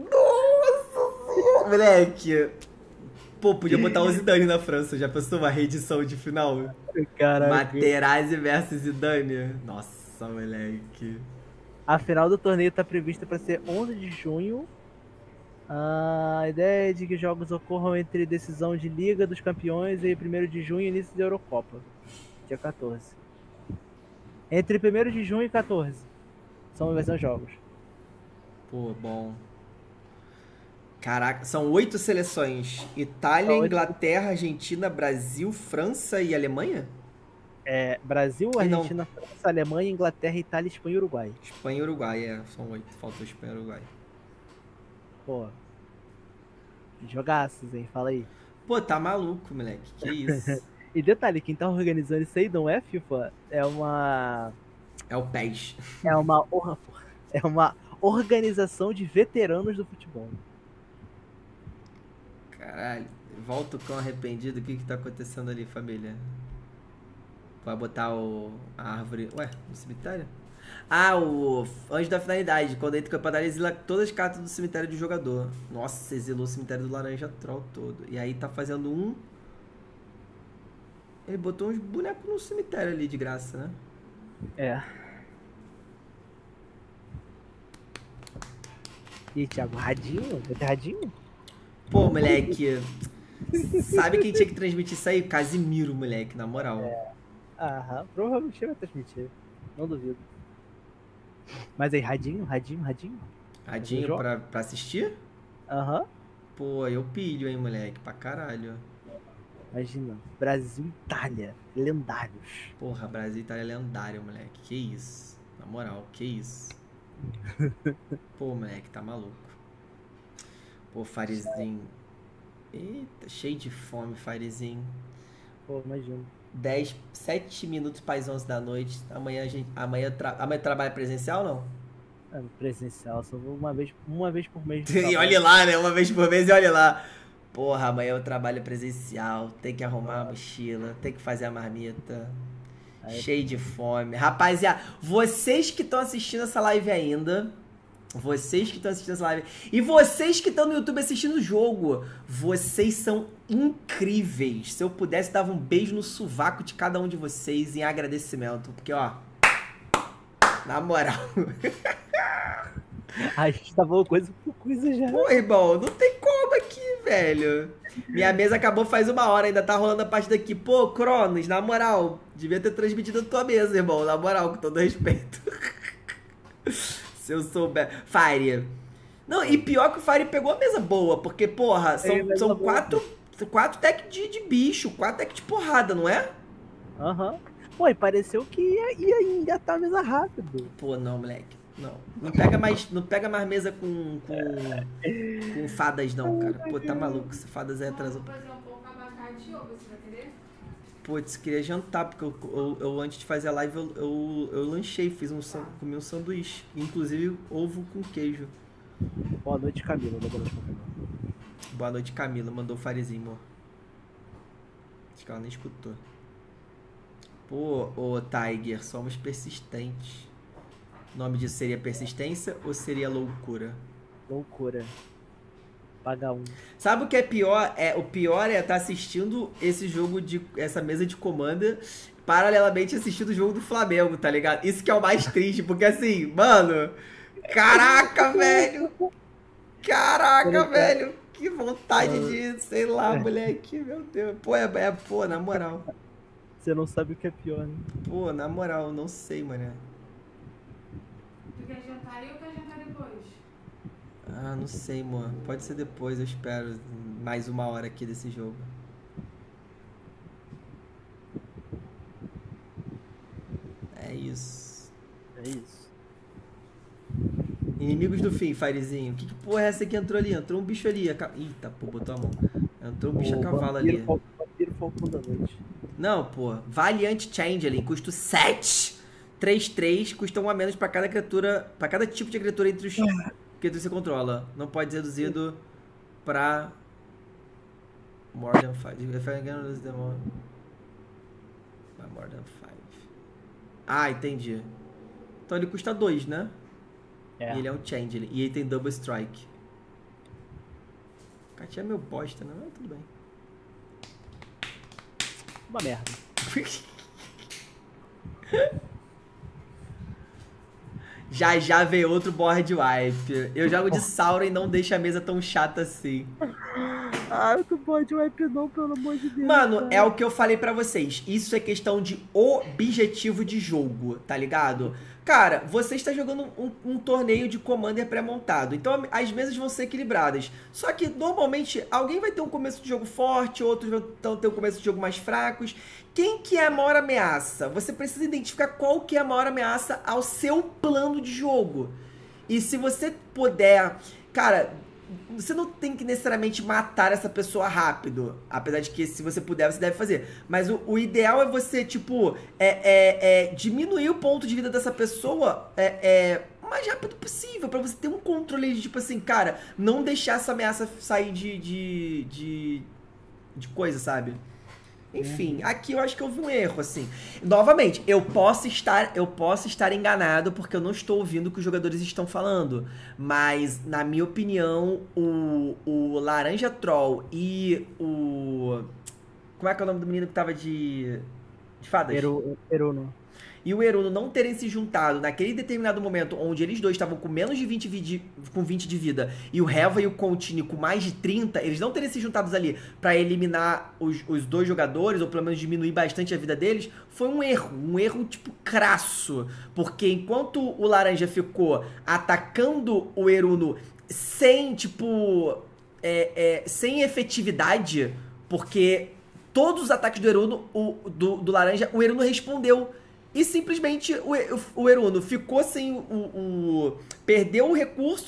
moleque. Pô, podia botar o Zidane na França. Já pensou uma reedição de final? Caraca. Materazzi versus Zidane. Nossa, moleque. A final do torneio está prevista para ser 11 de junho. A ideia é de que jogos ocorram entre decisão de Liga dos Campeões e 1º de junho e início da Eurocopa, dia 14. Entre 1º de junho e 14 são os jogos. Pô, bom. Caraca, são 8 seleções. Itália, Inglaterra, Argentina, Brasil, França e Alemanha? Brasil, Argentina, França, Alemanha, Inglaterra, Itália, Espanha e Uruguai. Espanha e Uruguai, são 8. Faltou Espanha e Uruguai. Pô. Jogaços, hein? Fala aí. Pô, tá maluco, moleque. Que isso? E detalhe, quem tá organizando isso aí não é FIFA, é uma... É o PES. É uma organização de veteranos do futebol. Caralho. Volta o cão arrependido. O que tá acontecendo ali, família? Vai botar a árvore... Ué, no cemitério? Ah, o Anjo da Finalidade. Quando entra o campeonato, ele exila todas as cartas do cemitério do jogador. Nossa, exilou o cemitério do Laranja Troll todo. E aí tá fazendo um... Ele botou uns bonecos no cemitério ali de graça, né? E Thiago, radinho? Vai ter radinho? Pô, moleque... Sabe quem tinha que transmitir isso aí? Casimiro, moleque, na moral. Aham, provavelmente vai transmitir. Não duvido. Mas aí, radinho? Radinho pra assistir? Aham. Pô, eu pilho, hein, moleque, pra caralho. Imagina, Brasil e Itália, lendários. Porra, Brasil e Itália é lendário, moleque. Que isso? Na moral, que isso? Pô, moleque, tá maluco. Pô, Firezinho. Eita, cheio de fome, Firezinho. Pô, imagina. 7 minutos para as 11 da noite. Amanhã trabalha presencial ou não? É, presencial, só vou uma vez por mês. E olha lá, né? Uma vez por mês e olha lá. Porra, amanhã eu trabalho presencial. Tem que arrumar a mochila, tem que fazer a marmita. Aí. Cheio de fome. Rapaziada, vocês que estão assistindo essa live ainda... E vocês que estão no YouTube assistindo o jogo, vocês são incríveis. Se eu pudesse, dava um beijo no sovaco de cada um de vocês em agradecimento. Porque, ó, na moral. A gente tá falando coisa por coisa já. Pô, irmão, não tem como aqui, velho. Minha mesa acabou faz 1 hora, ainda tá rolando a parte daqui. Pô, Cronos, na moral, devia ter transmitido a tua mesa, irmão. Na moral, com todo respeito. Se eu souber. Fire. Não, e pior que o Fire pegou a mesa boa, porque, porra, são 4 decks de bicho, 4 decks de porrada, não é? Aham. Pô, e pareceu que ia engatar a mesa rápido. Pô, não, moleque. Não. Não pega mais mesa com fadas, não, cara. Pô, tá maluco. Se fadas é atrasou. Vou fazer um pouco abacate ovo, você vai querer? Putz, queria jantar, porque eu antes de fazer a live eu lanchei, comi um sanduíche. Inclusive ovo com queijo. Boa noite, Camila. Boa noite, Camila. Mandou o Farezinho, amor. Acho que ela nem escutou. Pô, ô Tiger, somos persistentes. O nome disso seria persistência ou seria loucura? Loucura. Paga 1. Sabe o que é pior? O pior é estar assistindo essa mesa de Commander paralelamente assistindo o jogo do Flamengo, tá ligado? Isso que é o mais triste, porque assim, mano, caraca, velho! Caraca, velho! Que vontade de, sei lá, moleque, meu Deus. Pô, na moral. Você não sabe o que é pior, né? Pô, na moral, não sei, mano. Tu quer jantar aí ou quer jantar depois? Ah, não sei, mano. Pode ser depois, eu espero mais 1 hora aqui desse jogo. É isso. É isso. Inimigos do fim, Firezinho. Que porra é essa que entrou ali? Entrou um bicho ali. Eita, pô, botou a mão. Entrou um bicho a cavalo ali. Vampiro Falcão da Noite. Não, pô. Valiant Changeling. Custo 7. 3/3. Custa 1 a menos pra cada criatura. Pra cada tipo de criatura entre os que você controla. Não pode ser reduzido pra more than 5. If I can lose them all. More than 5. Ah, entendi. Então ele custa 2, né? É. E ele é um Changeling. E ele tem Double Strike. Katia é meu bosta, né? Mas tudo bem. Uma merda. Já veio outro board wipe. Eu jogo de Sauron e não deixa a mesa tão chata assim. Ah, eu não board wipe não, pelo amor de Deus. Mano, cara. é o que eu falei pra vocês. Isso é questão de objetivo de jogo, tá ligado? Cara, você está jogando um torneio de Commander pré-montado. Então as mesas vão ser equilibradas. Só que normalmente alguém vai ter um começo de jogo forte, outros vão ter um começo de jogo mais fracos. Quem que é a maior ameaça? Você precisa identificar qual que é a maior ameaça ao seu plano de jogo. E se você puder... Cara, você não tem que necessariamente matar essa pessoa rápido. Apesar de que se você puder, você deve fazer. Mas o ideal é você, tipo, diminuir o ponto de vida dessa pessoa o mais rápido possível. Pra você ter um controle de, tipo assim, cara, não deixar essa ameaça sair de coisa, sabe? Enfim, aqui eu acho que houve um erro, assim. Novamente, eu posso estar enganado porque eu não estou ouvindo o que os jogadores estão falando. Mas, na minha opinião, o Laranja Troll e o... Como é que é o nome do menino que tava de fadas? Eruno. E o Eruno não terem se juntado naquele determinado momento onde eles dois estavam com menos de 20 de vida e o Heva e o Contini com mais de 30, eles não terem se juntados ali pra eliminar os dois jogadores, ou pelo menos diminuir bastante a vida deles, foi um erro tipo crasso, porque enquanto o Laranja ficou atacando o Eruno sem, tipo, sem efetividade, porque todos os ataques do Eruno, do Laranja, o Eruno respondeu. E simplesmente o Eruno ficou sem perdeu o recurso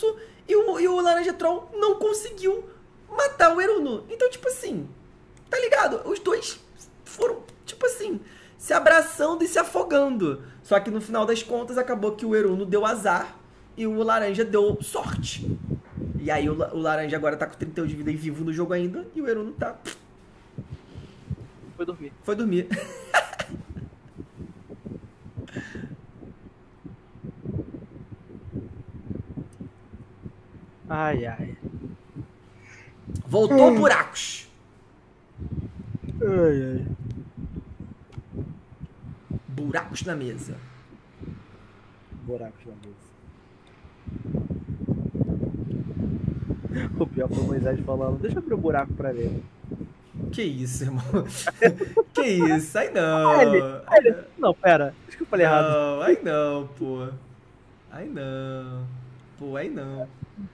e o Laranja Troll não conseguiu matar o Eruno. Então, tipo assim, tá ligado? Os dois foram, tipo assim, se abraçando e se afogando. Só que no final das contas acabou que o Eruno deu azar e o Laranja deu sorte. E aí o Laranja agora tá com 31 de vida e vivo no jogo ainda, e o Eruno tá... Foi dormir. Ai. Voltou buracos. Ai. Buracos na mesa. Buracos na mesa. O pior foi o Moisés falando, deixa eu abrir o buraco pra ver. Que isso, irmão? Que isso? Aí não. Não, pera. Acho que eu falei errado. Não, aí não, pô. Aí não. Pô, aí não.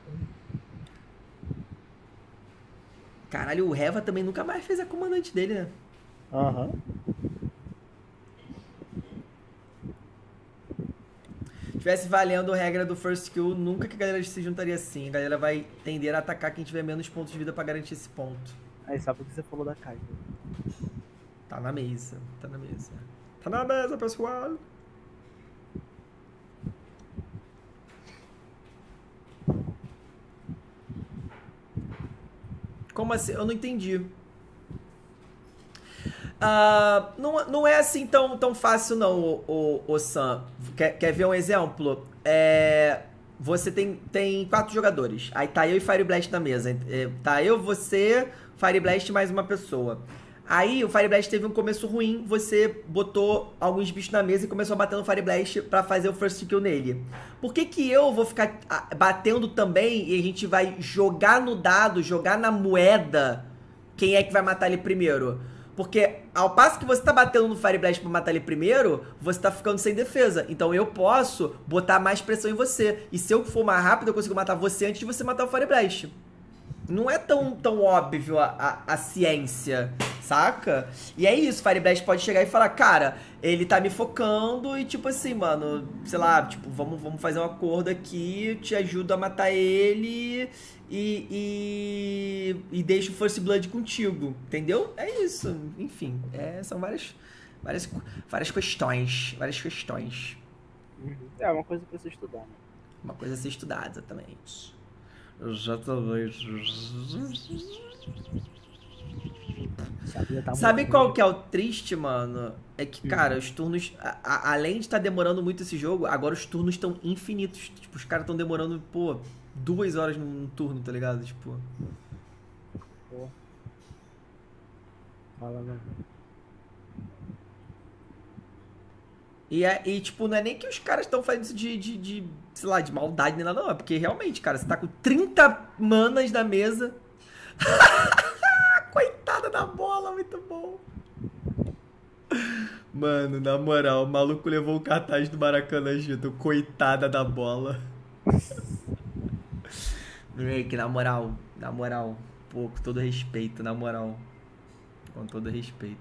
Caralho, o Reva também nunca mais fez a comandante dele, né? Aham. Tivesse valendo a regra do first kill, nunca que a galera se juntaria assim. A galera vai tender a atacar quem tiver menos pontos de vida pra garantir esse ponto. Aí sabe o que você falou da Kai. Tá na mesa, tá na mesa. Tá na mesa, pessoal. Como assim? Eu não entendi. Não é assim tão fácil não, o Sam. Quer ver um exemplo? Você tem 4 jogadores. Aí tá eu e Fire Blast na mesa. Tá eu, você, Fire Blast e mais uma pessoa. Aí o Fire Blast teve um começo ruim, você botou alguns bichos na mesa e começou a bater no Fire Blast pra fazer o first kill nele. Por que eu vou ficar batendo também e a gente vai jogar no dado, jogar na moeda quem é que vai matar ele primeiro? Porque ao passo que você tá batendo no Fire Blast pra matar ele primeiro, você tá ficando sem defesa. Então eu posso botar mais pressão em você. E se eu for mais rápido, eu consigo matar você antes de você matar o Fire Blast. Não é tão óbvio a ciência, saca? E é isso, Fire Blast pode chegar e falar, cara, ele tá me focando e tipo assim, mano, sei lá, tipo, vamos fazer um acordo aqui, eu te ajudo a matar ele e deixo o First Blood contigo, entendeu? É isso, enfim, são várias questões, É uma coisa pra você estudar, né? Uma coisa a ser estudada, exatamente. Sabe qual que é o triste, mano? É que, cara, os turnos, além de estar demorando muito esse jogo, agora os turnos estão infinitos. Tipo, os caras estão demorando, pô, 2 horas num turno, tá ligado? Tipo. Pô. Fala, mano. E, tipo, não é nem que os caras estão fazendo isso de, sei lá, de maldade nem nada, não. É porque realmente, cara, você tá com 30 manas na mesa. Coitada da bola, muito bom. Mano, na moral, o maluco levou o cartaz do Maracanã junto. Coitada da bola. Drake, na moral, pô, com todo respeito, na moral. Com todo respeito.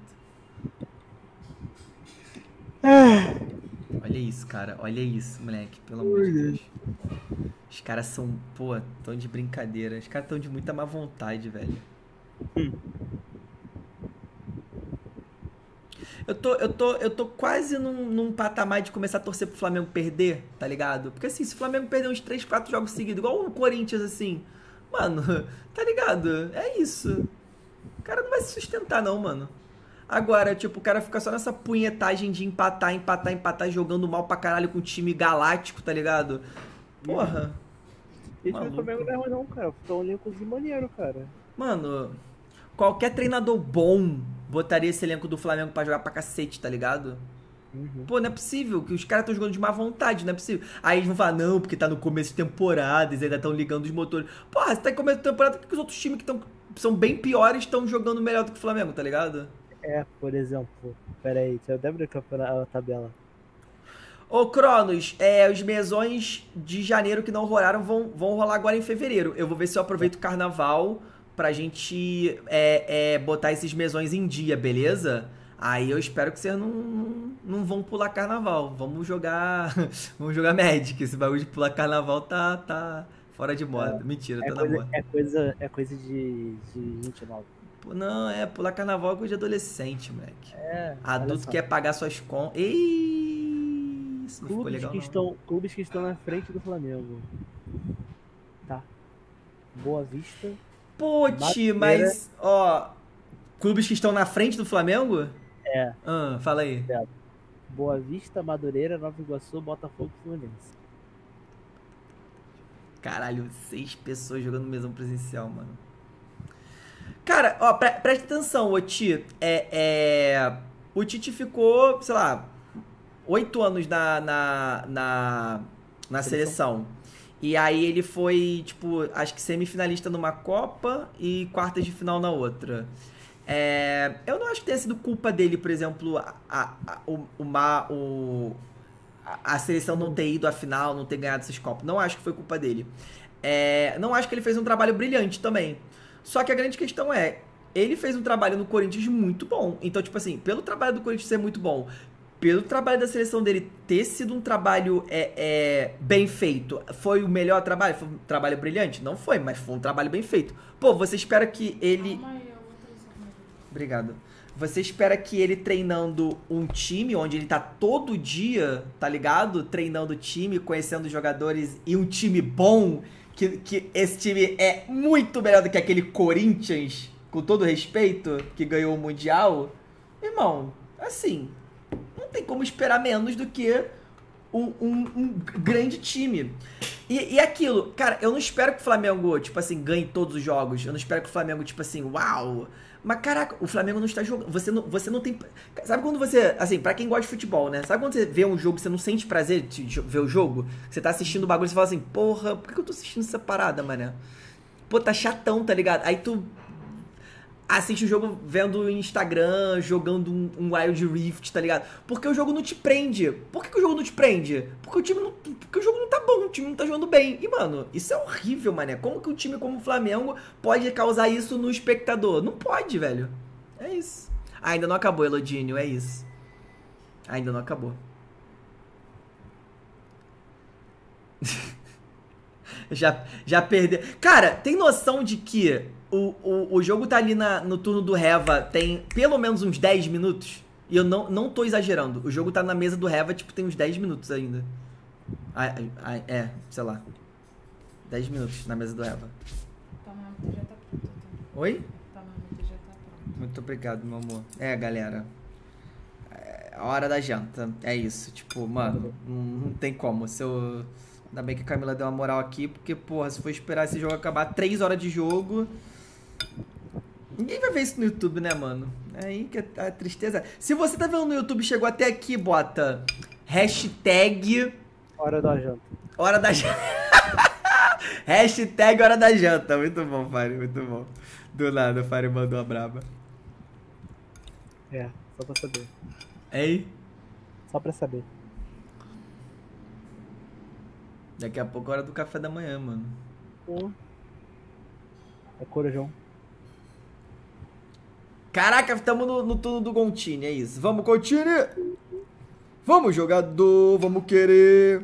Olha isso, cara. Olha isso, moleque. Pelo amor de Deus. Os caras são, pô, tão de brincadeira. Os caras tão de muita má vontade, velho. Eu tô quase num patamar de começar a torcer pro Flamengo perder, tá ligado? Porque assim, se o Flamengo perder uns 3, 4 jogos seguidos, igual o Corinthians, assim, mano, tá ligado? É isso. O cara não vai se sustentar, não, mano. Agora, tipo, o cara fica só nessa punhetagem de empatar, jogando mal pra caralho com um time galáctico, tá ligado? Porra. Esse do Flamengo não é ruim não, cara. Ficou um elencozinho maneiro, cara. Mano, qualquer treinador bom botaria esse elenco do Flamengo pra jogar pra cacete, tá ligado? Pô, não é possível, que os caras estão jogando de má vontade, não é possível. Aí eles vão falar, não, porque tá no começo de temporada, eles ainda estão ligando os motores. Porra, se tá no começo de temporada, por que os outros times que são bem piores estão jogando melhor do que o Flamengo, tá ligado? Por exemplo, pera aí, deixa eu até abrir a tabela. Ô, Cronos, os mesões de janeiro que não rolaram vão rolar agora em fevereiro. Eu vou ver se eu aproveito o carnaval pra gente botar esses mesões em dia, beleza? Aí eu espero que vocês não vão pular carnaval. Vamos jogar Magic. Esse bagulho de pular carnaval tá Fora de moda. Mentira, tá na moda. É coisa de gente nova. Não, pular carnaval é coisa de adolescente, moleque. Adulto só. quer pagar suas contas. Isso não ficou legal, não. Clubes que estão na frente do Flamengo. Tá. Boa Vista. Pô, Ti, mas, clubes que estão na frente do Flamengo? Fala aí. Boa Vista, Madureira, Nova Iguaçu, Botafogo e Fluminense. Caralho, 6 pessoas jogando mesão presencial, mano. Cara, presta atenção, ô Ti. O Tite ficou, sei lá, 8 anos na seleção. E aí ele foi, tipo, acho que semifinalista numa Copa e quartas de final na outra. Eu não acho que tenha sido culpa dele, por exemplo, a seleção não ter ido à final, não ter ganhado essas Copas. Não acho que foi culpa dele. Não acho que ele fez um trabalho brilhante também. Só que a grande questão ele fez um trabalho no Corinthians muito bom. Então, tipo assim, pelo trabalho do Corinthians ser muito bom, pelo trabalho da seleção dele ter sido um trabalho bem feito, foi o melhor trabalho? Foi um trabalho brilhante? Não foi, mas foi um trabalho bem feito. Pô, você espera que ele... Obrigado. Você espera que ele treinando um time, onde ele tá todo dia, tá ligado? Treinando o time, conhecendo os jogadores e um time bom, que esse time é muito melhor do que aquele Corinthians, com todo respeito, que ganhou o Mundial. Irmão, assim, não tem como esperar menos do que um grande time. E aquilo, cara, eu não espero que o Flamengo, tipo assim, ganhe todos os jogos. Eu não espero que o Flamengo, tipo assim, uau... Mas, caraca, o Flamengo não está jogando. Você não tem... Sabe quando você... Assim, pra quem gosta de futebol, né? Sabe quando você vê um jogo e você não sente prazer de ver o jogo? Você tá assistindo o bagulho e você fala assim, porra, por que eu tô assistindo essa parada, mané? Pô, tá chatão, tá ligado? Aí tu assiste o jogo vendo o Instagram, jogando um Wild Rift, tá ligado? Porque o jogo não te prende. Por que o jogo não te prende? Porque o jogo não tá bom, o time não tá jogando bem. E, mano, isso é horrível, mané. Como que um time como o Flamengo pode causar isso no espectador? Não pode, velho. É isso. Ainda não acabou, Elodinho, é isso. Ainda não acabou. Já perdeu. Cara, tem noção de que o jogo tá ali no turno do Reva tem pelo menos uns 10 minutos? E eu não tô exagerando. O jogo tá na mesa do Reva, tipo, tem uns 10 minutos ainda. Sei lá. 10 minutos na mesa do Reva. Tá, mamita já tá pronta. Oi? Tá, mamita já tá pronta. Muito obrigado, meu amor. Galera. A hora da janta. É isso. Tipo, mano, não tem como. Ainda bem que a Camila deu uma moral aqui, porque, porra, se for esperar esse jogo acabar 3 horas de jogo... Ninguém vai ver isso no YouTube, né, mano? É aí que a tristeza... Se você tá vendo no YouTube e chegou até aqui, bota hashtag... Hora da janta. Hora da janta. Hashtag hora da janta. Muito bom, Fábio, muito bom. Do nada, o Fábio mandou a braba. Só pra saber. Hein? Só pra saber. Daqui a pouco é hora do café da manhã, mano. É Corujão. Caraca, estamos no turno do Gontini, é isso. Vamos, Gontini! Vamos, jogador! Vamos querer!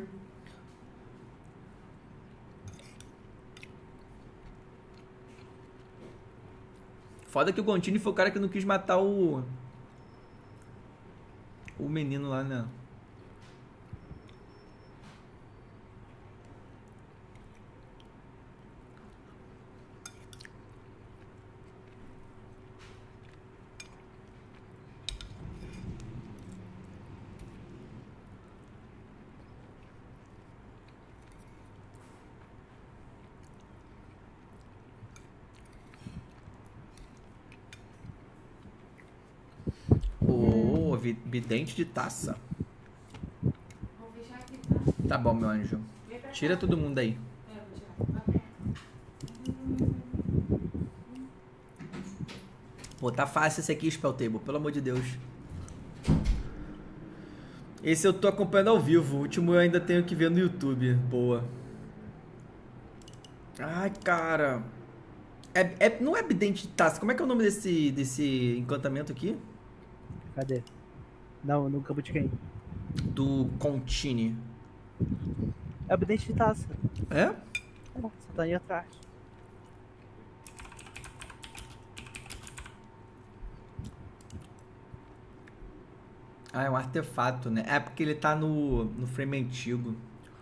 Foda que o Gontini foi o cara que não quis matar o menino lá, né? Vidente de taça. Vou fechar aqui, tá? Tá bom, meu anjo. Tira todo mundo aí. Vou tirar. Pô, tá fácil esse aqui, Spell Table, pelo amor de Deus. Esse eu tô acompanhando ao vivo. O último eu ainda tenho que ver no YouTube. Boa. Ai, cara. Não é vidente de taça. Como é que é o nome desse encantamento aqui? Cadê? Não, no campo de quem? Do Contini. É o Vidente de taça. É? Você tá aí atrás. Ah, é um artefato, né? É porque ele tá no frame antigo.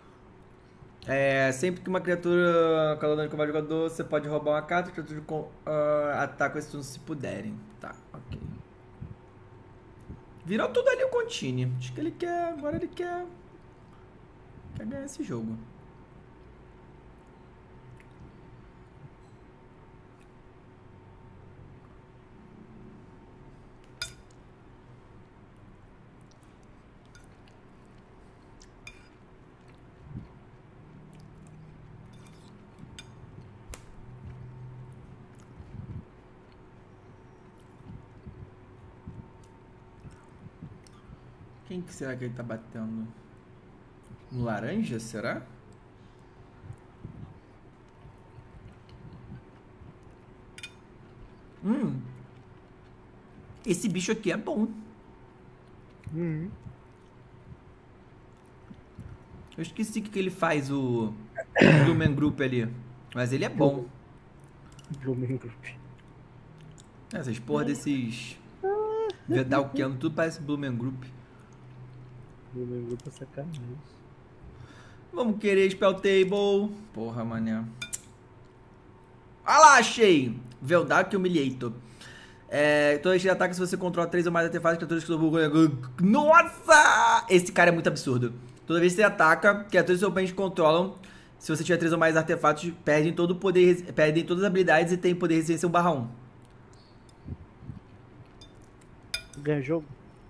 É, sempre que uma criatura causa dano de combate ao jogador, você pode roubar uma carta, criatura ataca esse turno se puderem. Tá, ok. Virou tudo ali o Contini. Acho que ele quer. Agora ele quer ganhar esse jogo. Quem que será que ele tá batendo? No laranja, será? Esse bicho aqui é bom. Eu esqueci o que ele faz, o Blumen Group ali. Mas ele é bom. Blumen Group. Essas porra desses... Vedalkiano, tudo parece Blumen Group. Blumen Group é sacanagem. Vamos querer Spell Table. Porra, mané. Ah lá, achei! Veldak Humiliator. Toda vez que ataca, se você controla 3 ou mais artefatos, criaturas que... Nossa! Esse cara é muito absurdo. Toda vez que você ataca, criaturas que seu oponente controlam, se você tiver 3 ou mais artefatos, perdem todo o poder, perdem todas as habilidades e tem poder de resistência 1/1. Ganha jogo?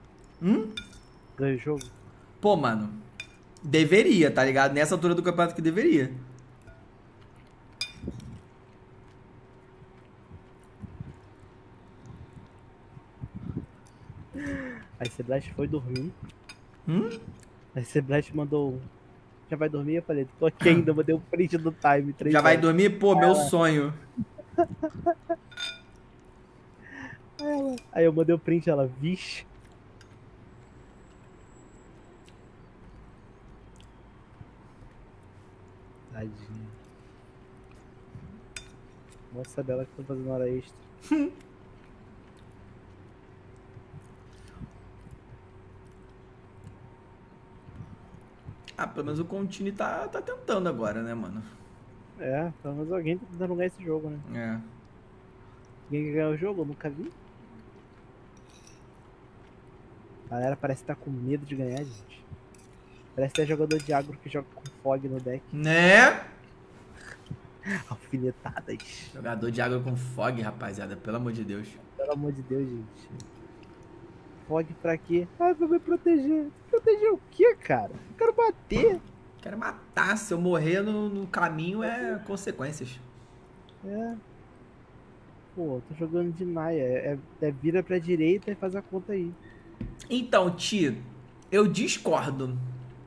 Ganha jogo? Pô, mano. Deveria, tá ligado? Nessa altura do campeonato que deveria. Aí Seblast foi dormir. Aí Seblast mandou. Já vai dormir? Eu falei, tô aqui ainda, mandei um print do time. Já vai dormir? Pô, meu sonho. Aí eu mandei o print, ela, vixe. Tadinha. Moça dela que tá fazendo hora extra. Ah, pelo menos o Contini tá tentando agora, né, mano? É, pelo menos alguém tá tentando ganhar esse jogo, né? É. Quem quer ganhar o jogo? Eu nunca vi. A galera parece estar com medo de ganhar, gente. Parece que é jogador de agro que joga com fog no deck. Né? Alfinetadas. Jogador de água com fog, rapaziada. Pelo amor de Deus. Pelo amor de Deus, gente. Fog pra quê? Ah, pra me proteger. Proteger o quê, cara? Eu quero bater. Quero matar. Se eu morrer no caminho, é consequências. É. Pô, tô jogando de Naya. É vira pra direita e faz a conta aí. Então, Ti, eu discordo.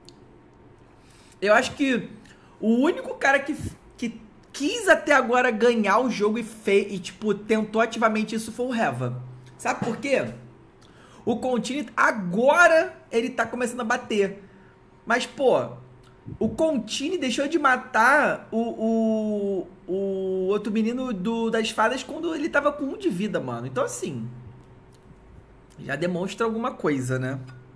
Eu acho que o único cara que quis até agora ganhar o jogo e tipo, tentou ativamente isso foi o Reva. Sabe por quê? O Contini, agora ele tá começando a bater. Mas, pô, o Contini deixou de matar o outro menino das fadas quando ele tava com 1 de vida, mano. Então, assim, já demonstra alguma coisa, né?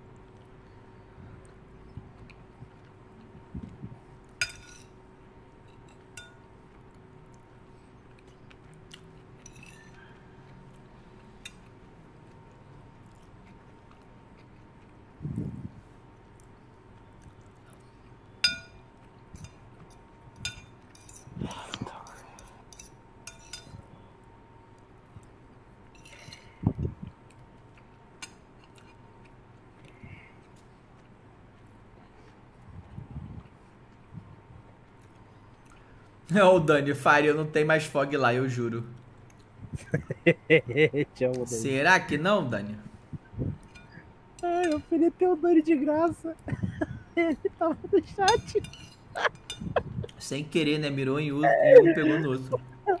Ô, Dani, Faria, não tem mais fog lá, eu juro. Te amo, Dani. Será que não, Dani? Ai, eu ofereci o Dani de graça. Ele tava no chat. Sem querer, né? Mirou em um e um pegou no outro.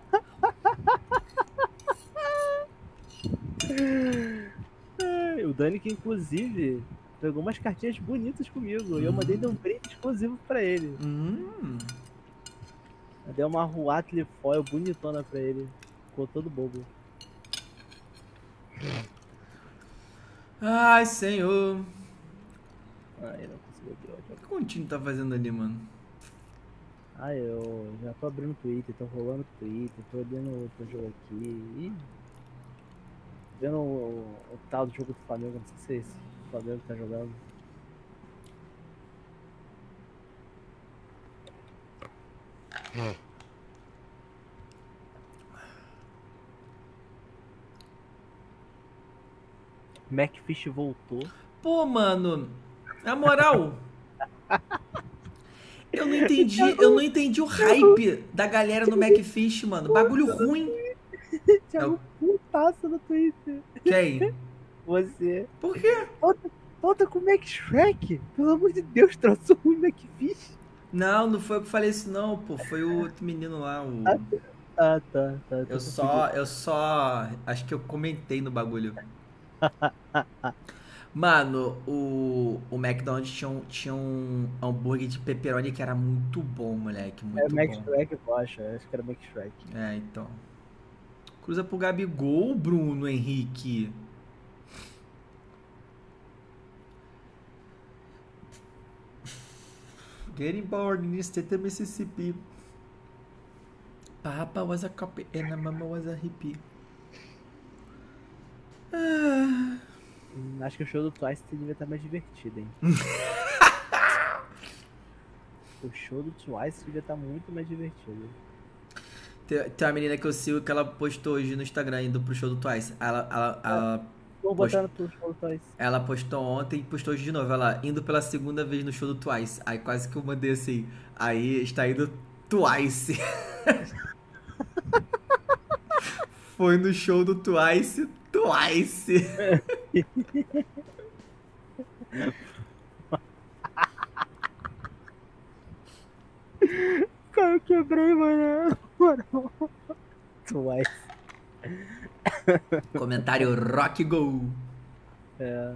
O Dani que, inclusive, pegou umas cartinhas bonitas comigo. E eu mandei um print exclusivo pra ele. Deu uma Huatli foil bonitona pra ele. Ficou todo bobo. Ai, senhor. Ai, não consegui abrir o O que o Contino tá fazendo ali, mano? Ai, eu já tô abrindo o Twitter, tô rolando o Twitter, tô olhando outro jogo aqui. Ih, vendo o tal do jogo do Flamengo, não sei se é esse o Flamengo tá jogando. Macfish voltou. Pô, mano, na moral, eu não entendi o hype da galera no Macfish, mano. Bagulho ruim. Thiago, putaço no Twitter. Quem? Você. Por quê? Volta com o Mac Shrek. Pelo amor de Deus, transforma o Macfish. Não, não foi eu que falei isso não, pô. Foi o outro menino lá, o... Tá. Eu só... Acho que eu comentei no bagulho. Mano, o McDonald's tinha um hambúrguer de pepperoni que era muito bom, moleque. Muito bom. Mac Shrek, eu acho que era Mac Shrek. É, então. Cruza pro Gabigol, Bruno Henrique. Getting born in the state of Mississippi. Papa was a copy and a mama was a hippie. Acho que o show do Twice devia estar mais divertido, hein? O show do Twice devia estar muito mais divertido. Tem uma menina que eu sigo que ela postou hoje no Instagram indo pro show do Twice. Vou botar pro show do Twice. Ela postou ontem e postou hoje de novo. Ela indo pela segunda vez no show do Twice. Aí quase que eu mandei assim. Aí está indo Twice. Foi no show do Twice. Cara, eu quebrei, mano. Twice. Comentário Rock Go. É.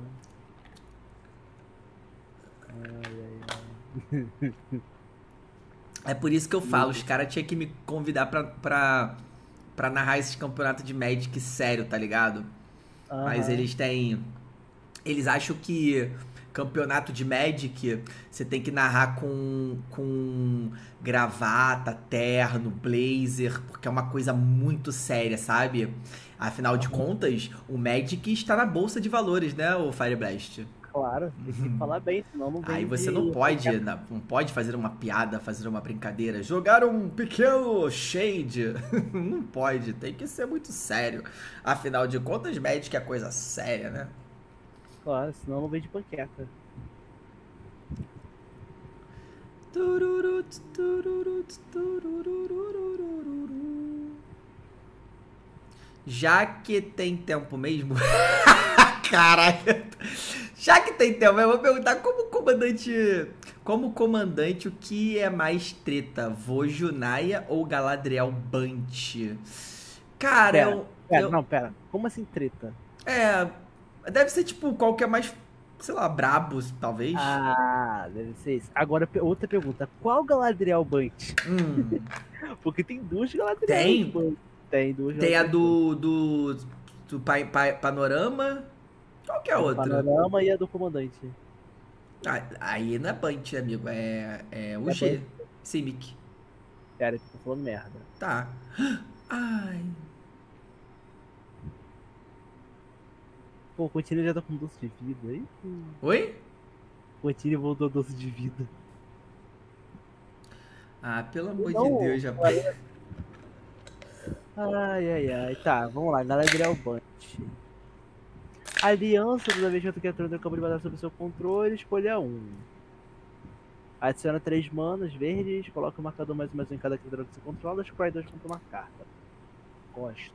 É por isso que eu falo, os caras tinham que me convidar pra narrar esses campeonatos de Magic sério, tá ligado? Mas eles acham que campeonato de Magic você tem que narrar com gravata, terno, blazer, porque é uma coisa muito séria, sabe? Afinal de contas, o Magic está na bolsa de valores, né, o Fire Blast? Claro, tem que falar bem, senão não vem. Aí você não pode fazer uma piada, fazer uma brincadeira, jogar um pequeno shade. Não pode, tem que ser muito sério. Afinal de contas, Magic é coisa séria, né? Claro, senão não vem de panqueca. Já que tem tempo mesmo... Caralho. Já que tem tempo, eu vou perguntar como comandante o que é mais treta, Vojunaia ou Galadriel Bunt? Cara, Pera. Como assim treta? Deve ser tipo qual que é mais, sei lá, brabo, talvez. Ah, deve ser isso. Agora, outra pergunta. Qual Galadriel Bunt? Porque tem duas Galadriel Bunt. Tem duas. Tem a do Panorama. Qual que é a outra? Panorama e a do comandante. Aí não é Bunt, amigo. É o G. Simic. Pera, eu tô falando merda. Tá. Ai. Pô, o Contini já tá com doce de vida aí. Oi? O Contini voltou doce de vida. Ah, pelo amor de Deus, rapaz. Ai. Tá, vamos lá. Galadriel Bunt. Aliança, toda vez que outra criatura do campo de batalha sob seu controle, escolha um. Adiciona 3 manas verdes, coloca o marcador mais um em cada criatura que você controla, escolhe 2 contra uma carta. Gosto.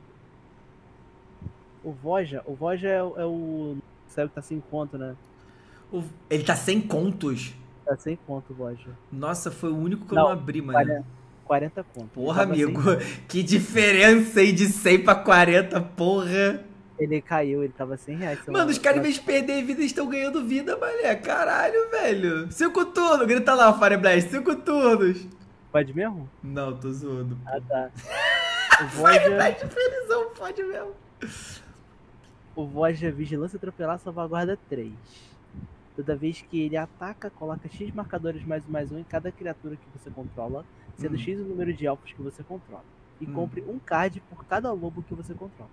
O Voja é o céu que tá sem conto, né? Ele tá sem contos? Tá sem conto, o Voja. Nossa, foi o único que eu não abri, mano. 40 contos. Porra, amigo, que diferença aí de 100 pra 40, porra. Ele caiu, ele tava R$100. Mano, os caras, em vez de perder vida, estão ganhando vida, mané. Caralho, velho. 5 turnos. Grita lá, Fire Blast. 5 turnos. Pode mesmo? Não, tô zoando. Ah, tá. O Vai Void dar de felizão, pode mesmo. O Void é Vigilância, Atropelar, Salvaguarda 3. Toda vez que ele ataca, coloca X marcadores mais um em cada criatura que você controla, sendo X o número de elfos que você controla. E compre um card por cada lobo que você controla.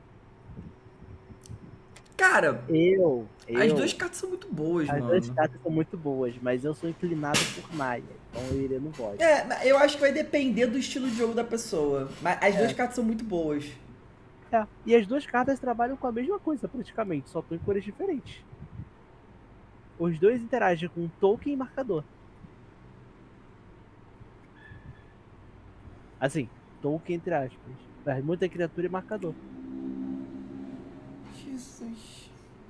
Cara, as duas cartas são muito boas, As mano. duas cartas são muito boas, mas eu sou inclinado por Naya, então eu iria no Void. Eu acho que vai depender do estilo de jogo da pessoa. Mas as duas cartas são muito boas. E as duas cartas trabalham com a mesma coisa, praticamente, só estão em cores diferentes. Os dois interagem com token e marcador. Assim, token entre aspas. Mas muita criatura e marcador. Jesus.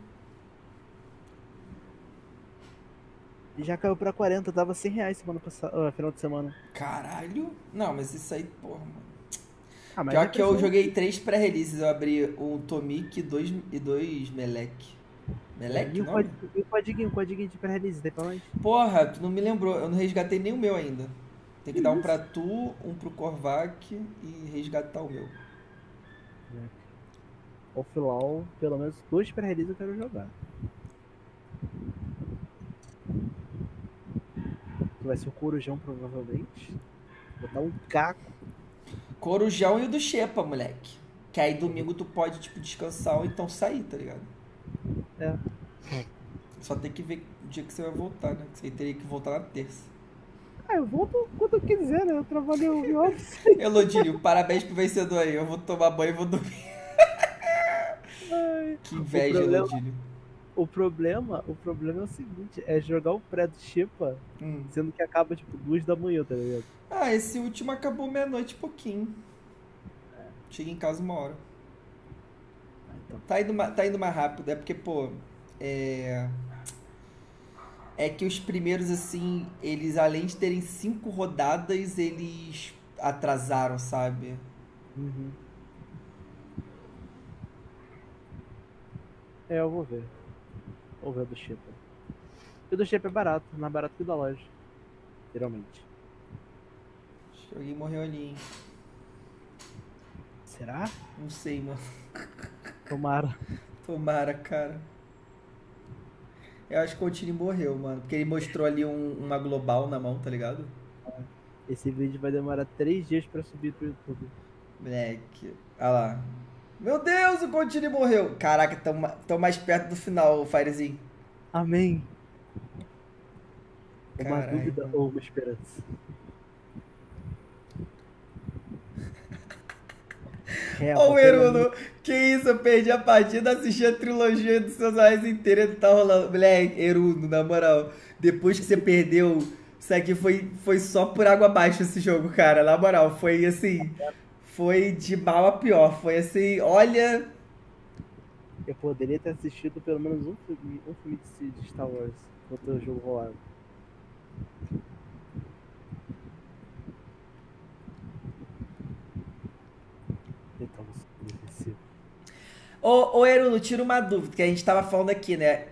Já caiu pra 40, tava R$100 semana passada, final de semana. Caralho. Não, mas isso aí, porra, mano. Ah, mas Pior que eu joguei 3 pré-releases. Eu abri um Tomik e dois Melek. Melek, E o não? codiguinho de pré-release, tem pra mais? Porra, tu não me lembrou. Eu não resgatei nem o meu ainda. Tem que dar um pra tu, um pro Korvac e resgatar o meu. Offlaw, pelo menos 2 pré-release eu quero jogar. Vai ser o Corujão, provavelmente. Vou dar um caco. Corujão e o do Xepa, moleque. Que aí domingo tu pode, tipo, descansar ou então sair, tá ligado? Só tem que ver o dia que você vai voltar, né? Que você teria que voltar na terça. Eu volto quando eu quiser, né? Eu trabalho em office. Elodílio, parabéns pro vencedor aí. Eu vou tomar banho e vou dormir. Que inveja, Elodílio. O problema é o seguinte, é jogar o pré do Xepa, sendo que acaba, tipo, 2 da manhã, tá ligado? Esse último acabou meia-noite e pouquinho. Chega em casa 1h. Então. Tá indo mais rápido, é porque, pô, é que os primeiros, assim, eles, além de terem 5 rodadas, eles atrasaram, sabe? Eu vou ver. Vou ver o do Xepa. O do Xepa é barato, mais barato que o da loja. Geralmente. Acho que alguém morreu ali, hein? Será? Não sei, mano. Tomara. Tomara, cara. Eu acho que o Contini morreu, mano. Porque ele mostrou ali uma global na mão, tá ligado? Esse vídeo vai demorar 3 dias pra subir pro YouTube. Moleque. Olha lá. Meu Deus, o Contini morreu. Caraca, tão mais perto do final, Firezinho. Amém. Uma Caralho, dúvida mano. ou uma esperança? Ô, Eruno, que isso? Eu perdi a partida, assisti a trilogia dos seus anéis inteira e tá rolando. Moleque, Eruno, na moral, depois que você perdeu, isso aqui foi só por água abaixo esse jogo, cara. Na moral, foi assim, foi de mal a pior. Foi assim, olha... Eu poderia ter assistido pelo menos um filme de Star Wars enquanto o jogo rolava. Então, defensivo. Ô, Eruno, tira uma dúvida, que a gente tava falando aqui, né?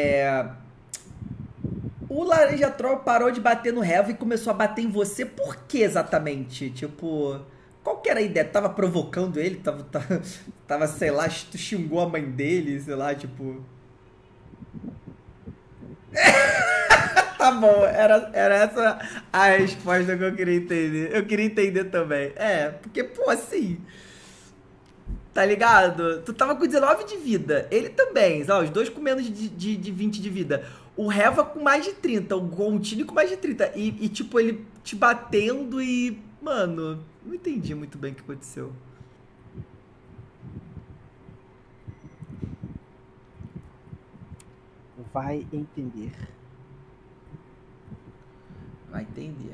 O Laranja Troll parou de bater no Revo e começou a bater em você. Por que exatamente? Tipo, qual que era a ideia? Tava provocando ele? Tava, sei lá, tu xingou a mãe dele, sei lá, tipo... Tá bom, era essa a resposta que eu queria entender. Eu queria entender também. Porque, pô, assim... Tá ligado? Tu tava com 19 de vida. Ele também, sabe? Os dois com menos de 20 de vida. O Reva com mais de 30. O Contini com mais de 30. E, tipo, ele te batendo e... Mano, não entendi muito bem o que aconteceu. Vai entender. Vai entender.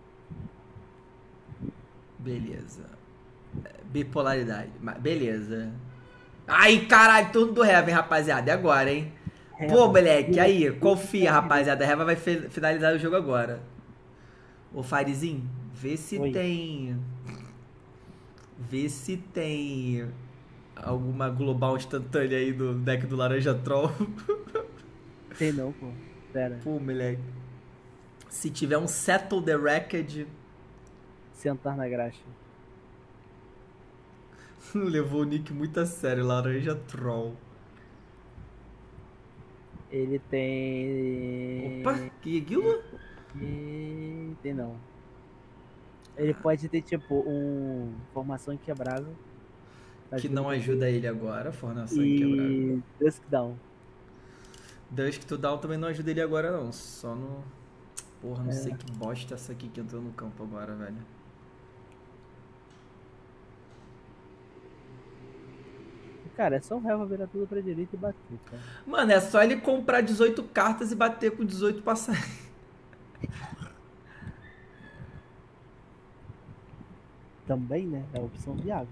Beleza. Bipolaridade. Beleza. Ai, caralho, turno do Reva, hein, rapaziada. É agora, hein? Pô, moleque, aí, confia, rapaziada. A Reva vai finalizar o jogo agora. Ô, Farizinho, vê se tem... Vê se tem alguma global instantânea aí do deck do Laranja Troll. Tem não, pô. Pera. Pô, moleque. Se tiver um Settle the Wrecked... sentar na graxa. Levou o nick muito a sério, Laranja Troll. Ele tem... Opa, que aquilo? Tem não. Ele pode ter, tipo, formação inquebrável. Que não ajuda ele agora, formação e inquebrável. Dusk Down. Dusk to Down também não ajuda ele agora, não. Só no... Porra, não sei que bosta essa aqui que entrou no campo agora, velho. Cara, é só o Helva virar tudo pra direita e bater, cara. Mano, é só ele comprar 18 cartas e bater com 18 passagens. Também, né? É a opção viável.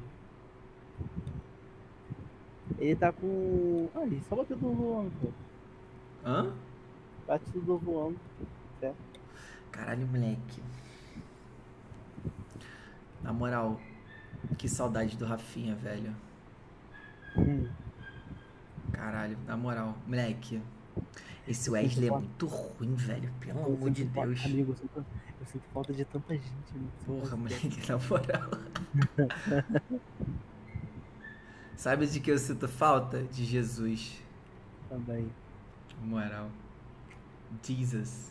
Ele tá com... Ah, ele só bateu do voando, pô. Hã? Bate do voando. É. Caralho, moleque. Na moral, que saudade do Rafinha, velho. Caralho, na moral, moleque. Esse Wesley é muito ruim, velho. Pelo amor de Deus. Amigo, eu sinto falta de tanta gente. Né? Porra, moleque, na moral. Sabe de que eu sinto falta? De Jesus. Também. Na moral. Jesus.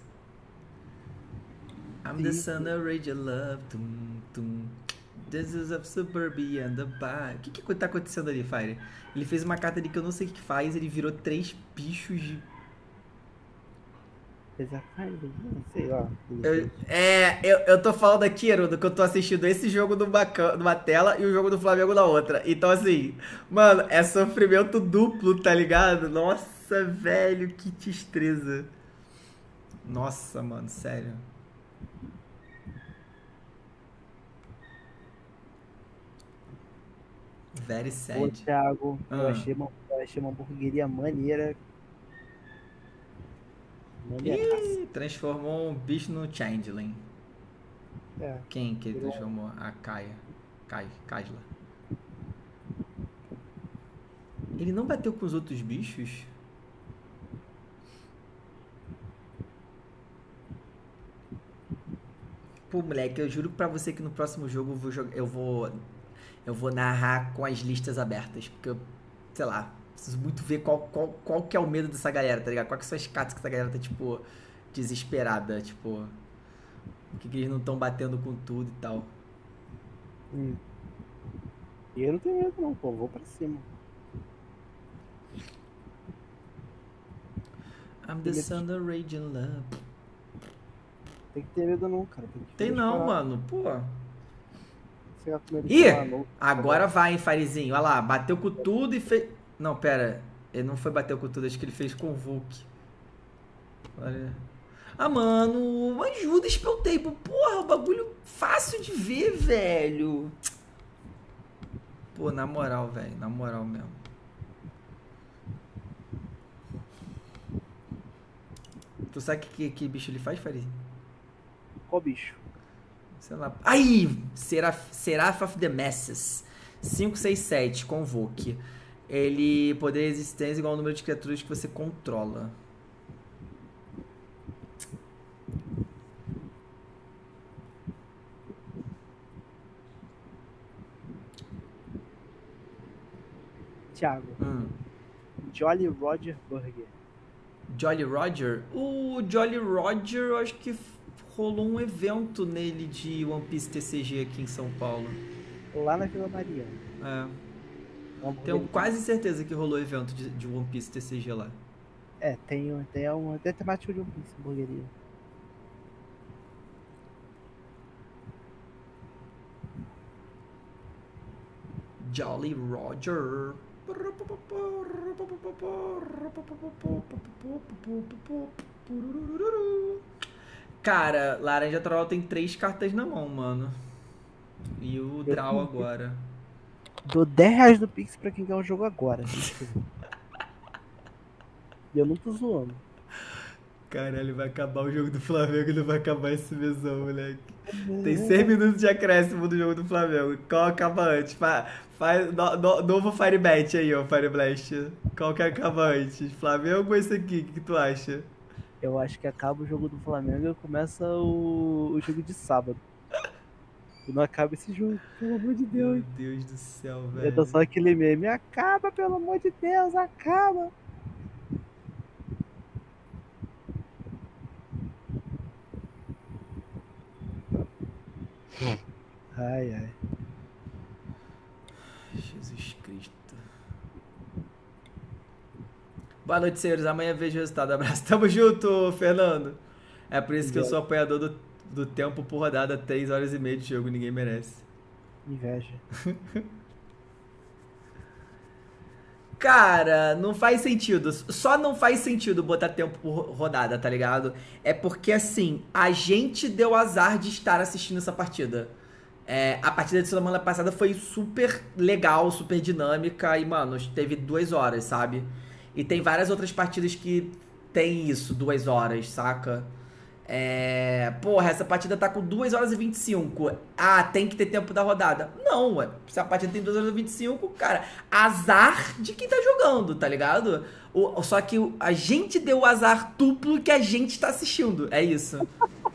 I'm the son of rage and love. Tum, tum. Jesus of Suburbia and the Bar. O que tá acontecendo ali, Fire? Ele fez uma carta ali que eu não sei o que faz. Ele virou 3 bichos de... Sei lá. Eu tô falando aqui, Herudo, que eu tô assistindo esse jogo numa tela e o jogo do Flamengo na outra. Então, assim, mano, é sofrimento duplo, tá ligado? Nossa, velho, que tristeza. Nossa, mano, sério. Very sad. Ô, Thiago, eu achei uma hamburgueria maneira. Ih, transformou um bicho no Changeling. É. Quem que ele transformou? A Kaisla. Ele não bateu com os outros bichos? Pô, moleque, eu juro pra você que no próximo jogo eu vou narrar com as listas abertas. Porque eu, sei lá, preciso muito ver qual que é o medo dessa galera, tá ligado? Qual que são as cartas que essa galera tá, tipo, desesperada, tipo... Por que eles não estão batendo com tudo e tal? E eu não tenho medo não, pô. Vou pra cima. I'm the son of rage and love. Tem que ter medo não, cara. Tem não, mano. Pô. Ih! Agora vai, hein, Farizinho. Olha lá, bateu com tudo e fez... Não, pera. Ele não foi bater com tudo, acho que ele fez com o Vulk. Olha. Ah, mano, ajuda Spell Table. Porra, o bagulho fácil de ver, velho. Pô, na moral, velho. Na moral mesmo. Tu sabe que bicho ele faz, Farizinho? Qual bicho? Sei lá. Aí! Seraph of the Masses. 567, Convoke. Ele poder de resistência igual ao número de criaturas que você controla. Thiago. Jolly Roger Burger. Jolly Roger? O Jolly Roger, eu acho que rolou um evento nele de One Piece TCG aqui em São Paulo. Lá na Vila Maria. É. Tenho quase certeza que rolou evento de One Piece TCG lá. É, tem temática de One Piece, hamburgueria. Jolly Roger. Cara, Laranja Troll tem 3 cartas na mão, mano. E o Draw agora. Dou R$10 do Pix pra quem quer o jogo agora. E eu não tô zoando. Caralho, vai acabar o jogo do Flamengo e não vai acabar esse mesão, moleque. Tem 6 minutos de acréscimo do jogo do Flamengo. Qual acaba antes? Faz novo Firebet aí, ó, Fireblast. Qual que acaba antes? Flamengo ou esse aqui? O que tu acha? Eu acho que acaba o jogo do Flamengo e começa o jogo de sábado. E não acaba esse jogo, pelo amor de Deus. Meu Deus do céu, Eu velho. tô só aquele meme. Acaba, pelo amor de Deus, acaba. Ai, ai. Jesus Cristo. Boa noite, senhores. Amanhã vejo o resultado. Abraço. Tamo junto, Fernando. É por isso que eu sou apoiador do tempo por rodada. 3 horas e meia de jogo. Ninguém merece. Inveja. Cara, não faz sentido. Só não faz sentido botar tempo por rodada, tá ligado? É porque, assim, a gente deu azar de estar assistindo essa partida. A partida de semana passada foi super legal, super dinâmica e, mano, teve 2 horas, sabe? E tem várias outras partidas que tem isso, 2 horas, saca? Porra, essa partida tá com 2 horas e 25. Ah, tem que ter tempo da rodada. Não, ué. Se a partida tem 2 horas e 25, cara, azar de quem tá jogando, tá ligado? Só que a gente deu o azar duplo que a gente tá assistindo. É isso.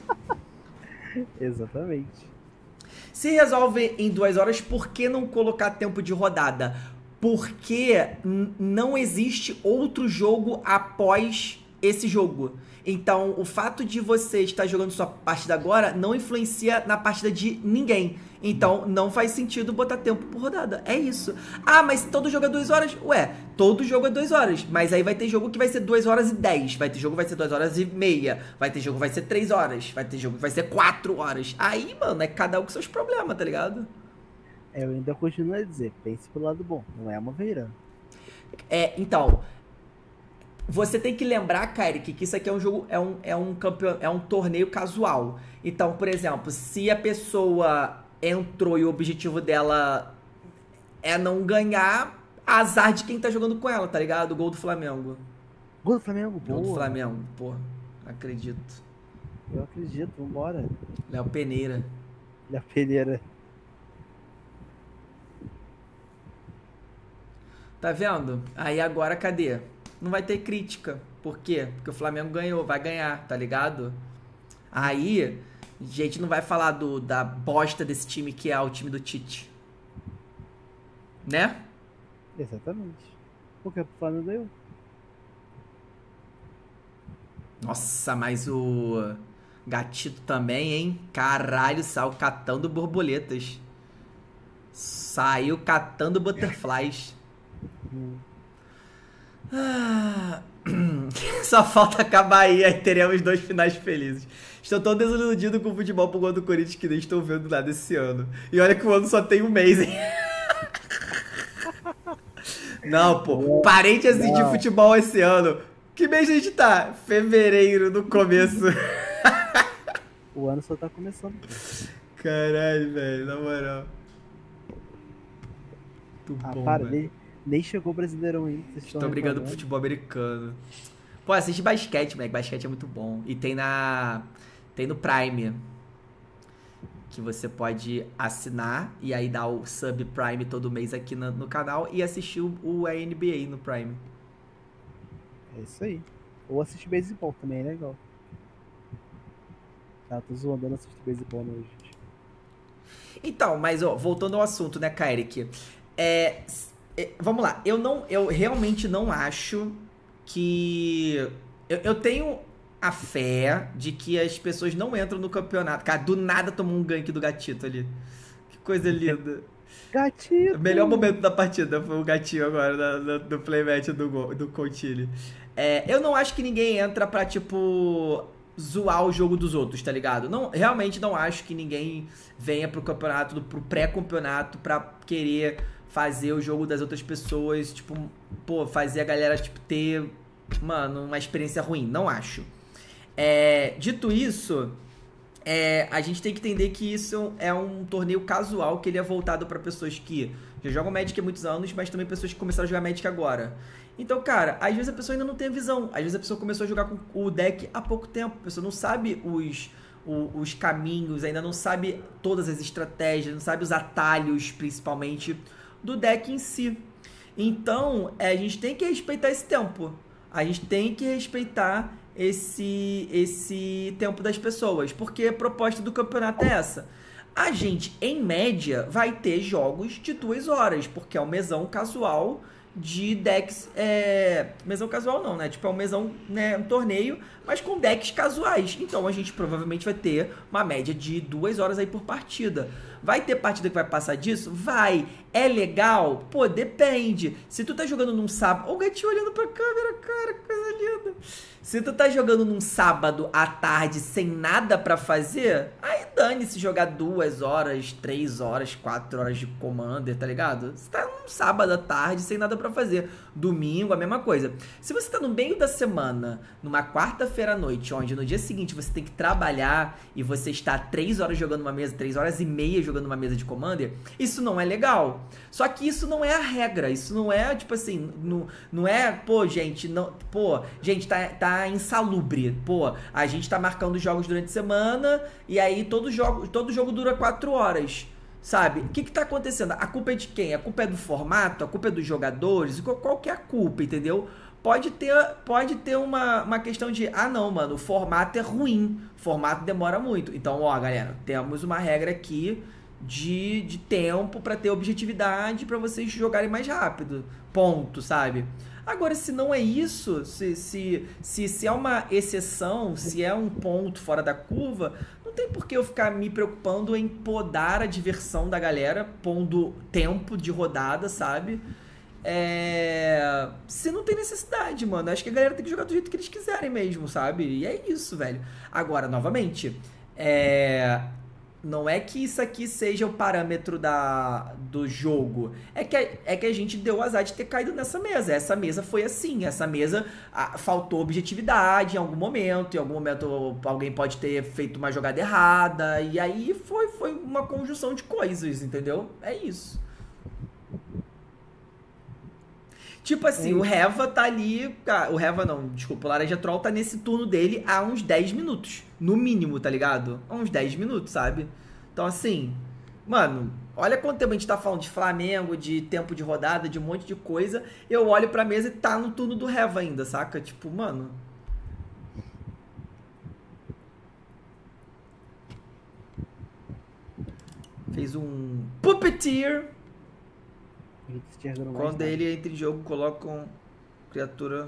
Exatamente. Se resolve em 2 horas, por que não colocar tempo de rodada? Porque não existe outro jogo após esse jogo. Então, o fato de você estar jogando sua partida agora não influencia na partida de ninguém. Então, não faz sentido botar tempo por rodada. É isso. Ah, mas todo jogo é 2 horas? Ué, todo jogo é 2 horas. Mas aí vai ter jogo que vai ser 2 horas e 10. Vai ter jogo que vai ser 2 horas e meia. Vai ter jogo que vai ser 3 horas. Vai ter jogo que vai ser 4 horas. Aí, mano, é cada um com seus problemas, tá ligado? Eu ainda continuo a dizer, pense pelo lado bom. Não é uma veira. Então... Você tem que lembrar, Kairik, que isso aqui é um jogo, é um torneio casual. Então, por exemplo, se a pessoa entrou e o objetivo dela é não ganhar, azar de quem tá jogando com ela, tá ligado? Gol do Flamengo. Gol do Flamengo, boa. Gol do Flamengo, pô, acredito. Eu acredito, vambora. Léo Peneira. Léo Peneira. Tá vendo? Aí agora, cadê? Não vai ter crítica. Por quê? Porque o Flamengo ganhou, vai ganhar, tá ligado? Aí, a gente não vai falar da bosta desse time que é o time do Tite. Né? Exatamente. Porque o Flamengo ganhou. Nossa, mas o Gatito também, hein? Caralho, saiu catando borboletas. Saiu catando butterflies. Só falta acabar aí teremos 2 finais felizes. Estou tão desiludido com o futebol por conta do Corinthians que nem estou vendo nada esse ano. E olha que o ano só tem um mês, hein? Não, pô. Parei de assistir futebol esse ano. Que mês a gente tá? Fevereiro, no começo. O ano só tá começando. Caralho, velho, na moral. Muito bom, para, velho. Nem chegou o Brasileirão ainda. Estou brigando pro futebol americano. Pô, assiste basquete, moleque. Basquete é muito bom. E tem no Prime. Que você pode assinar e aí dar o sub Prime todo mês aqui no canal e assistir o NBA no Prime. É isso aí. Ou assistir beisebol também, é legal. Tá, tô zoando, eu não assisto beisebol não, gente. Então, mas ó, voltando ao assunto, né, Kairik? Vamos lá, eu realmente não acho que... Eu tenho a fé de que as pessoas não entram no campeonato. Cara, do nada tomou um gank do Gatito ali. Que coisa linda. Gatito! O melhor momento da partida foi o gatinho agora do playmatch do Coutinho. Eu não acho que ninguém entra pra, tipo, zoar o jogo dos outros, tá ligado? Realmente não acho que ninguém venha pro campeonato, pro pré-campeonato pra querer fazer o jogo das outras pessoas, tipo, pô, fazer a galera, tipo, ter, mano, uma experiência ruim. Não acho. Dito isso, a gente tem que entender que isso é um torneio casual, que ele é voltado pra pessoas que já jogam Magic há muitos anos, mas também pessoas que começaram a jogar Magic agora. Então, cara, às vezes a pessoa ainda não tem a visão. Às vezes a pessoa começou a jogar com o deck há pouco tempo. A pessoa não sabe os caminhos, ainda não sabe todas as estratégias, não sabe os atalhos, principalmente, do deck em si. Então, a gente tem que respeitar esse tempo. A gente tem que respeitar esse tempo das pessoas. Porque a proposta do campeonato é essa. A gente, em média, vai ter jogos de 2 horas, porque é um mesão casual de decks. Mesão casual não, né? Tipo, é um mesão, né? Um torneio, mas com decks casuais. Então a gente provavelmente vai ter uma média de 2 horas aí por partida. Vai ter partida que vai passar disso? Vai. É legal? Pô, depende. Se tu tá jogando num sábado... Ó, o gatinho olhando pra câmera, cara, coisa linda. Se tu tá jogando num sábado à tarde sem nada pra fazer, aí dane-se jogar 2 horas, 3 horas, 4 horas de Commander, tá ligado? Você tá num sábado à tarde sem nada pra fazer. Domingo, a mesma coisa. Se você tá no meio da semana, numa quarta-feira à noite, onde no dia seguinte você tem que trabalhar e você está 3 horas jogando uma mesa, 3 horas e meia jogando uma mesa de Commander, isso não é legal. Só que isso não é a regra. Isso não é, tipo assim, não é, pô, gente, não, pô, gente, tá insalubre. Pô, a gente tá marcando jogos durante a semana e aí todo jogo dura 4 horas. Sabe? O que tá acontecendo? A culpa é de quem? A culpa é do formato? A culpa é dos jogadores? Qual que é a culpa, entendeu? Pode ter uma questão de, não, mano, o formato é ruim, o formato demora muito. Então, ó, galera, temos uma regra aqui de tempo pra ter objetividade pra vocês jogarem mais rápido. Ponto, sabe? Agora, se não é isso, se é uma exceção, se é um ponto fora da curva, não tem por que eu ficar me preocupando em podar a diversão da galera, pondo tempo de rodada, sabe? Se não tem necessidade, mano. Acho que a galera tem que jogar do jeito que eles quiserem mesmo, sabe? E é isso, velho. Agora, novamente, não é que isso aqui seja o parâmetro do jogo. É que a gente deu o azar de ter caído nessa mesa. Essa mesa foi assim. Essa mesa faltou objetividade em algum momento. Em algum momento alguém pode ter feito uma jogada errada. E aí foi uma conjunção de coisas, entendeu? É isso. Tipo assim, o Reva tá ali... O Reva não, desculpa, o Laranja Troll tá nesse turno dele há uns 10 minutos. No mínimo, tá ligado? Há uns 10 minutos, sabe? Então assim, mano, olha quanto tempo a gente tá falando de Flamengo, de tempo de rodada, de um monte de coisa. Eu olho pra mesa e tá no turno do Reva ainda, saca? Tipo, mano... Fez um Puppeteer... Quando ele entra em jogo, coloca uma criatura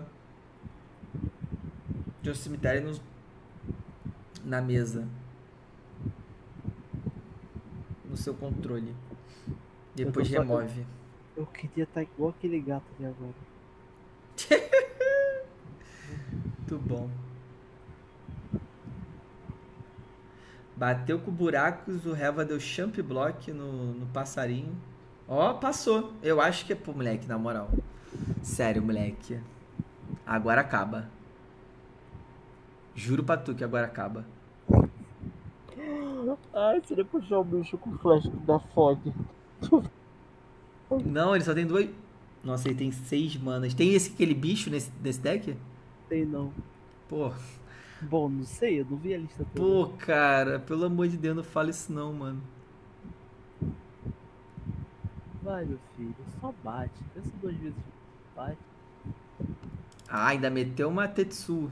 de um cemitério na mesa. No seu controle. Depois remove. Eu queria estar igual aquele gato ali agora. Muito bom. Bateu com buracos, o Reva deu champ block no passarinho. Ó, passou. Eu acho que é pro moleque, na moral. Sério, moleque. Agora acaba. Juro pra tu que agora acaba. Ai, seria puxar o bicho com flash da fog. Não, ele só tem 2. Nossa, ele tem 6 manas. Tem aquele bicho nesse deck? Tem não. Pô. Bom, não sei, eu não vi a lista toda. Pô, cara, pelo amor de Deus, não fala isso não, mano. Vai, meu filho, só bate. Pensa 2 vezes. Bate. Ainda meteu uma Tetsuko.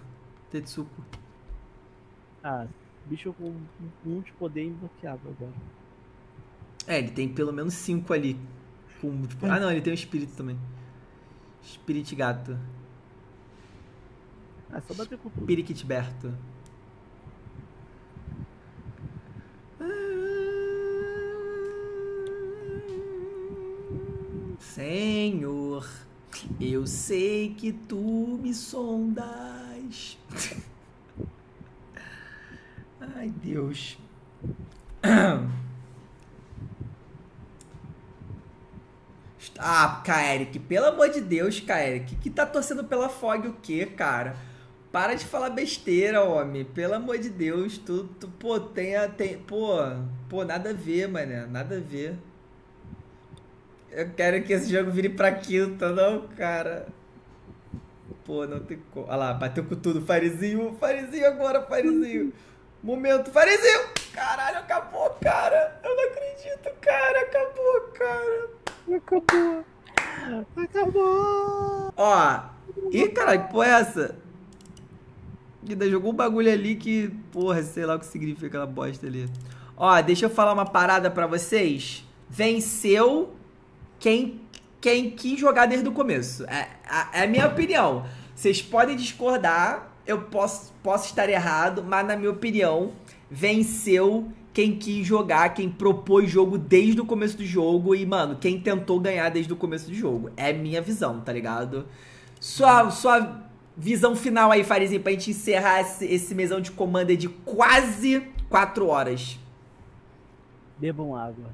Bicho com um de poder imbloqueável agora. Ele tem pelo menos 5 ali. Não, ele tem um espírito também. Spirit gato. Só bater com tudo. Periquit Berto. Senhor, eu sei que tu me sondas. Ai, Deus. Kaerik, pelo amor de Deus, Kaerik, que tá torcendo pela Fog o quê, cara? Para de falar besteira, homem. Pelo amor de Deus, pô, pô, nada a ver, mané, nada a ver. Eu quero que esse jogo vire pra quinta, não, cara. Pô, não tem como. Olha lá, bateu com tudo. Farizinho agora, Farizinho. Momento, Farizinho. Caralho, acabou, cara. Eu não acredito, cara. Acabou, cara. Acabou. Ó. Ih, caralho, que porra é essa? Ainda jogou um bagulho ali que... Porra, sei lá o que significa aquela bosta ali. Ó, deixa eu falar uma parada pra vocês. Venceu quem quis jogar desde o começo. É a minha opinião. Vocês podem discordar, eu posso estar errado, mas na minha opinião, venceu quem quis jogar, quem propôs jogo desde o começo do jogo e, mano, quem tentou ganhar desde o começo do jogo. É minha visão, tá ligado? Sua visão final aí, Farizinho, pra gente encerrar esse mesão de Commander de quase 4 horas. Bebam água.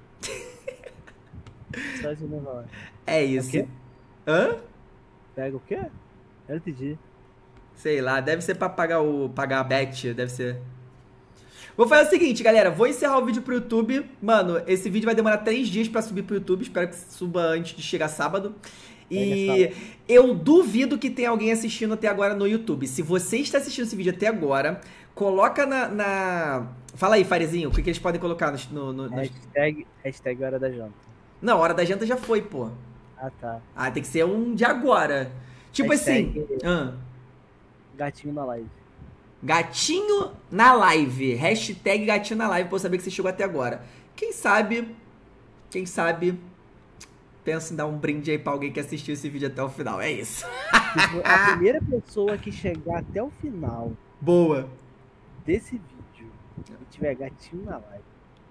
Só isso mesmo. É isso. O quê? Hã? Pega o quê? Eu entendi. Sei lá, deve ser pra pagar a bet, deve ser. Vou fazer o seguinte, galera, vou encerrar o vídeo pro YouTube. Mano, esse vídeo vai demorar 3 dias pra subir pro YouTube, espero que suba antes de chegar sábado. E eu duvido que tenha alguém assistindo até agora no YouTube. Se você está assistindo esse vídeo até agora, coloca na... Fala aí, Farizinho, o que eles podem colocar no... Hashtag hora da janta. Não, hora da janta já foi, pô. Ah, tá. Ah, tem que ser um de agora. Tipo Hashtag assim... Gatinho na live. Gatinho na live. Hashtag gatinho na live pra eu saber que você chegou até agora. Quem sabe... Pensa em dar um brinde aí pra alguém que assistiu esse vídeo até o final. É isso. A primeira pessoa que chegar até o final... Boa. Desse vídeo e tiver gatinho na live.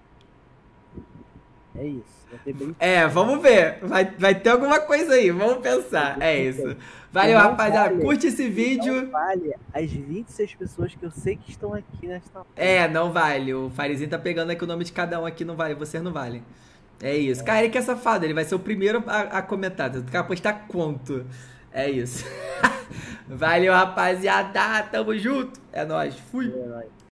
É isso. Vamos ver. Vai ter alguma coisa aí. Vamos pensar. É isso. Valeu, rapaziada. Curte esse vídeo. Não vale as 26 pessoas que eu sei que estão aqui nesta... Não vale. O Farizinho tá pegando aqui o nome de cada um aqui. Não vale. Vocês não valem. É isso. Cara, ele que é safado. Ele vai ser o primeiro a comentar. Tu quer apostar quanto? É isso. Valeu, rapaziada. Tamo junto. É nóis. Fui.